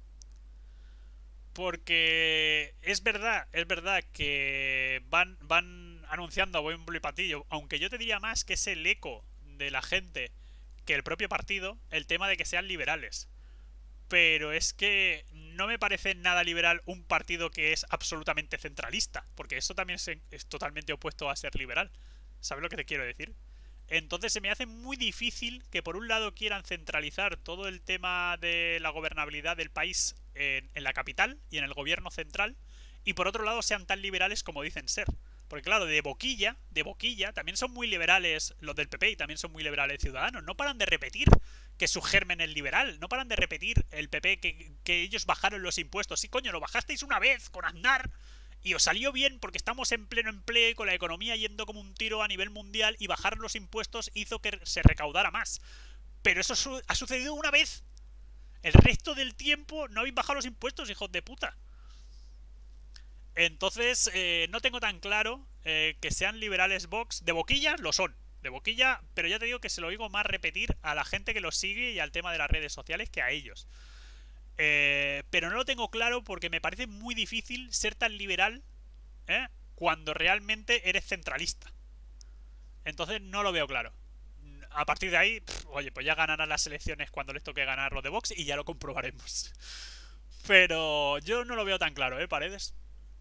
Porque es verdad que van anunciando a bombo y platillo, aunque yo te diría más que es el eco de la gente que el propio partido, el tema de que sean liberales. Pero es que no me parece nada liberal un partido que es absolutamente centralista, porque eso también es totalmente opuesto a ser liberal. ¿Sabes lo que te quiero decir? Entonces se me hace muy difícil que por un lado quieran centralizar todo el tema de la gobernabilidad del país en la capital y en el gobierno central, y por otro lado sean tan liberales como dicen ser. Porque claro, de boquilla, también son muy liberales los del PP y también son muy liberales Ciudadanos. No paran de repetir que su germen es liberal. No paran de repetir el PP que ellos bajaron los impuestos. Sí, coño, lo bajasteis una vez con Aznar y os salió bien porque estamos en pleno empleo y con la economía yendo como un tiro a nivel mundial, y bajar los impuestos hizo que se recaudara más. Pero eso ha sucedido una vez. El resto del tiempo no habéis bajado los impuestos, hijos de puta. Entonces, no tengo tan claro que sean liberales Vox. De boquilla lo son. De boquilla, pero ya te digo que se lo oigo más repetir a la gente que los sigue y al tema de las redes sociales que a ellos. Pero no lo tengo claro porque me parece muy difícil ser tan liberal cuando realmente eres centralista. Entonces no lo veo claro. A partir de ahí, oye, pues ya ganarán las elecciones cuando les toque ganar los de Vox y ya lo comprobaremos. Pero yo no lo veo tan claro, Paredes.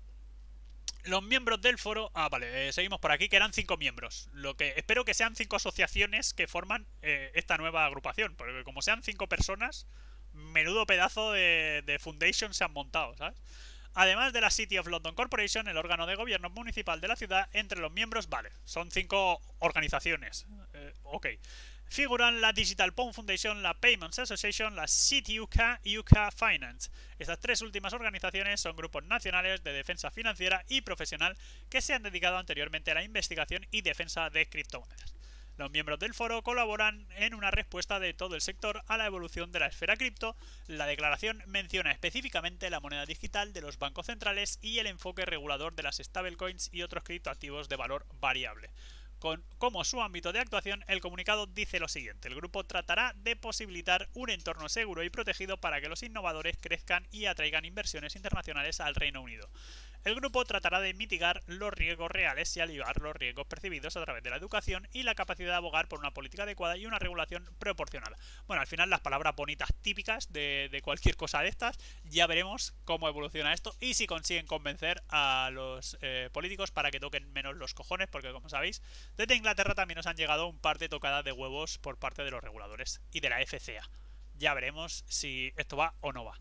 Los miembros del foro... Ah, vale, seguimos por aquí, que eran 5 miembros. Lo que espero que sean 5 asociaciones que forman esta nueva agrupación. Porque como sean 5 personas, menudo pedazo de foundation se han montado, ¿sabes? Además de la City of London Corporation, el órgano de gobierno municipal de la ciudad, entre los miembros, vale, son 5 organizaciones. Ok. Figuran la Digital Pound Foundation, la Payments Association, la City UK y UK Finance. Estas 3 últimas organizaciones son grupos nacionales de defensa financiera y profesional que se han dedicado anteriormente a la investigación y defensa de criptomonedas. Los miembros del foro colaboran en una respuesta de todo el sector a la evolución de la esfera cripto. La declaración menciona específicamente la moneda digital de los bancos centrales y el enfoque regulador de las stablecoins y otros criptoactivos de valor variable. Como su ámbito de actuación, el comunicado dice lo siguiente: el grupo tratará de posibilitar un entorno seguro y protegido para que los innovadores crezcan y atraigan inversiones internacionales al Reino Unido. El grupo tratará de mitigar los riesgos reales y aliviar los riesgos percibidos a través de la educación y la capacidad de abogar por una política adecuada y una regulación proporcionada. Bueno, al final las palabras bonitas típicas de cualquier cosa de estas. Ya veremos cómo evoluciona esto y si consiguen convencer a los políticos para que toquen menos los cojones, porque como sabéis, desde Inglaterra también nos han llegado un par de tocadas de huevos por parte de los reguladores y de la FCA. Ya veremos si esto va o no va.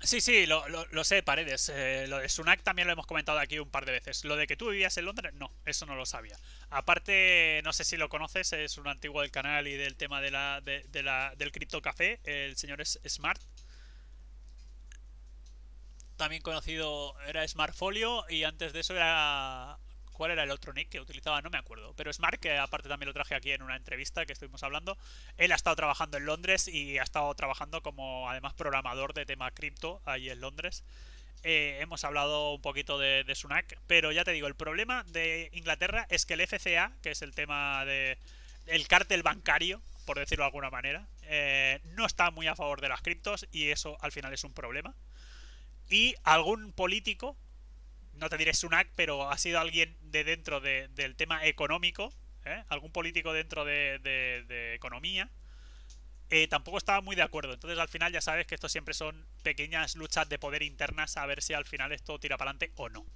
Sí, sí, lo sé, Paredes. Lo de Sunak también lo hemos comentado aquí un par de veces. Lo de que tú vivías en Londres, no, eso no lo sabía. Aparte, no sé si lo conoces, es un antiguo del canal y del tema del Crypto Café, el señor Smart, también conocido, era Smartfolio y antes de eso era... ¿Cuál era el otro nick que utilizaba? No me acuerdo. Pero Smart, que aparte también lo traje aquí en una entrevista que estuvimos hablando, él ha estado trabajando en Londres y ha estado trabajando como además programador de tema cripto ahí en Londres. Hemos hablado un poquito de Sunak, pero ya te digo, el problema de Inglaterra es que el FCA, que es el tema de el cártel bancario, por decirlo de alguna manera, no está muy a favor de las criptos y eso al final es un problema. Y algún político, no te diré Sunak, pero ha sido alguien de dentro del tema económico, algún político dentro de economía, tampoco estaba muy de acuerdo. Entonces al final ya sabes que esto siempre son pequeñas luchas de poder internas a ver si al final esto tira para adelante o no.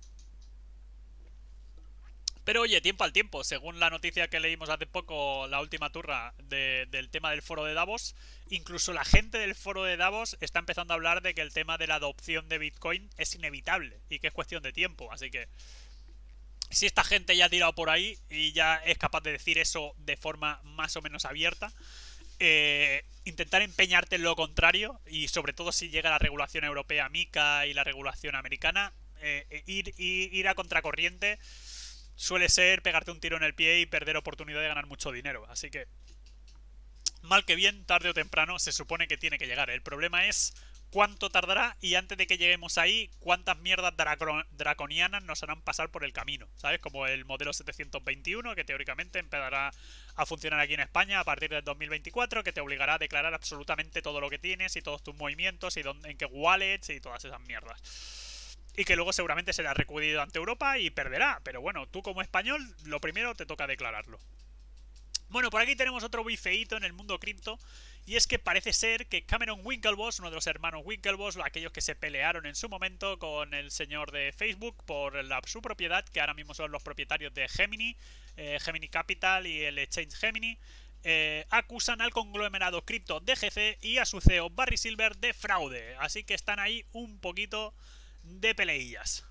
Pero oye, tiempo al tiempo, según la noticia que leímos hace poco, la última turra del tema del foro de Davos, incluso la gente del foro de Davos está empezando a hablar de que el tema de la adopción de Bitcoin es inevitable y que es cuestión de tiempo. Así que si esta gente ya ha tirado por ahí y ya es capaz de decir eso de forma más o menos abierta, intentar empeñarte en lo contrario y sobre todo si llega la regulación europea MiCA y la regulación americana, ir a contracorriente suele ser pegarte un tiro en el pie y perder oportunidad de ganar mucho dinero. Así que, mal que bien, tarde o temprano, se supone que tiene que llegar. El problema es cuánto tardará y antes de que lleguemos ahí, cuántas mierdas draconianas nos harán pasar por el camino. ¿Sabes? Como el modelo 721, que teóricamente empezará a funcionar aquí en España a partir del 2024, que te obligará a declarar absolutamente todo lo que tienes y todos tus movimientos y en qué wallets y todas esas mierdas. Y que luego seguramente será recudido ante Europa y perderá. Pero bueno, tú como español, lo primero te toca declararlo. Bueno, por aquí tenemos otro bifeíto en el mundo cripto. Y es que parece ser que Cameron Winklevoss, uno de los hermanos Winklevoss, aquellos que se pelearon en su momento con el señor de Facebook por su propiedad, que ahora mismo son los propietarios de Gemini, Gemini Capital y el Exchange Gemini, acusan al conglomerado cripto DGC y a su CEO Barry Silbert de fraude. Así que están ahí un poquito de peleillas.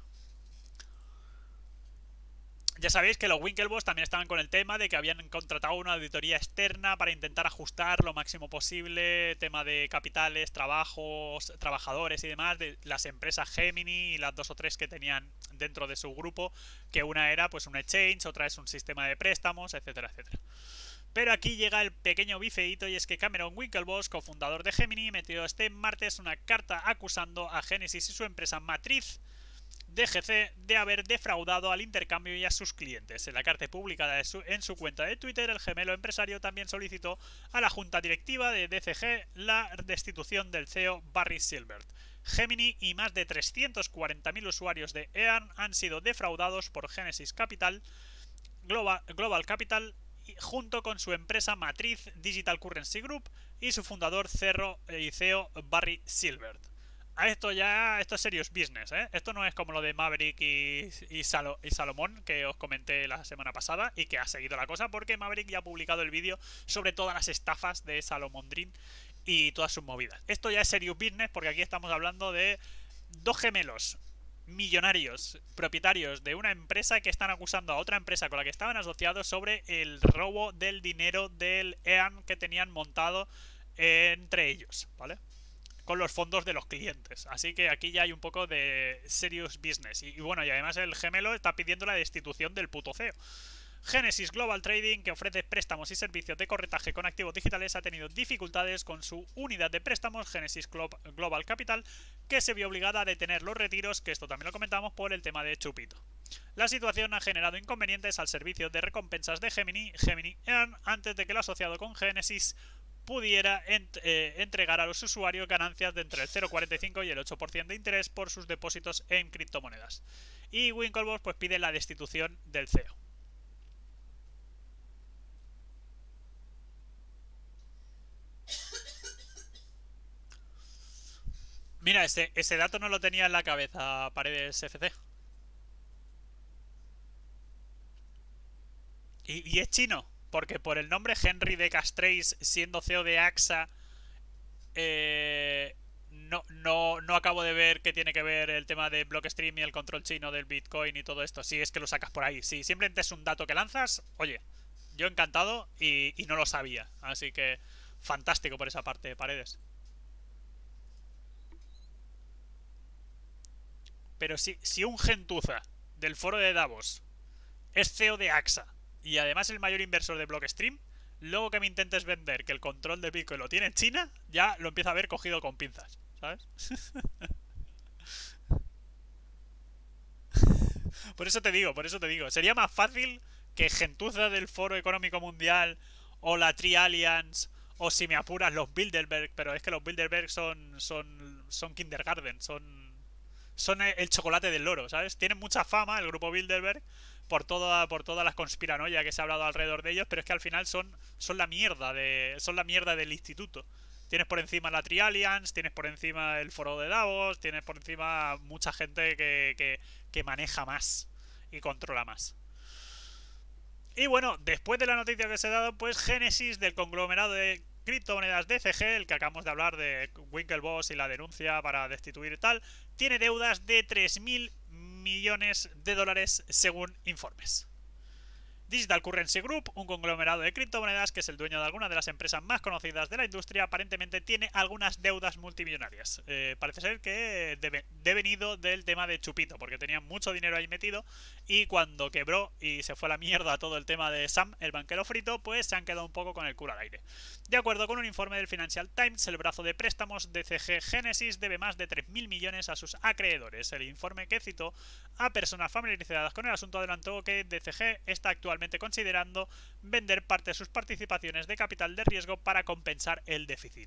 Ya sabéis que los Winklevoss también estaban con el tema de que habían contratado una auditoría externa para intentar ajustar lo máximo posible tema de capitales, trabajos, trabajadores y demás de las empresas Gemini y las dos o tres que tenían dentro de su grupo, que una era pues un exchange, otra es un sistema de préstamos, etcétera, etcétera. Pero aquí llega el pequeño bifeíto y es que Cameron Winklevoss, cofundador de Gemini, metió este martes una carta acusando a Genesis y su empresa matriz DGC de haber defraudado al intercambio y a sus clientes. En la carta publicada en su cuenta de Twitter, el gemelo empresario también solicitó a la junta directiva de DCG la destitución del CEO Barry Silbert. Gemini y más de 340.000 usuarios de EARN han sido defraudados por Genesis Capital, Global Capital, junto con su empresa matriz Digital Currency Group y su fundador y CEO Barry Silbert. Esto es serious business, ¿eh? Esto no es como lo de Maverick y Salomón que os comenté la semana pasada y que ha seguido la cosa porque Maverick ya ha publicado el vídeo sobre todas las estafas de Salomón Dream y todas sus movidas. Esto ya es serious business porque aquí estamos hablando de dos gemelos millonarios propietarios de una empresa que están acusando a otra empresa con la que estaban asociados sobre el robo del dinero del EAN que tenían montado entre ellos, ¿vale? Con los fondos de los clientes. Así que aquí ya hay un poco de serious business. Y bueno, y además el gemelo está pidiendo la destitución del puto CEO. Genesis Global Trading, que ofrece préstamos y servicios de corretaje con activos digitales, ha tenido dificultades con su unidad de préstamos, Genesis Global Capital, que se vio obligada a detener los retiros, que esto también lo comentamos por el tema de Chupito. La situación ha generado inconvenientes al servicio de recompensas de Gemini Earn, antes de que el asociado con Genesis pudiera entregar a los usuarios ganancias de entre el 0,45 y el 8% de interés por sus depósitos en criptomonedas. Y Winklevoss pues pide la destitución del CEO. Mira, ese dato no lo tenía en la cabeza, Paredes FC. Y es chino, porque por el nombre Henry de Castreis, siendo CEO de AXA, no acabo de ver qué tiene que ver el tema de Blockstream y el control chino del Bitcoin y todo esto. Si es que lo sacas por ahí. Si simplemente es un dato que lanzas, oye, yo encantado y no lo sabía. Así que fantástico por esa parte, Paredes. Pero si un gentuza del foro de Davos es CEO de AXA y además el mayor inversor de Blockstream, luego que me intentes vender que el control de Bitcoin lo tiene en China, ya lo empiezo a ver cogido con pinzas, ¿sabes? Por eso te digo. Sería más fácil que gentuza del Foro Económico Mundial o la Tri Alliance o si me apuras los Bilderberg, pero es que los Bilderberg son kindergarten, son el chocolate del loro, ¿sabes? Tienen mucha fama el grupo Bilderberg por todas las conspiranoia que se ha hablado alrededor de ellos, pero es que al final son la mierda del instituto. Tienes por encima la Tri Alliance, tienes por encima el foro de Davos, tienes por encima mucha gente que maneja más y controla más. Y bueno, después de la noticia que se ha dado, pues Génesis del conglomerado de criptomonedas DCG, el que acabamos de hablar de Winklevoss y la denuncia para destituir y tal, tiene deudas de 3.000 millones de dólares según informes. Digital Currency Group, un conglomerado de criptomonedas que es el dueño de algunas de las empresas más conocidas de la industria, aparentemente tiene algunas deudas multimillonarias. Parece ser que devenido del tema de Chupito, porque tenían mucho dinero ahí metido y cuando quebró y se fue a la mierda todo el tema de Sam, el banquero frito, pues se han quedado un poco con el culo al aire. De acuerdo con un informe del Financial Times, el brazo de préstamos de CG Genesis debe más de 3.000 millones a sus acreedores. El informe que citó a personas familiarizadas con el asunto adelantó que DCG está actualmente considerando vender parte de sus participaciones de capital de riesgo para compensar el déficit.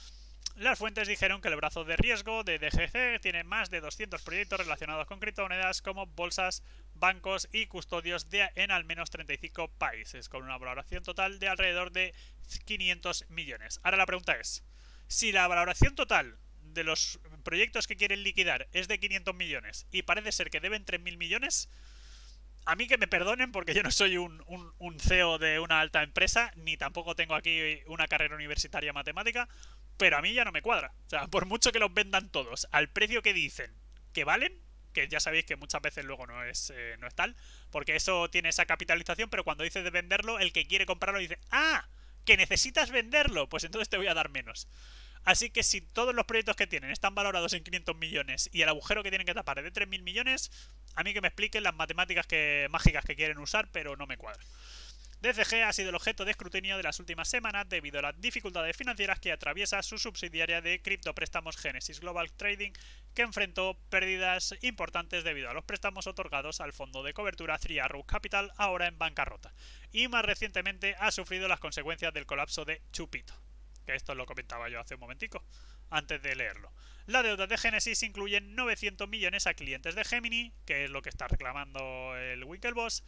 Las fuentes dijeron que el brazo de riesgo de DGC tiene más de 200 proyectos relacionados con criptomonedas como bolsas, bancos y custodios en al menos 35 países, con una valoración total de alrededor de 500 millones. Ahora la pregunta es, si la valoración total de los proyectos que quieren liquidar es de 500 millones y parece ser que deben 3.000 millones, a mí que me perdonen porque yo no soy un CEO de una alta empresa, ni tampoco tengo aquí una carrera universitaria matemática, pero a mí ya no me cuadra. O sea, por mucho que los vendan todos al precio que dicen que valen, que ya sabéis que muchas veces luego no es tal, porque eso tiene esa capitalización, pero cuando dices de venderlo, el que quiere comprarlo dice, ¡ah! ¿Que necesitas venderlo? Pues entonces te voy a dar menos. Así que si todos los proyectos que tienen están valorados en 500 millones y el agujero que tienen que tapar es de 3.000 millones, a mí que me expliquen las matemáticas mágicas que quieren usar, pero no me cuadra. DCG ha sido el objeto de escrutinio de las últimas semanas debido a las dificultades financieras que atraviesa su subsidiaria de criptopréstamos Genesis Global Trading, que enfrentó pérdidas importantes debido a los préstamos otorgados al fondo de cobertura Three Arrows Capital, ahora en bancarrota, y más recientemente ha sufrido las consecuencias del colapso de Chupito, que esto lo comentaba yo hace un momentico, antes de leerlo. La deuda de Genesis incluye 900 millones a clientes de Gemini, que es lo que está reclamando el Winklevoss,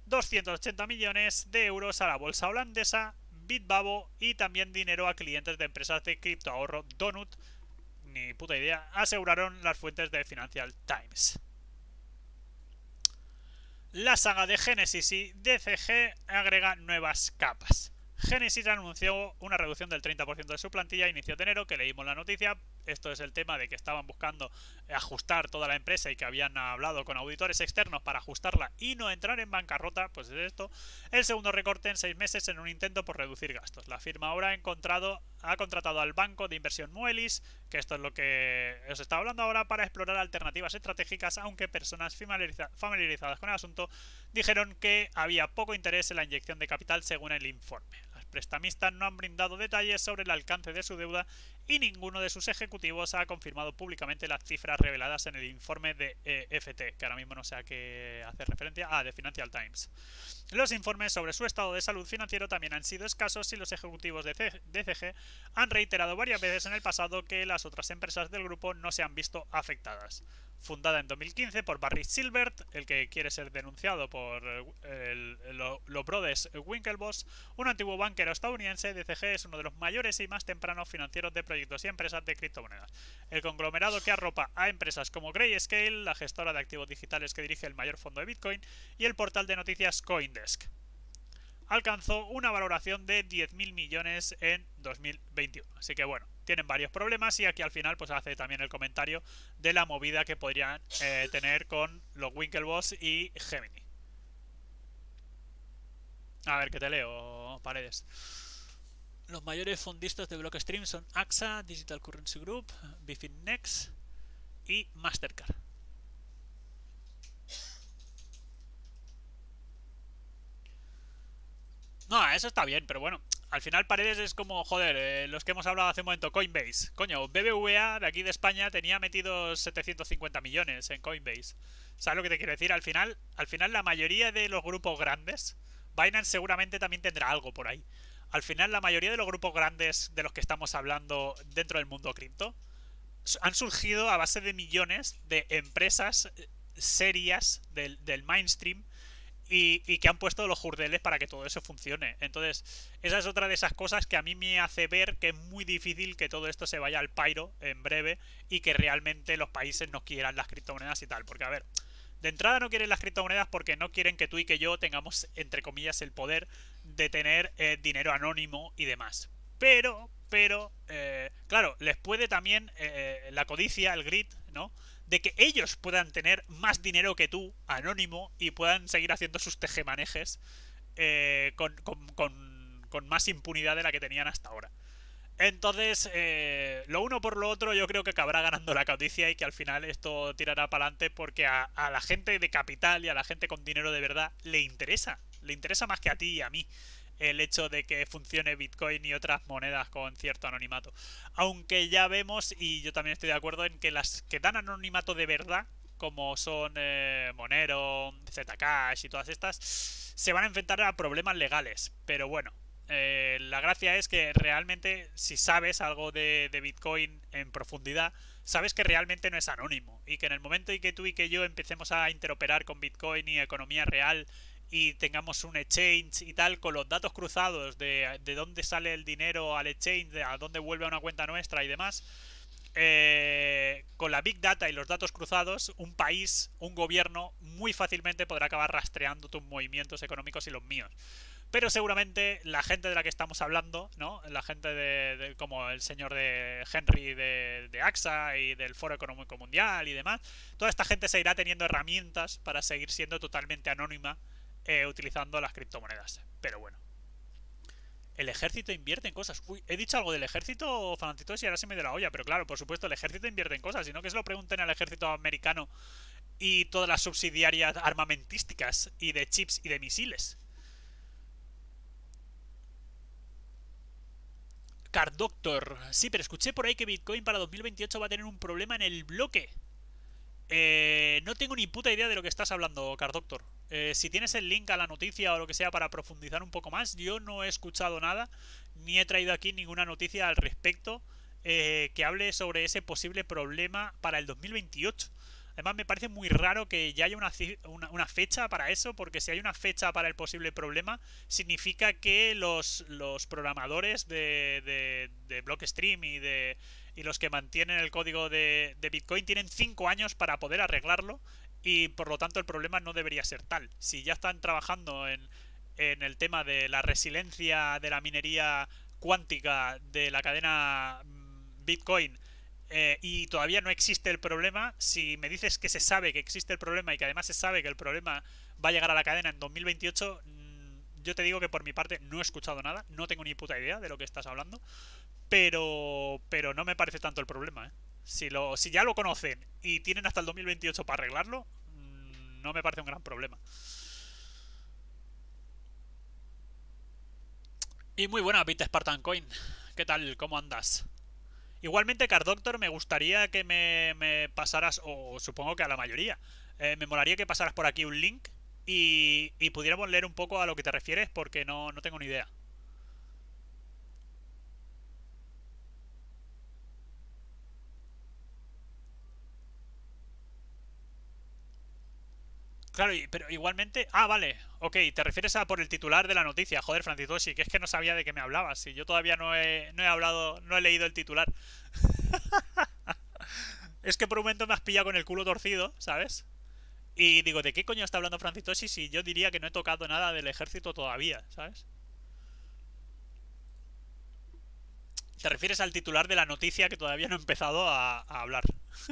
280 millones de euros a la bolsa holandesa, Bitbabo y también dinero a clientes de empresas de criptoahorro Donut, ni puta idea, aseguraron las fuentes de Financial Times. La saga de Genesis y DCG agrega nuevas capas. Genesis anunció una reducción del 30% de su plantilla a inicios de enero, que leímos la noticia. Esto es el tema de que estaban buscando ajustar toda la empresa y que habían hablado con auditores externos para ajustarla y no entrar en bancarrota, pues es esto. El segundo recorte en 6 meses en un intento por reducir gastos. La firma ahora ha contratado al banco de inversión Moelis, que esto es lo que os estaba hablando ahora, para explorar alternativas estratégicas, aunque personas familiarizadas con el asunto dijeron que había poco interés en la inyección de capital según el informe. Los prestamistas no han brindado detalles sobre el alcance de su deuda y ninguno de sus ejecutivos ha confirmado públicamente las cifras reveladas en el informe de FT, que ahora mismo no sé a qué hace referencia, de Financial Times. Los informes sobre su estado de salud financiero también han sido escasos y los ejecutivos de DCG han reiterado varias veces en el pasado que las otras empresas del grupo no se han visto afectadas. Fundada en 2015 por Barry Silbert, el que quiere ser denunciado por los brothers Winklevoss, un antiguo banquero estadounidense, DCG es uno de los mayores y más tempranos financieros de proyectos y empresas de criptomonedas. El conglomerado que arropa a empresas como Grayscale, la gestora de activos digitales que dirige el mayor fondo de Bitcoin, y el portal de noticias CoinDesk, alcanzó una valoración de 10.000 millones en 2021. Así que bueno, tienen varios problemas y aquí al final pues hace también el comentario de la movida que podrían tener con los Winklevoss y Gemini. A ver, que te leo, Paredes. Los mayores fondistas de Blockstream son AXA, Digital Currency Group, Bitfinex y Mastercard. No, eso está bien, pero bueno, al final Paredes es como, joder, los que hemos hablado hace un momento, Coinbase. Coño, BBVA de aquí de España tenía metidos 750 millones en Coinbase. ¿Sabes lo que te quiero decir? Al final la mayoría de los grupos grandes, Binance seguramente también tendrá algo por ahí. Al final la mayoría de los grupos grandes de los que estamos hablando dentro del mundo cripto han surgido a base de millones de empresas serias del mainstream y que han puesto los jurdeles para que todo eso funcione. Entonces, esa es otra de esas cosas que a mí me hace ver que es muy difícil que todo esto se vaya al pairo en breve y que realmente los países no quieran las criptomonedas y tal. Porque, a ver, de entrada no quieren las criptomonedas porque no quieren que tú y que yo tengamos, entre comillas, el poder de tener dinero anónimo y demás. Pero, claro, les puede también la codicia, el greed, ¿no? De que ellos puedan tener más dinero que tú, anónimo, y puedan seguir haciendo sus tejemanejes con más impunidad de la que tenían hasta ahora. Entonces, lo uno por lo otro, yo creo que acabará ganando la codicia y que al final esto tirará para adelante porque a la gente de capital y a la gente con dinero de verdad le interesa. Le interesa más que a ti y a mí el hecho de que funcione Bitcoin y otras monedas con cierto anonimato. Aunque ya vemos, y yo también estoy de acuerdo en que las que dan anonimato de verdad, como son Monero, Zcash y todas estas, se van a enfrentar a problemas legales. Pero bueno, la gracia es que realmente si sabes algo de Bitcoin en profundidad, sabes que realmente no es anónimo y que en el momento en que tú y que yo empecemos a interoperar con Bitcoin y economía real y tengamos un exchange y tal, con los datos cruzados de dónde sale el dinero al exchange, de a dónde vuelve a una cuenta nuestra y demás, con la Big Data y los datos cruzados, un país, un gobierno, muy fácilmente podrá acabar rastreando tus movimientos económicos y los míos. Pero seguramente la gente de la que estamos hablando, ¿no? La gente como el señor de Henry de AXA y del Foro Económico Mundial y demás, toda esta gente se irá teniendo herramientas para seguir siendo totalmente anónima utilizando las criptomonedas. Pero bueno. El ejército invierte en cosas. Uy, he dicho algo del ejército, Francisco, y ahora se me dio la olla. Pero claro, por supuesto, el ejército invierte en cosas. Sino que se lo pregunten al ejército americano y todas las subsidiarias armamentísticas y de chips y de misiles. Card Doctor. Sí, pero escuché por ahí que Bitcoin para 2028 va a tener un problema en el bloque. No tengo ni puta idea de lo que estás hablando, Card Doctor. Si tienes el link a la noticia o lo que sea para profundizar un poco más, yo no he escuchado nada, ni he traído aquí ninguna noticia al respecto que hable sobre ese posible problema para el 2028. Además, me parece muy raro que ya haya una fecha para eso, porque si hay una fecha para el posible problema, significa que los programadores de Blockstream y los que mantienen el código de Bitcoin tienen 5 años para poder arreglarlo y por lo tanto el problema no debería ser tal. Si ya están trabajando en el tema de la resiliencia de la minería cuántica de la cadena Bitcoin y todavía no existe el problema, si me dices que se sabe que existe el problema y que además se sabe que el problema va a llegar a la cadena en 2028, yo te digo que por mi parte no he escuchado nada, no tengo ni puta idea de lo que estás hablando, pero no me parece tanto el problema, ¿eh? Si ya lo conocen y tienen hasta el 2028 para arreglarlo, no me parece un gran problema. Y muy buena, Bit Spartan Coin. ¿Qué tal? ¿Cómo andas? Igualmente, Card Doctor, me gustaría que me pasaras, o supongo que a la mayoría, me molaría que pasaras por aquí un link y pudiéramos leer un poco a lo que te refieres porque no tengo ni idea. Claro, pero igualmente... Ah, vale. Ok, te refieres a por el titular de la noticia. Joder, Francis, que es que no sabía de qué me hablabas. Si yo todavía no he hablado, no he leído el titular. Es que por un momento me has pillado con el culo torcido, ¿sabes? Y digo, ¿de qué coño está hablando Francis Tosi si yo diría que no he tocado nada del ejército todavía, ¿sabes? Te refieres al titular de la noticia que todavía no he empezado a hablar.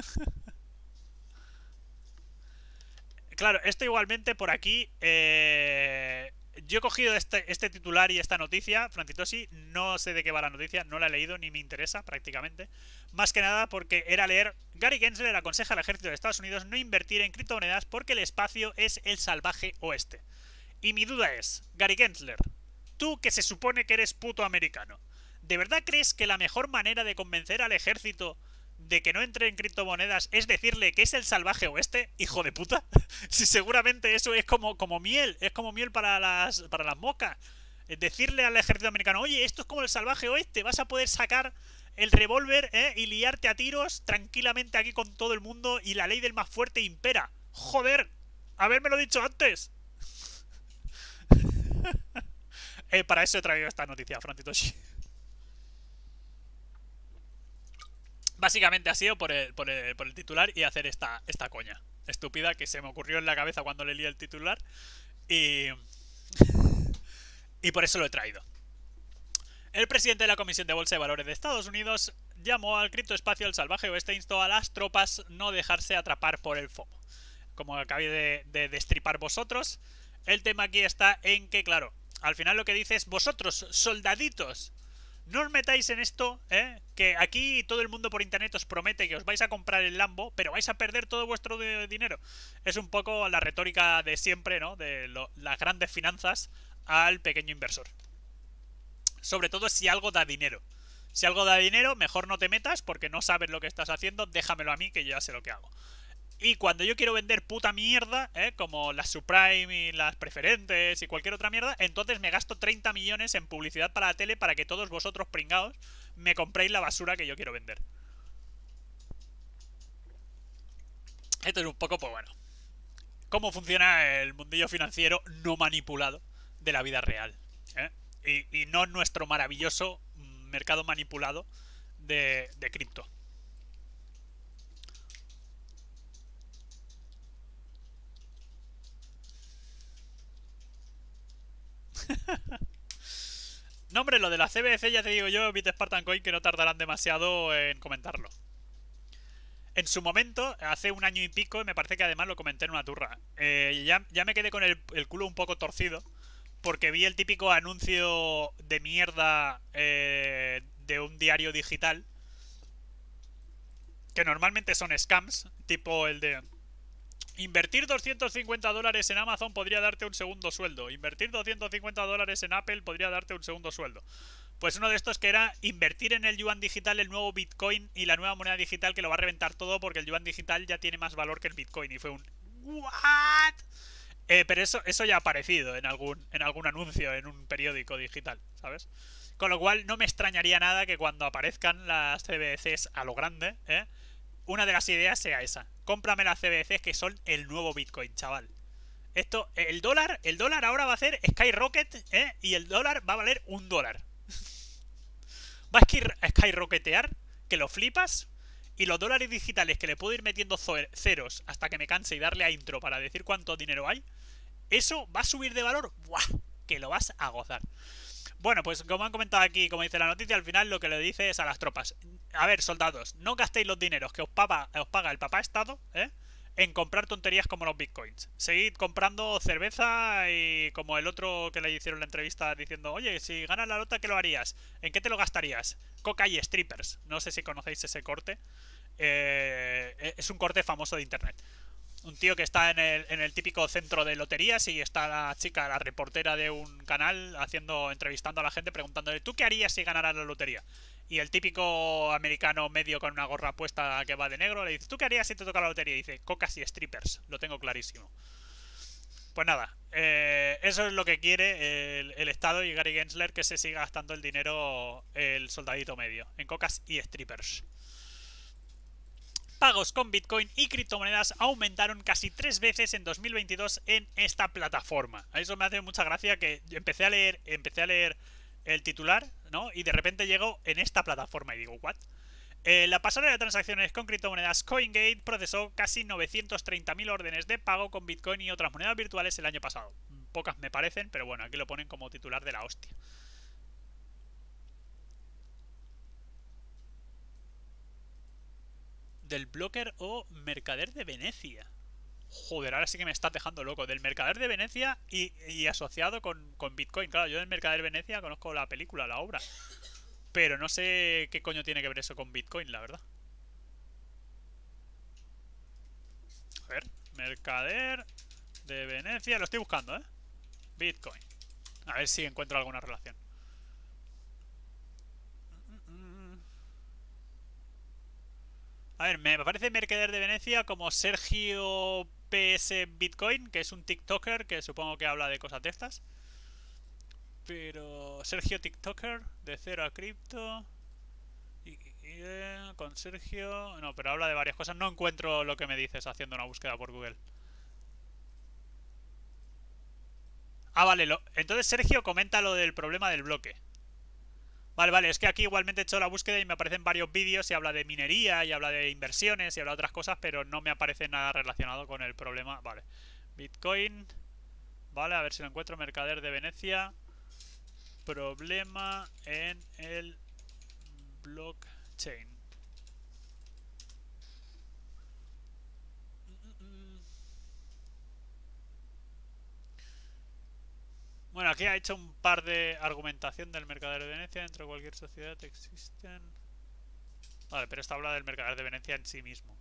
Claro, esto igualmente por aquí. Yo he cogido este titular y esta noticia, Francitosi. No sé de qué va la noticia, no la he leído ni me interesa prácticamente. Más que nada porque era leer: Gary Gensler aconseja al ejército de Estados Unidos no invertir en criptomonedas porque el espacio es el salvaje oeste. Y mi duda es, Gary Gensler, tú que se supone que eres puto americano, ¿de verdad crees que la mejor manera de convencer al ejército de que no entre en criptomonedas es decirle que es el salvaje oeste, hijo de puta? Si seguramente eso es como miel, es como miel para las moscas. Decirle al ejército americano: oye, esto es como el salvaje oeste, vas a poder sacar el revólver y liarte a tiros tranquilamente aquí con todo el mundo y la ley del más fuerte impera. Joder, habérmelo dicho antes. Para eso he traído esta noticia, Frontitoshi. Básicamente ha sido por el titular y hacer esta coña estúpida que se me ocurrió en la cabeza cuando le leí el titular. Y por eso lo he traído. El presidente de la Comisión de Bolsa de Valores de Estados Unidos llamó al criptoespacio el salvaje oeste e instó a las tropas no dejarse atrapar por el FOMO. Como acabé de destripar vosotros, el tema aquí está en que, claro, al final lo que dice es: vosotros, soldaditos, no os metáis en esto, que aquí todo el mundo por internet os promete que os vais a comprar el Lambo, pero vais a perder todo vuestro dinero. Es un poco la retórica de siempre, ¿no? De las grandes finanzas al pequeño inversor. Sobre todo si algo da dinero. Si algo da dinero, mejor no te metas porque no sabes lo que estás haciendo, déjamelo a mí que yo ya sé lo que hago. Y cuando yo quiero vender puta mierda, como las Subprime y las preferentes y cualquier otra mierda, entonces me gasto 30 millones en publicidad para la tele para que todos vosotros pringaos me compréis la basura que yo quiero vender. Esto es un poco, pues bueno, cómo funciona el mundillo financiero no manipulado de la vida real. Y no nuestro maravilloso mercado manipulado de cripto. No, hombre, lo de la CBC ya te digo yo, Bit Spartan Coin, que no tardarán demasiado en comentarlo. En su momento, hace un año y pico, me parece que además lo comenté en una turra. Ya me quedé con el culo un poco torcido, porque vi el típico anuncio de mierda de un diario digital, que normalmente son scams, tipo el de: invertir $250 en Amazon podría darte un segundo sueldo. Invertir $250 en Apple podría darte un segundo sueldo. Pues uno de estos que era invertir en el yuan digital, el nuevo Bitcoin y la nueva moneda digital que lo va a reventar todo porque el yuan digital ya tiene más valor que el Bitcoin. Y fue un ¿what? Pero eso ya ha aparecido en algún anuncio en un periódico digital, ¿sabes? Con lo cual no me extrañaría nada que cuando aparezcan las CBDCs a lo grande, una de las ideas sea esa: cómprame las CBDCs que son el nuevo Bitcoin, chaval. Esto, el dólar ahora va a hacer skyrocket, y el dólar va a valer $1. Va a skyrocketear, que lo flipas. Y los dólares digitales que le puedo ir metiendo ceros hasta que me canse y darle a intro para decir cuánto dinero hay, eso va a subir de valor. ¡Buah! Que lo vas a gozar. Bueno, pues como han comentado aquí, como dice la noticia, al final lo que le dice es a las tropas: a ver, soldados, no gastéis los dineros que os paga el papá Estado, en comprar tonterías como los bitcoins. Seguid comprando cerveza y como el otro que le hicieron la entrevista diciendo: oye, si ganas la lota, ¿qué lo harías? ¿En qué te lo gastarías? Coca y strippers. No sé si conocéis ese corte. Es un corte famoso de internet. Un tío que está en el típico centro de loterías y está la chica, la reportera de un canal, entrevistando a la gente, preguntándole: ¿tú qué harías si ganaras la lotería? Y el típico americano medio con una gorra puesta que va de negro le dice: ¿tú qué harías si te toca la lotería? Y dice: cocas y strippers, lo tengo clarísimo. Pues nada, eso es lo que quiere el Estado y Gary Gensler, que se siga gastando el dinero el soldadito medio en cocas y strippers. Pagos con Bitcoin y criptomonedas aumentaron casi 3 veces en 2022 en esta plataforma. A eso me hace mucha gracia que empecé a leer el titular, ¿no? Y de repente llego en esta plataforma y digo: ¿what? La pasarela de transacciones con criptomonedas CoinGate procesó casi 930.000 órdenes de pago con Bitcoin y otras monedas virtuales el año pasado. Pocas me parecen, pero bueno, aquí lo ponen como titular de la hostia. Del broker o mercader de Venecia. Joder, ahora sí que me estás dejando loco. Del mercader de Venecia y asociado con Bitcoin. Claro, yo del mercader de Venecia conozco la película, la obra. Pero no sé qué coño tiene que ver eso con Bitcoin, la verdad. A ver, mercader de Venecia. Lo estoy buscando, ¿eh? Bitcoin. A ver si encuentro alguna relación. A ver, me aparece mercader de Venecia como Sergio PS Bitcoin, que es un TikToker que supongo que habla de cosas de estas. Pero Sergio TikToker, de cero a cripto. Con Sergio... No, pero habla de varias cosas. No encuentro lo que me dices haciendo una búsqueda por Google. Ah, vale. Entonces Sergio comenta lo del problema del bloque. Vale, vale, es que aquí igualmente he hecho la búsqueda y me aparecen varios vídeos y habla de minería y habla de inversiones y habla de otras cosas, pero no me aparece nada relacionado con el problema. Vale, Bitcoin. Vale, a ver si lo encuentro. Mercader de Venecia. Problema en el blockchain. Bueno, aquí ha hecho un par de argumentación del mercader de Venecia. Dentro de cualquier sociedad existen... Vale, pero esta habla del mercader de Venecia en sí mismo.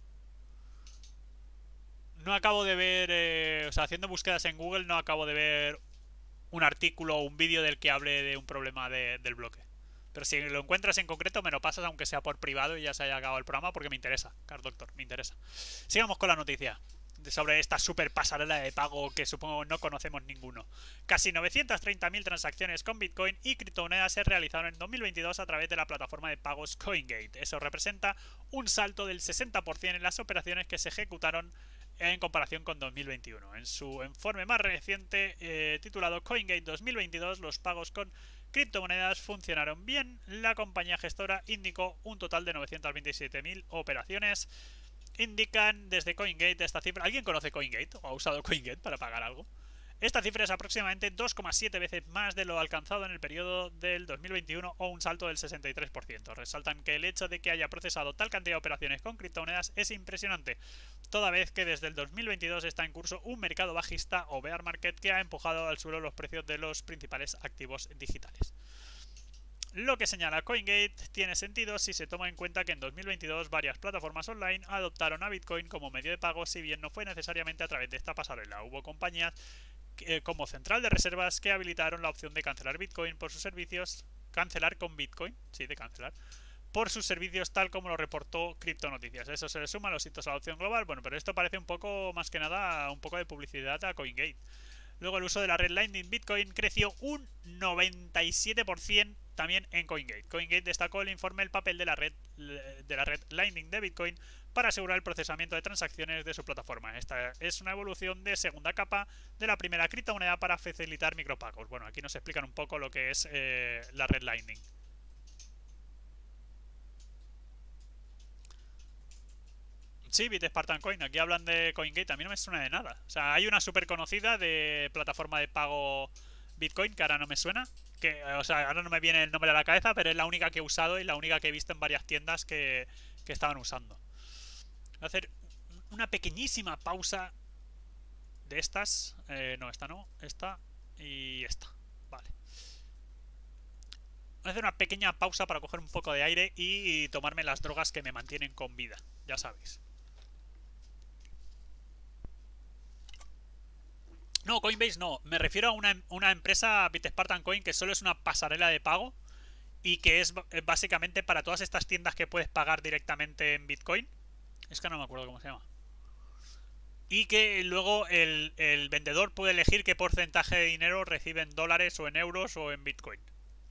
No acabo de ver... o sea, haciendo búsquedas en Google no acabo de ver un artículo o un vídeo del que hable de un problema del bloque. Pero si lo encuentras en concreto me lo pasas aunque sea por privado y ya se haya acabado el programa porque me interesa, Car Doctor, me interesa. Sigamos con la noticia sobre esta super pasarela de pago que supongo no conocemos ninguno. Casi 930.000 transacciones con Bitcoin y criptomonedas se realizaron en 2022 a través de la plataforma de pagos CoinGate. Eso representa un salto del 60% en las operaciones que se ejecutaron en comparación con 2021. En su informe más reciente titulado CoinGate 2022, los pagos con criptomonedas funcionaron bien. La compañía gestora indicó un total de 927.000 operaciones. Indican desde CoinGate esta cifra. ¿Alguien conoce CoinGate o ha usado CoinGate para pagar algo? Esta cifra es aproximadamente 2,7 veces más de lo alcanzado en el periodo del 2021 o un salto del 63%. Resaltan que el hecho de que haya procesado tal cantidad de operaciones con criptomonedas es impresionante, toda vez que desde el 2022 está en curso un mercado bajista o bear market que ha empujado al suelo los precios de los principales activos digitales. Lo que señala CoinGate tiene sentido si se toma en cuenta que en 2022 varias plataformas online adoptaron a Bitcoin como medio de pago, si bien no fue necesariamente a través de esta pasarela. Hubo compañías como Central de Reservas que habilitaron la opción de cancelar Bitcoin por sus servicios, cancelar con Bitcoin, sí, de cancelar, por sus servicios tal como lo reportó Crypto Noticias. Eso se le suma a los hitos a la opción global. Bueno, pero esto parece un poco, más que nada, un poco de publicidad a CoinGate. Luego el uso de la red Lightning Bitcoin creció un 97% también en CoinGate. CoinGate destacó el informe el papel de la red Lightning de Bitcoin para asegurar el procesamiento de transacciones de su plataforma. Esta es una evolución de segunda capa de la primera criptomoneda para facilitar micropagos. Bueno, aquí nos explican un poco lo que es la red Lightning. Sí, Spartan Coin, aquí hablan de CoinGate, a mí no me suena de nada. O sea, hay una súper conocida de plataforma de pago Bitcoin que ahora no me suena. Que, o sea, ahora no me viene el nombre a la cabeza, pero es la única que he usado y la única que he visto en varias tiendas que estaban usando. Voy a hacer una pequeñísima pausa de estas. No, esta no, esta y esta. Vale. Voy a hacer una pequeña pausa para coger un poco de aire y tomarme las drogas que me mantienen con vida, ya sabéis. No, Coinbase no. Me refiero a una empresa, Spartan Coin, que solo es una pasarela de pago y que es básicamente para todas estas tiendas que puedes pagar directamente en Bitcoin. Es que no me acuerdo cómo se llama. Y que luego el vendedor puede elegir qué porcentaje de dinero recibe en dólares o en euros o en Bitcoin.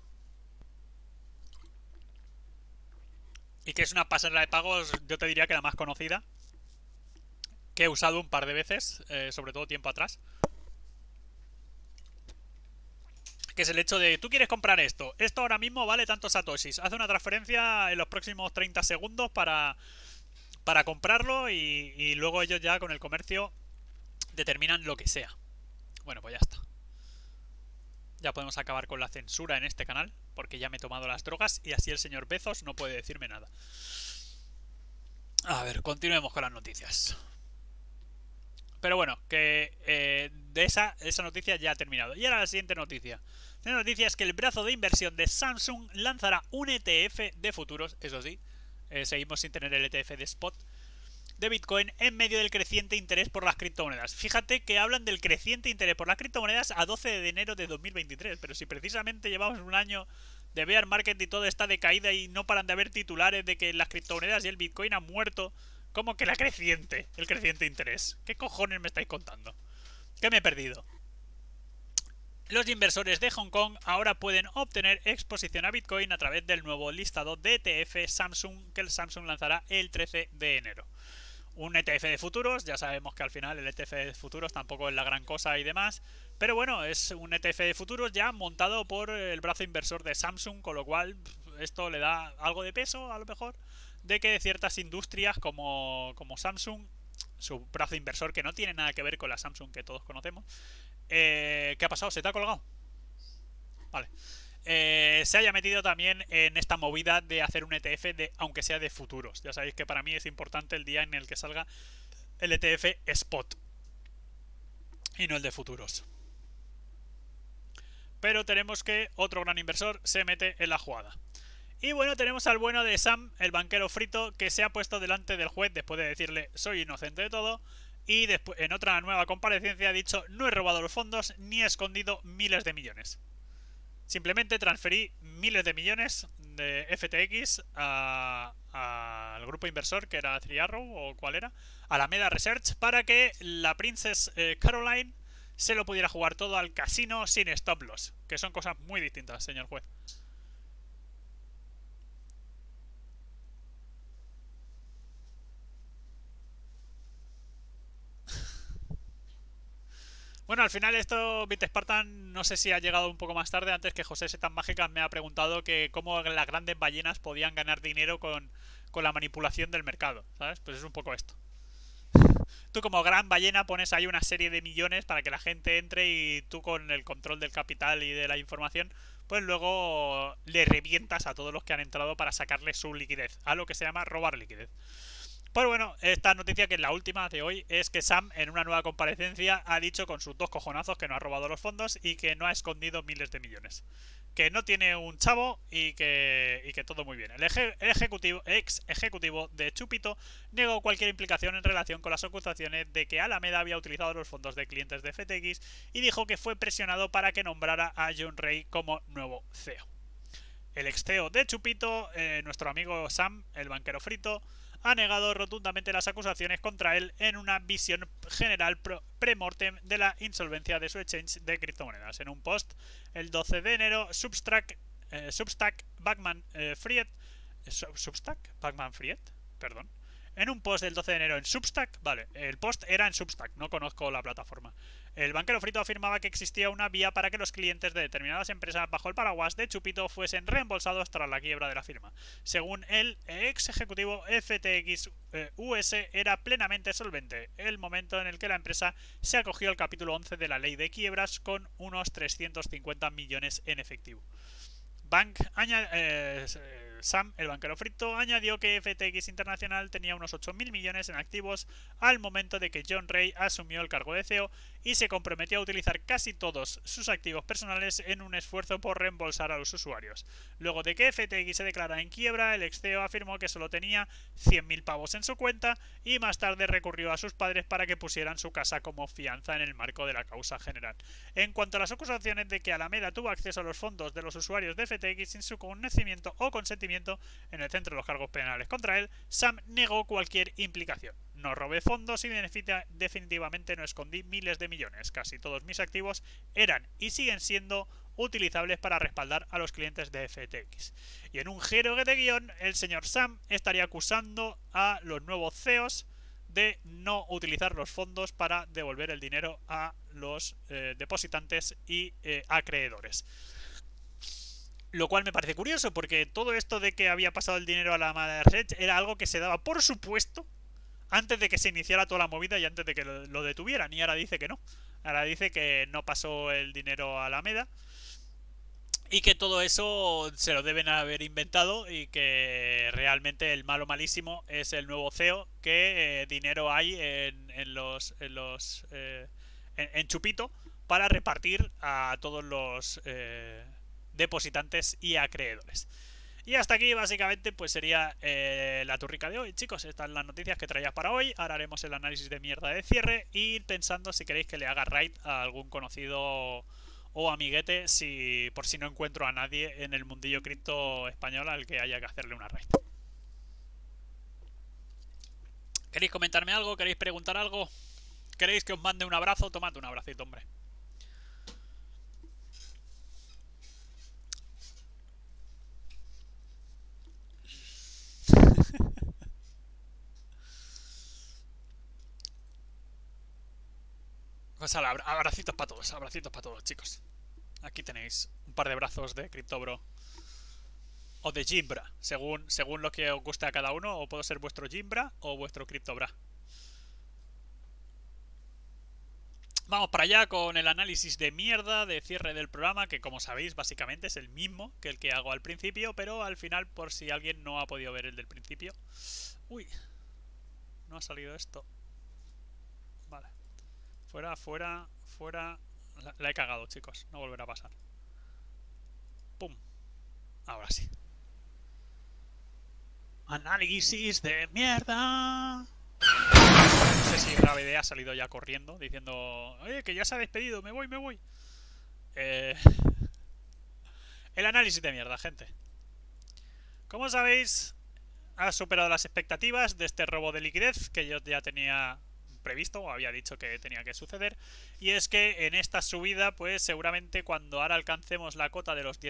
Y que es una pasarela de pagos, yo te diría que la más conocida, que he usado un par de veces, sobre todo tiempo atrás. Que es el hecho de, tú quieres comprar esto ahora mismo vale tantos satoshis, haz una transferencia en los próximos 30 segundos para comprarlo y luego ellos ya con el comercio determinan lo que sea. Bueno, pues ya está. Ya podemos acabar con la censura en este canal, porque ya me he tomado las drogas y así el señor Bezos no puede decirme nada. A ver, continuemos con las noticias. Pero bueno, que de esa noticia ya ha terminado. Y ahora la siguiente noticia. La noticia es que el brazo de inversión de Samsung lanzará un ETF de futuros, eso sí. Seguimos sin tener el ETF de spot de Bitcoin en medio del creciente interés por las criptomonedas. Fíjate que hablan del creciente interés por las criptomonedas a 12 de enero de 2023, pero si precisamente llevamos un año de bear market y todo está de caída y no paran de haber titulares de que las criptomonedas y el Bitcoin han muerto, ¿cómo que el creciente interés? ¿Qué cojones me estáis contando? ¿Qué me he perdido? Los inversores de Hong Kong ahora pueden obtener exposición a Bitcoin a través del nuevo listado de ETF Samsung que el Samsung lanzará el 13 de enero. Un ETF de futuros, ya sabemos que al final el ETF de futuros tampoco es la gran cosa y demás, pero bueno, es un ETF de futuros ya montado por el brazo inversor de Samsung, con lo cual esto le da algo de peso a lo mejor de que ciertas industrias como Samsung, su brazo inversor que no tiene nada que ver con la Samsung que todos conocemos, ¿qué ha pasado? ¿Se te ha colgado? Vale. Se haya metido también en esta movida de hacer un ETF de, aunque sea de futuros. Ya sabéis que para mí es importante el día en el que salga el ETF Spot y no el de futuros. Pero tenemos que otro gran inversor se mete en la jugada. Y bueno, tenemos al bueno de Sam, el banquero frito, que se ha puesto delante del juez después de decirle soy inocente de todo. Y después, en otra nueva comparecencia ha dicho no he robado los fondos ni he escondido miles de millones. Simplemente transferí miles de millones de FTX al grupo inversor que era Three Arrow o cuál era, Alameda Research, para que la Princess Caroline se lo pudiera jugar todo al casino sin stop loss, que son cosas muy distintas, señor juez. Bueno, al final esto, BitSpartan, no sé si ha llegado un poco más tarde, antes que José Setan Mágicas me ha preguntado que cómo las grandes ballenas podían ganar dinero con la manipulación del mercado, ¿sabes? Pues es un poco esto. Tú como gran ballena pones ahí una serie de millones para que la gente entre y tú con el control del capital y de la información, pues luego le revientas a todos los que han entrado para sacarle su liquidez, a lo que se llama robar liquidez. Pues bueno, esta noticia que es la última de hoy es que Sam en una nueva comparecencia ha dicho con sus dos cojonazos que no ha robado los fondos y que no ha escondido miles de millones. Que no tiene un chavo y que todo muy bien. El ex ejecutivo de Chupito negó cualquier implicación en relación con las acusaciones de que Alameda había utilizado los fondos de clientes de FTX y dijo que fue presionado para que nombrara a John Ray como nuevo CEO. El ex CEO de Chupito, nuestro amigo Sam, el banquero frito, ha negado rotundamente las acusaciones contra él en una visión general pre-mortem de la insolvencia de su exchange de criptomonedas. En un post, el 12 de enero, Substack Backman Fried, perdón. En un post del 12 de enero en Substack, vale, el post era en Substack, no conozco la plataforma. El banquero frito afirmaba que existía una vía para que los clientes de determinadas empresas bajo el paraguas de Chupito fuesen reembolsados tras la quiebra de la firma. Según el ex ejecutivo, FTX US era plenamente solvente, el momento en el que la empresa se acogió al capítulo 11 de la ley de quiebras con unos 350 millones en efectivo. Sam, el banquero frito, añadió que FTX Internacional tenía unos 8.000 millones en activos al momento de que John Ray asumió el cargo de CEO y se comprometió a utilizar casi todos sus activos personales en un esfuerzo por reembolsar a los usuarios. Luego de que FTX se declarara en quiebra, el ex CEO afirmó que solo tenía 100.000 pavos en su cuenta y más tarde recurrió a sus padres para que pusieran su casa como fianza en el marco de la causa general. En cuanto a las acusaciones de que Alameda tuvo acceso a los fondos de los usuarios de FTX sin su conocimiento o consentimiento en el centro de los cargos penales contra él, Sam negó cualquier implicación. No robé fondos y definitivamente no escondí miles de millones. Casi todos mis activos eran y siguen siendo utilizables para respaldar a los clientes de FTX. Y en un giro de guión, el señor Sam estaría acusando a los nuevos CEOs de no utilizar los fondos para devolver el dinero a los depositantes y acreedores. Lo cual me parece curioso, porque todo esto de que había pasado el dinero a la Alameda Research era algo que se daba por supuesto antes de que se iniciara toda la movida y antes de que lo detuvieran. Y ahora dice que no. Ahora dice que no pasó el dinero a Alameda. Y que todo eso se lo deben haber inventado y que realmente el malo malísimo es el nuevo CEO, que dinero hay en Chupito para repartir a todos los depositantes y acreedores. Y hasta aquí básicamente pues sería la turrica de hoy, chicos. Estas son las noticias que traía para hoy. Ahora haremos el análisis de mierda de cierre y pensando si queréis que le haga raid a algún conocido o amiguete, si por si no encuentro a nadie en el mundillo cripto español al que haya que hacerle una raid. ¿Queréis comentarme algo? ¿Queréis preguntar algo? ¿Queréis que os mande un abrazo? Tomad un abracito, hombre. Pues abracitos para todos, chicos. Aquí tenéis un par de brazos de CryptoBro. O de Jimbra, según lo que os guste a cada uno. O puedo ser vuestro Jimbra o vuestro CryptoBra. Vamos para allá con el análisis de mierda de cierre del programa, que como sabéis básicamente es el mismo que el que hago al principio, pero al final, por si alguien no ha podido ver el del principio. Uy, no ha salido esto. Vale. Fuera. La he cagado, chicos, no volverá a pasar. Pum. Ahora sí. Análisis de mierda. No sé si Gravede ha salido ya corriendo diciendo: oye, que ya se ha despedido, me voy. El análisis de mierda, gente. Como sabéis, ha superado las expectativas de este robo de liquidez que yo ya tenía previsto o había dicho que tenía que suceder. Y es que en esta subida, pues seguramente cuando ahora alcancemos la cota de los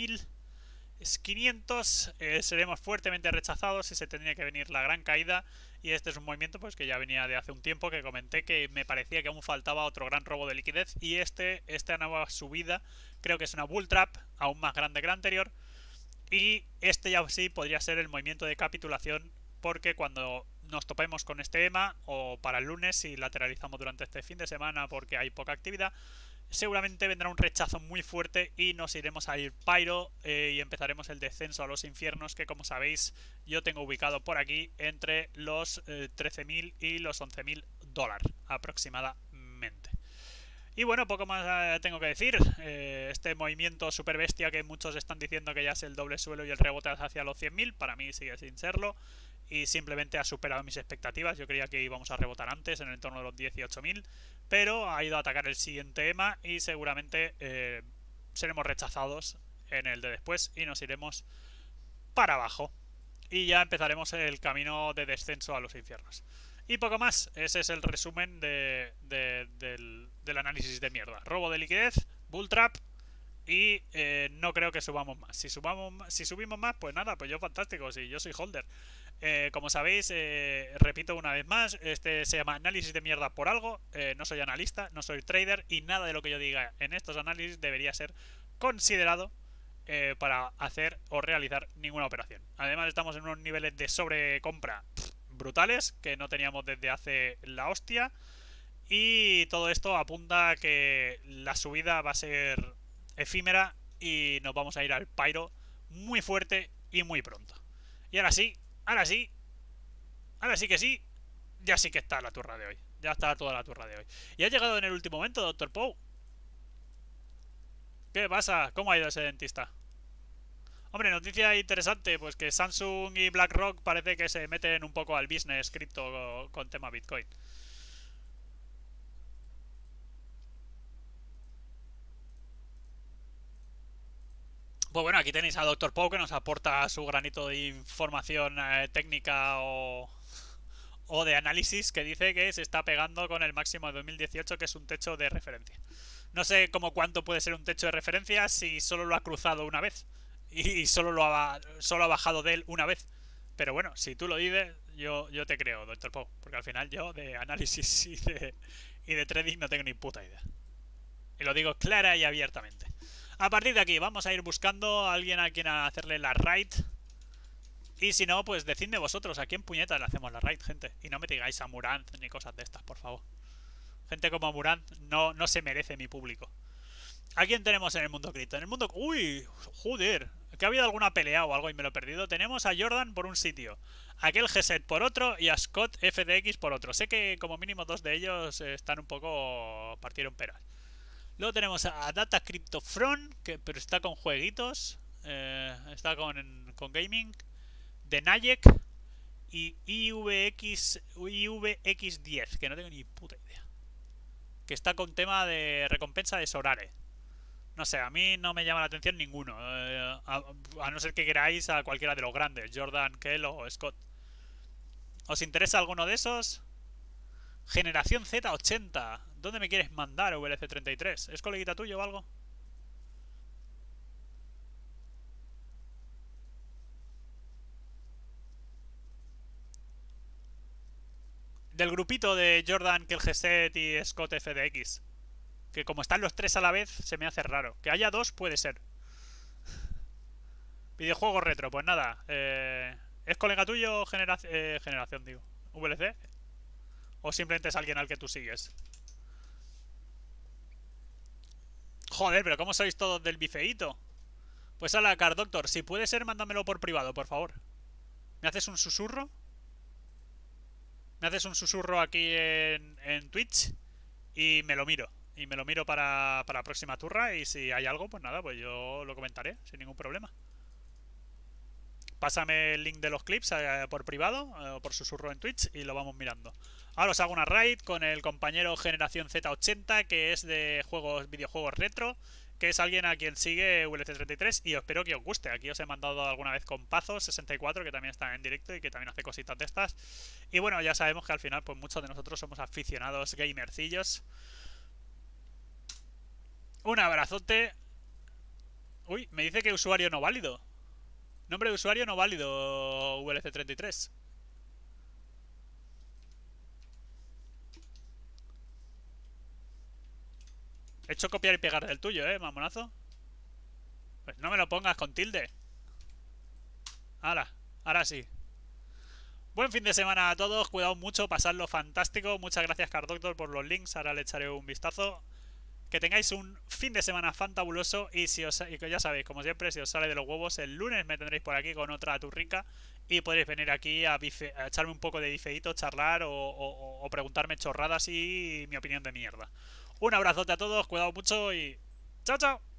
19.500 seremos fuertemente rechazados y se tendría que venir la gran caída. Y este es un movimiento pues que ya venía de hace un tiempo, que comenté que me parecía que aún faltaba otro gran robo de liquidez. Y esta nueva subida creo que es una bull trap aún más grande que la anterior. Y este ya sí podría ser el movimiento de capitulación, porque cuando nos topemos con este EMA, o para el lunes si lateralizamos durante este fin de semana porque hay poca actividad, seguramente vendrá un rechazo muy fuerte y nos iremos a ir Pyro y empezaremos el descenso a los infiernos, que como sabéis yo tengo ubicado por aquí entre los 13.000 y los 11.000 dólares aproximadamente. Y bueno, poco más tengo que decir. Este movimiento super bestia que muchos están diciendo que ya es el doble suelo y el rebote hacia los 100.000, para mí sigue sin serlo. Y simplemente ha superado mis expectativas. Yo creía que íbamos a rebotar antes, en el entorno de los 18.000. Pero ha ido a atacar el siguiente EMA y seguramente seremos rechazados en el de después y nos iremos para abajo. Y ya empezaremos el camino de descenso a los infiernos. Y poco más, ese es el resumen del análisis de mierda. Robo de liquidez, bull trap y no creo que subamos más. Si subimos más, pues nada, pues yo fantástico, si yo soy holder. Como sabéis, repito una vez más, este se llama análisis de mierda por algo. No soy analista, no soy trader y nada de lo que yo diga en estos análisis debería ser considerado para hacer o realizar ninguna operación. Además estamos en unos niveles de sobrecompra brutales que no teníamos desde hace la hostia, y todo esto apunta a que la subida va a ser efímera y nos vamos a ir al Pyro muy fuerte y muy pronto. Y ahora sí que sí, ya sí que está la turra de hoy. Ya está toda la turra de hoy. Y ha llegado en el último momento, Dr. Pou. ¿Qué pasa? ¿Cómo ha ido ese dentista? Hombre, noticia interesante, pues que Samsung y BlackRock parece que se meten un poco al business cripto con tema Bitcoin. Pues bueno, aquí tenéis a Dr. Pou, que nos aporta su granito de información técnica o de análisis, que dice que se está pegando con el máximo de 2018, que es un techo de referencia. No sé cómo cuánto puede ser un techo de referencia si solo lo ha cruzado una vez y solo ha bajado de él una vez. Pero bueno, si tú lo dices, yo te creo, Dr. Pou, porque al final yo de análisis y de trading no tengo ni puta idea. Y lo digo clara y abiertamente. A partir de aquí vamos a ir buscando a alguien a quien hacerle la raid. Y si no, pues decidme vosotros a quién puñetas le hacemos la raid, gente. Y no me digáis a Murant ni cosas de estas, por favor. Gente como Murant no se merece mi público. ¿A quién tenemos en el mundo cripto? En el mundo... ¡Uy! ¡Joder! Que ha habido alguna pelea o algo y me lo he perdido. Tenemos a Jordan por un sitio, a aquel G-Set por otro y a Scott FDX por otro. Sé que como mínimo dos de ellos están un poco... partieron peras. Luego tenemos a Data Crypto Front, que pero está con jueguitos. Está con gaming. De Nayek y IVX10, que no tengo ni puta idea. Que está con tema de recompensa de Sorare. No sé, a mí no me llama la atención ninguno. A no ser que queráis a cualquiera de los grandes, Jordan, Kell o Scott. ¿Os interesa alguno de esos? Generación Z80. ¿Dónde me quieres mandar, VLC33? ¿Es coleguita tuyo o algo? Del grupito de Jordan, Kell G-Set y Scott FDX. Que como están los tres a la vez, se me hace raro. Que haya dos puede ser. Videojuegos retro, pues nada. ¿Es colega tuyo generación, digo? ¿VLC? ¿O simplemente es alguien al que tú sigues? Joder, pero ¿cómo sois todos del bifeíto? Pues a la Car Doctor, si puede ser, mándamelo por privado, por favor. ¿Me haces un susurro? ¿Me haces un susurro aquí en Twitch? Y me lo miro. Y me lo miro para la próxima turra. Y si hay algo, pues nada, pues yo lo comentaré sin ningún problema. Pásame el link de los clips por privado o por susurro en Twitch y lo vamos mirando. Ahora os hago una raid con el compañero Generación Z80, que es de videojuegos retro, que es alguien a quien sigue VLC33 y espero que os guste. Aquí os he mandado alguna vez con Pazos64, que también está en directo y que también hace cositas de estas. Y bueno, ya sabemos que al final pues muchos de nosotros somos aficionados gamercillos. Un abrazote. Uy, me dice que usuario no válido. Nombre de usuario no válido, VLC33. He hecho copiar y pegar del tuyo, mamonazo. Pues no me lo pongas con tilde. Ahora sí. Buen fin de semana a todos, cuidado mucho, pasadlo fantástico. Muchas gracias Cardoctor por los links, ahora le echaré un vistazo. Que tengáis un fin de semana fantabuloso y que ya sabéis, como siempre, si os sale de los huevos, el lunes me tendréis por aquí con otra turrica y podréis venir aquí a echarme un poco de bifeíto, charlar o preguntarme chorradas y mi opinión de mierda. Un abrazote a todos, cuidado mucho y... ¡Chao, chao!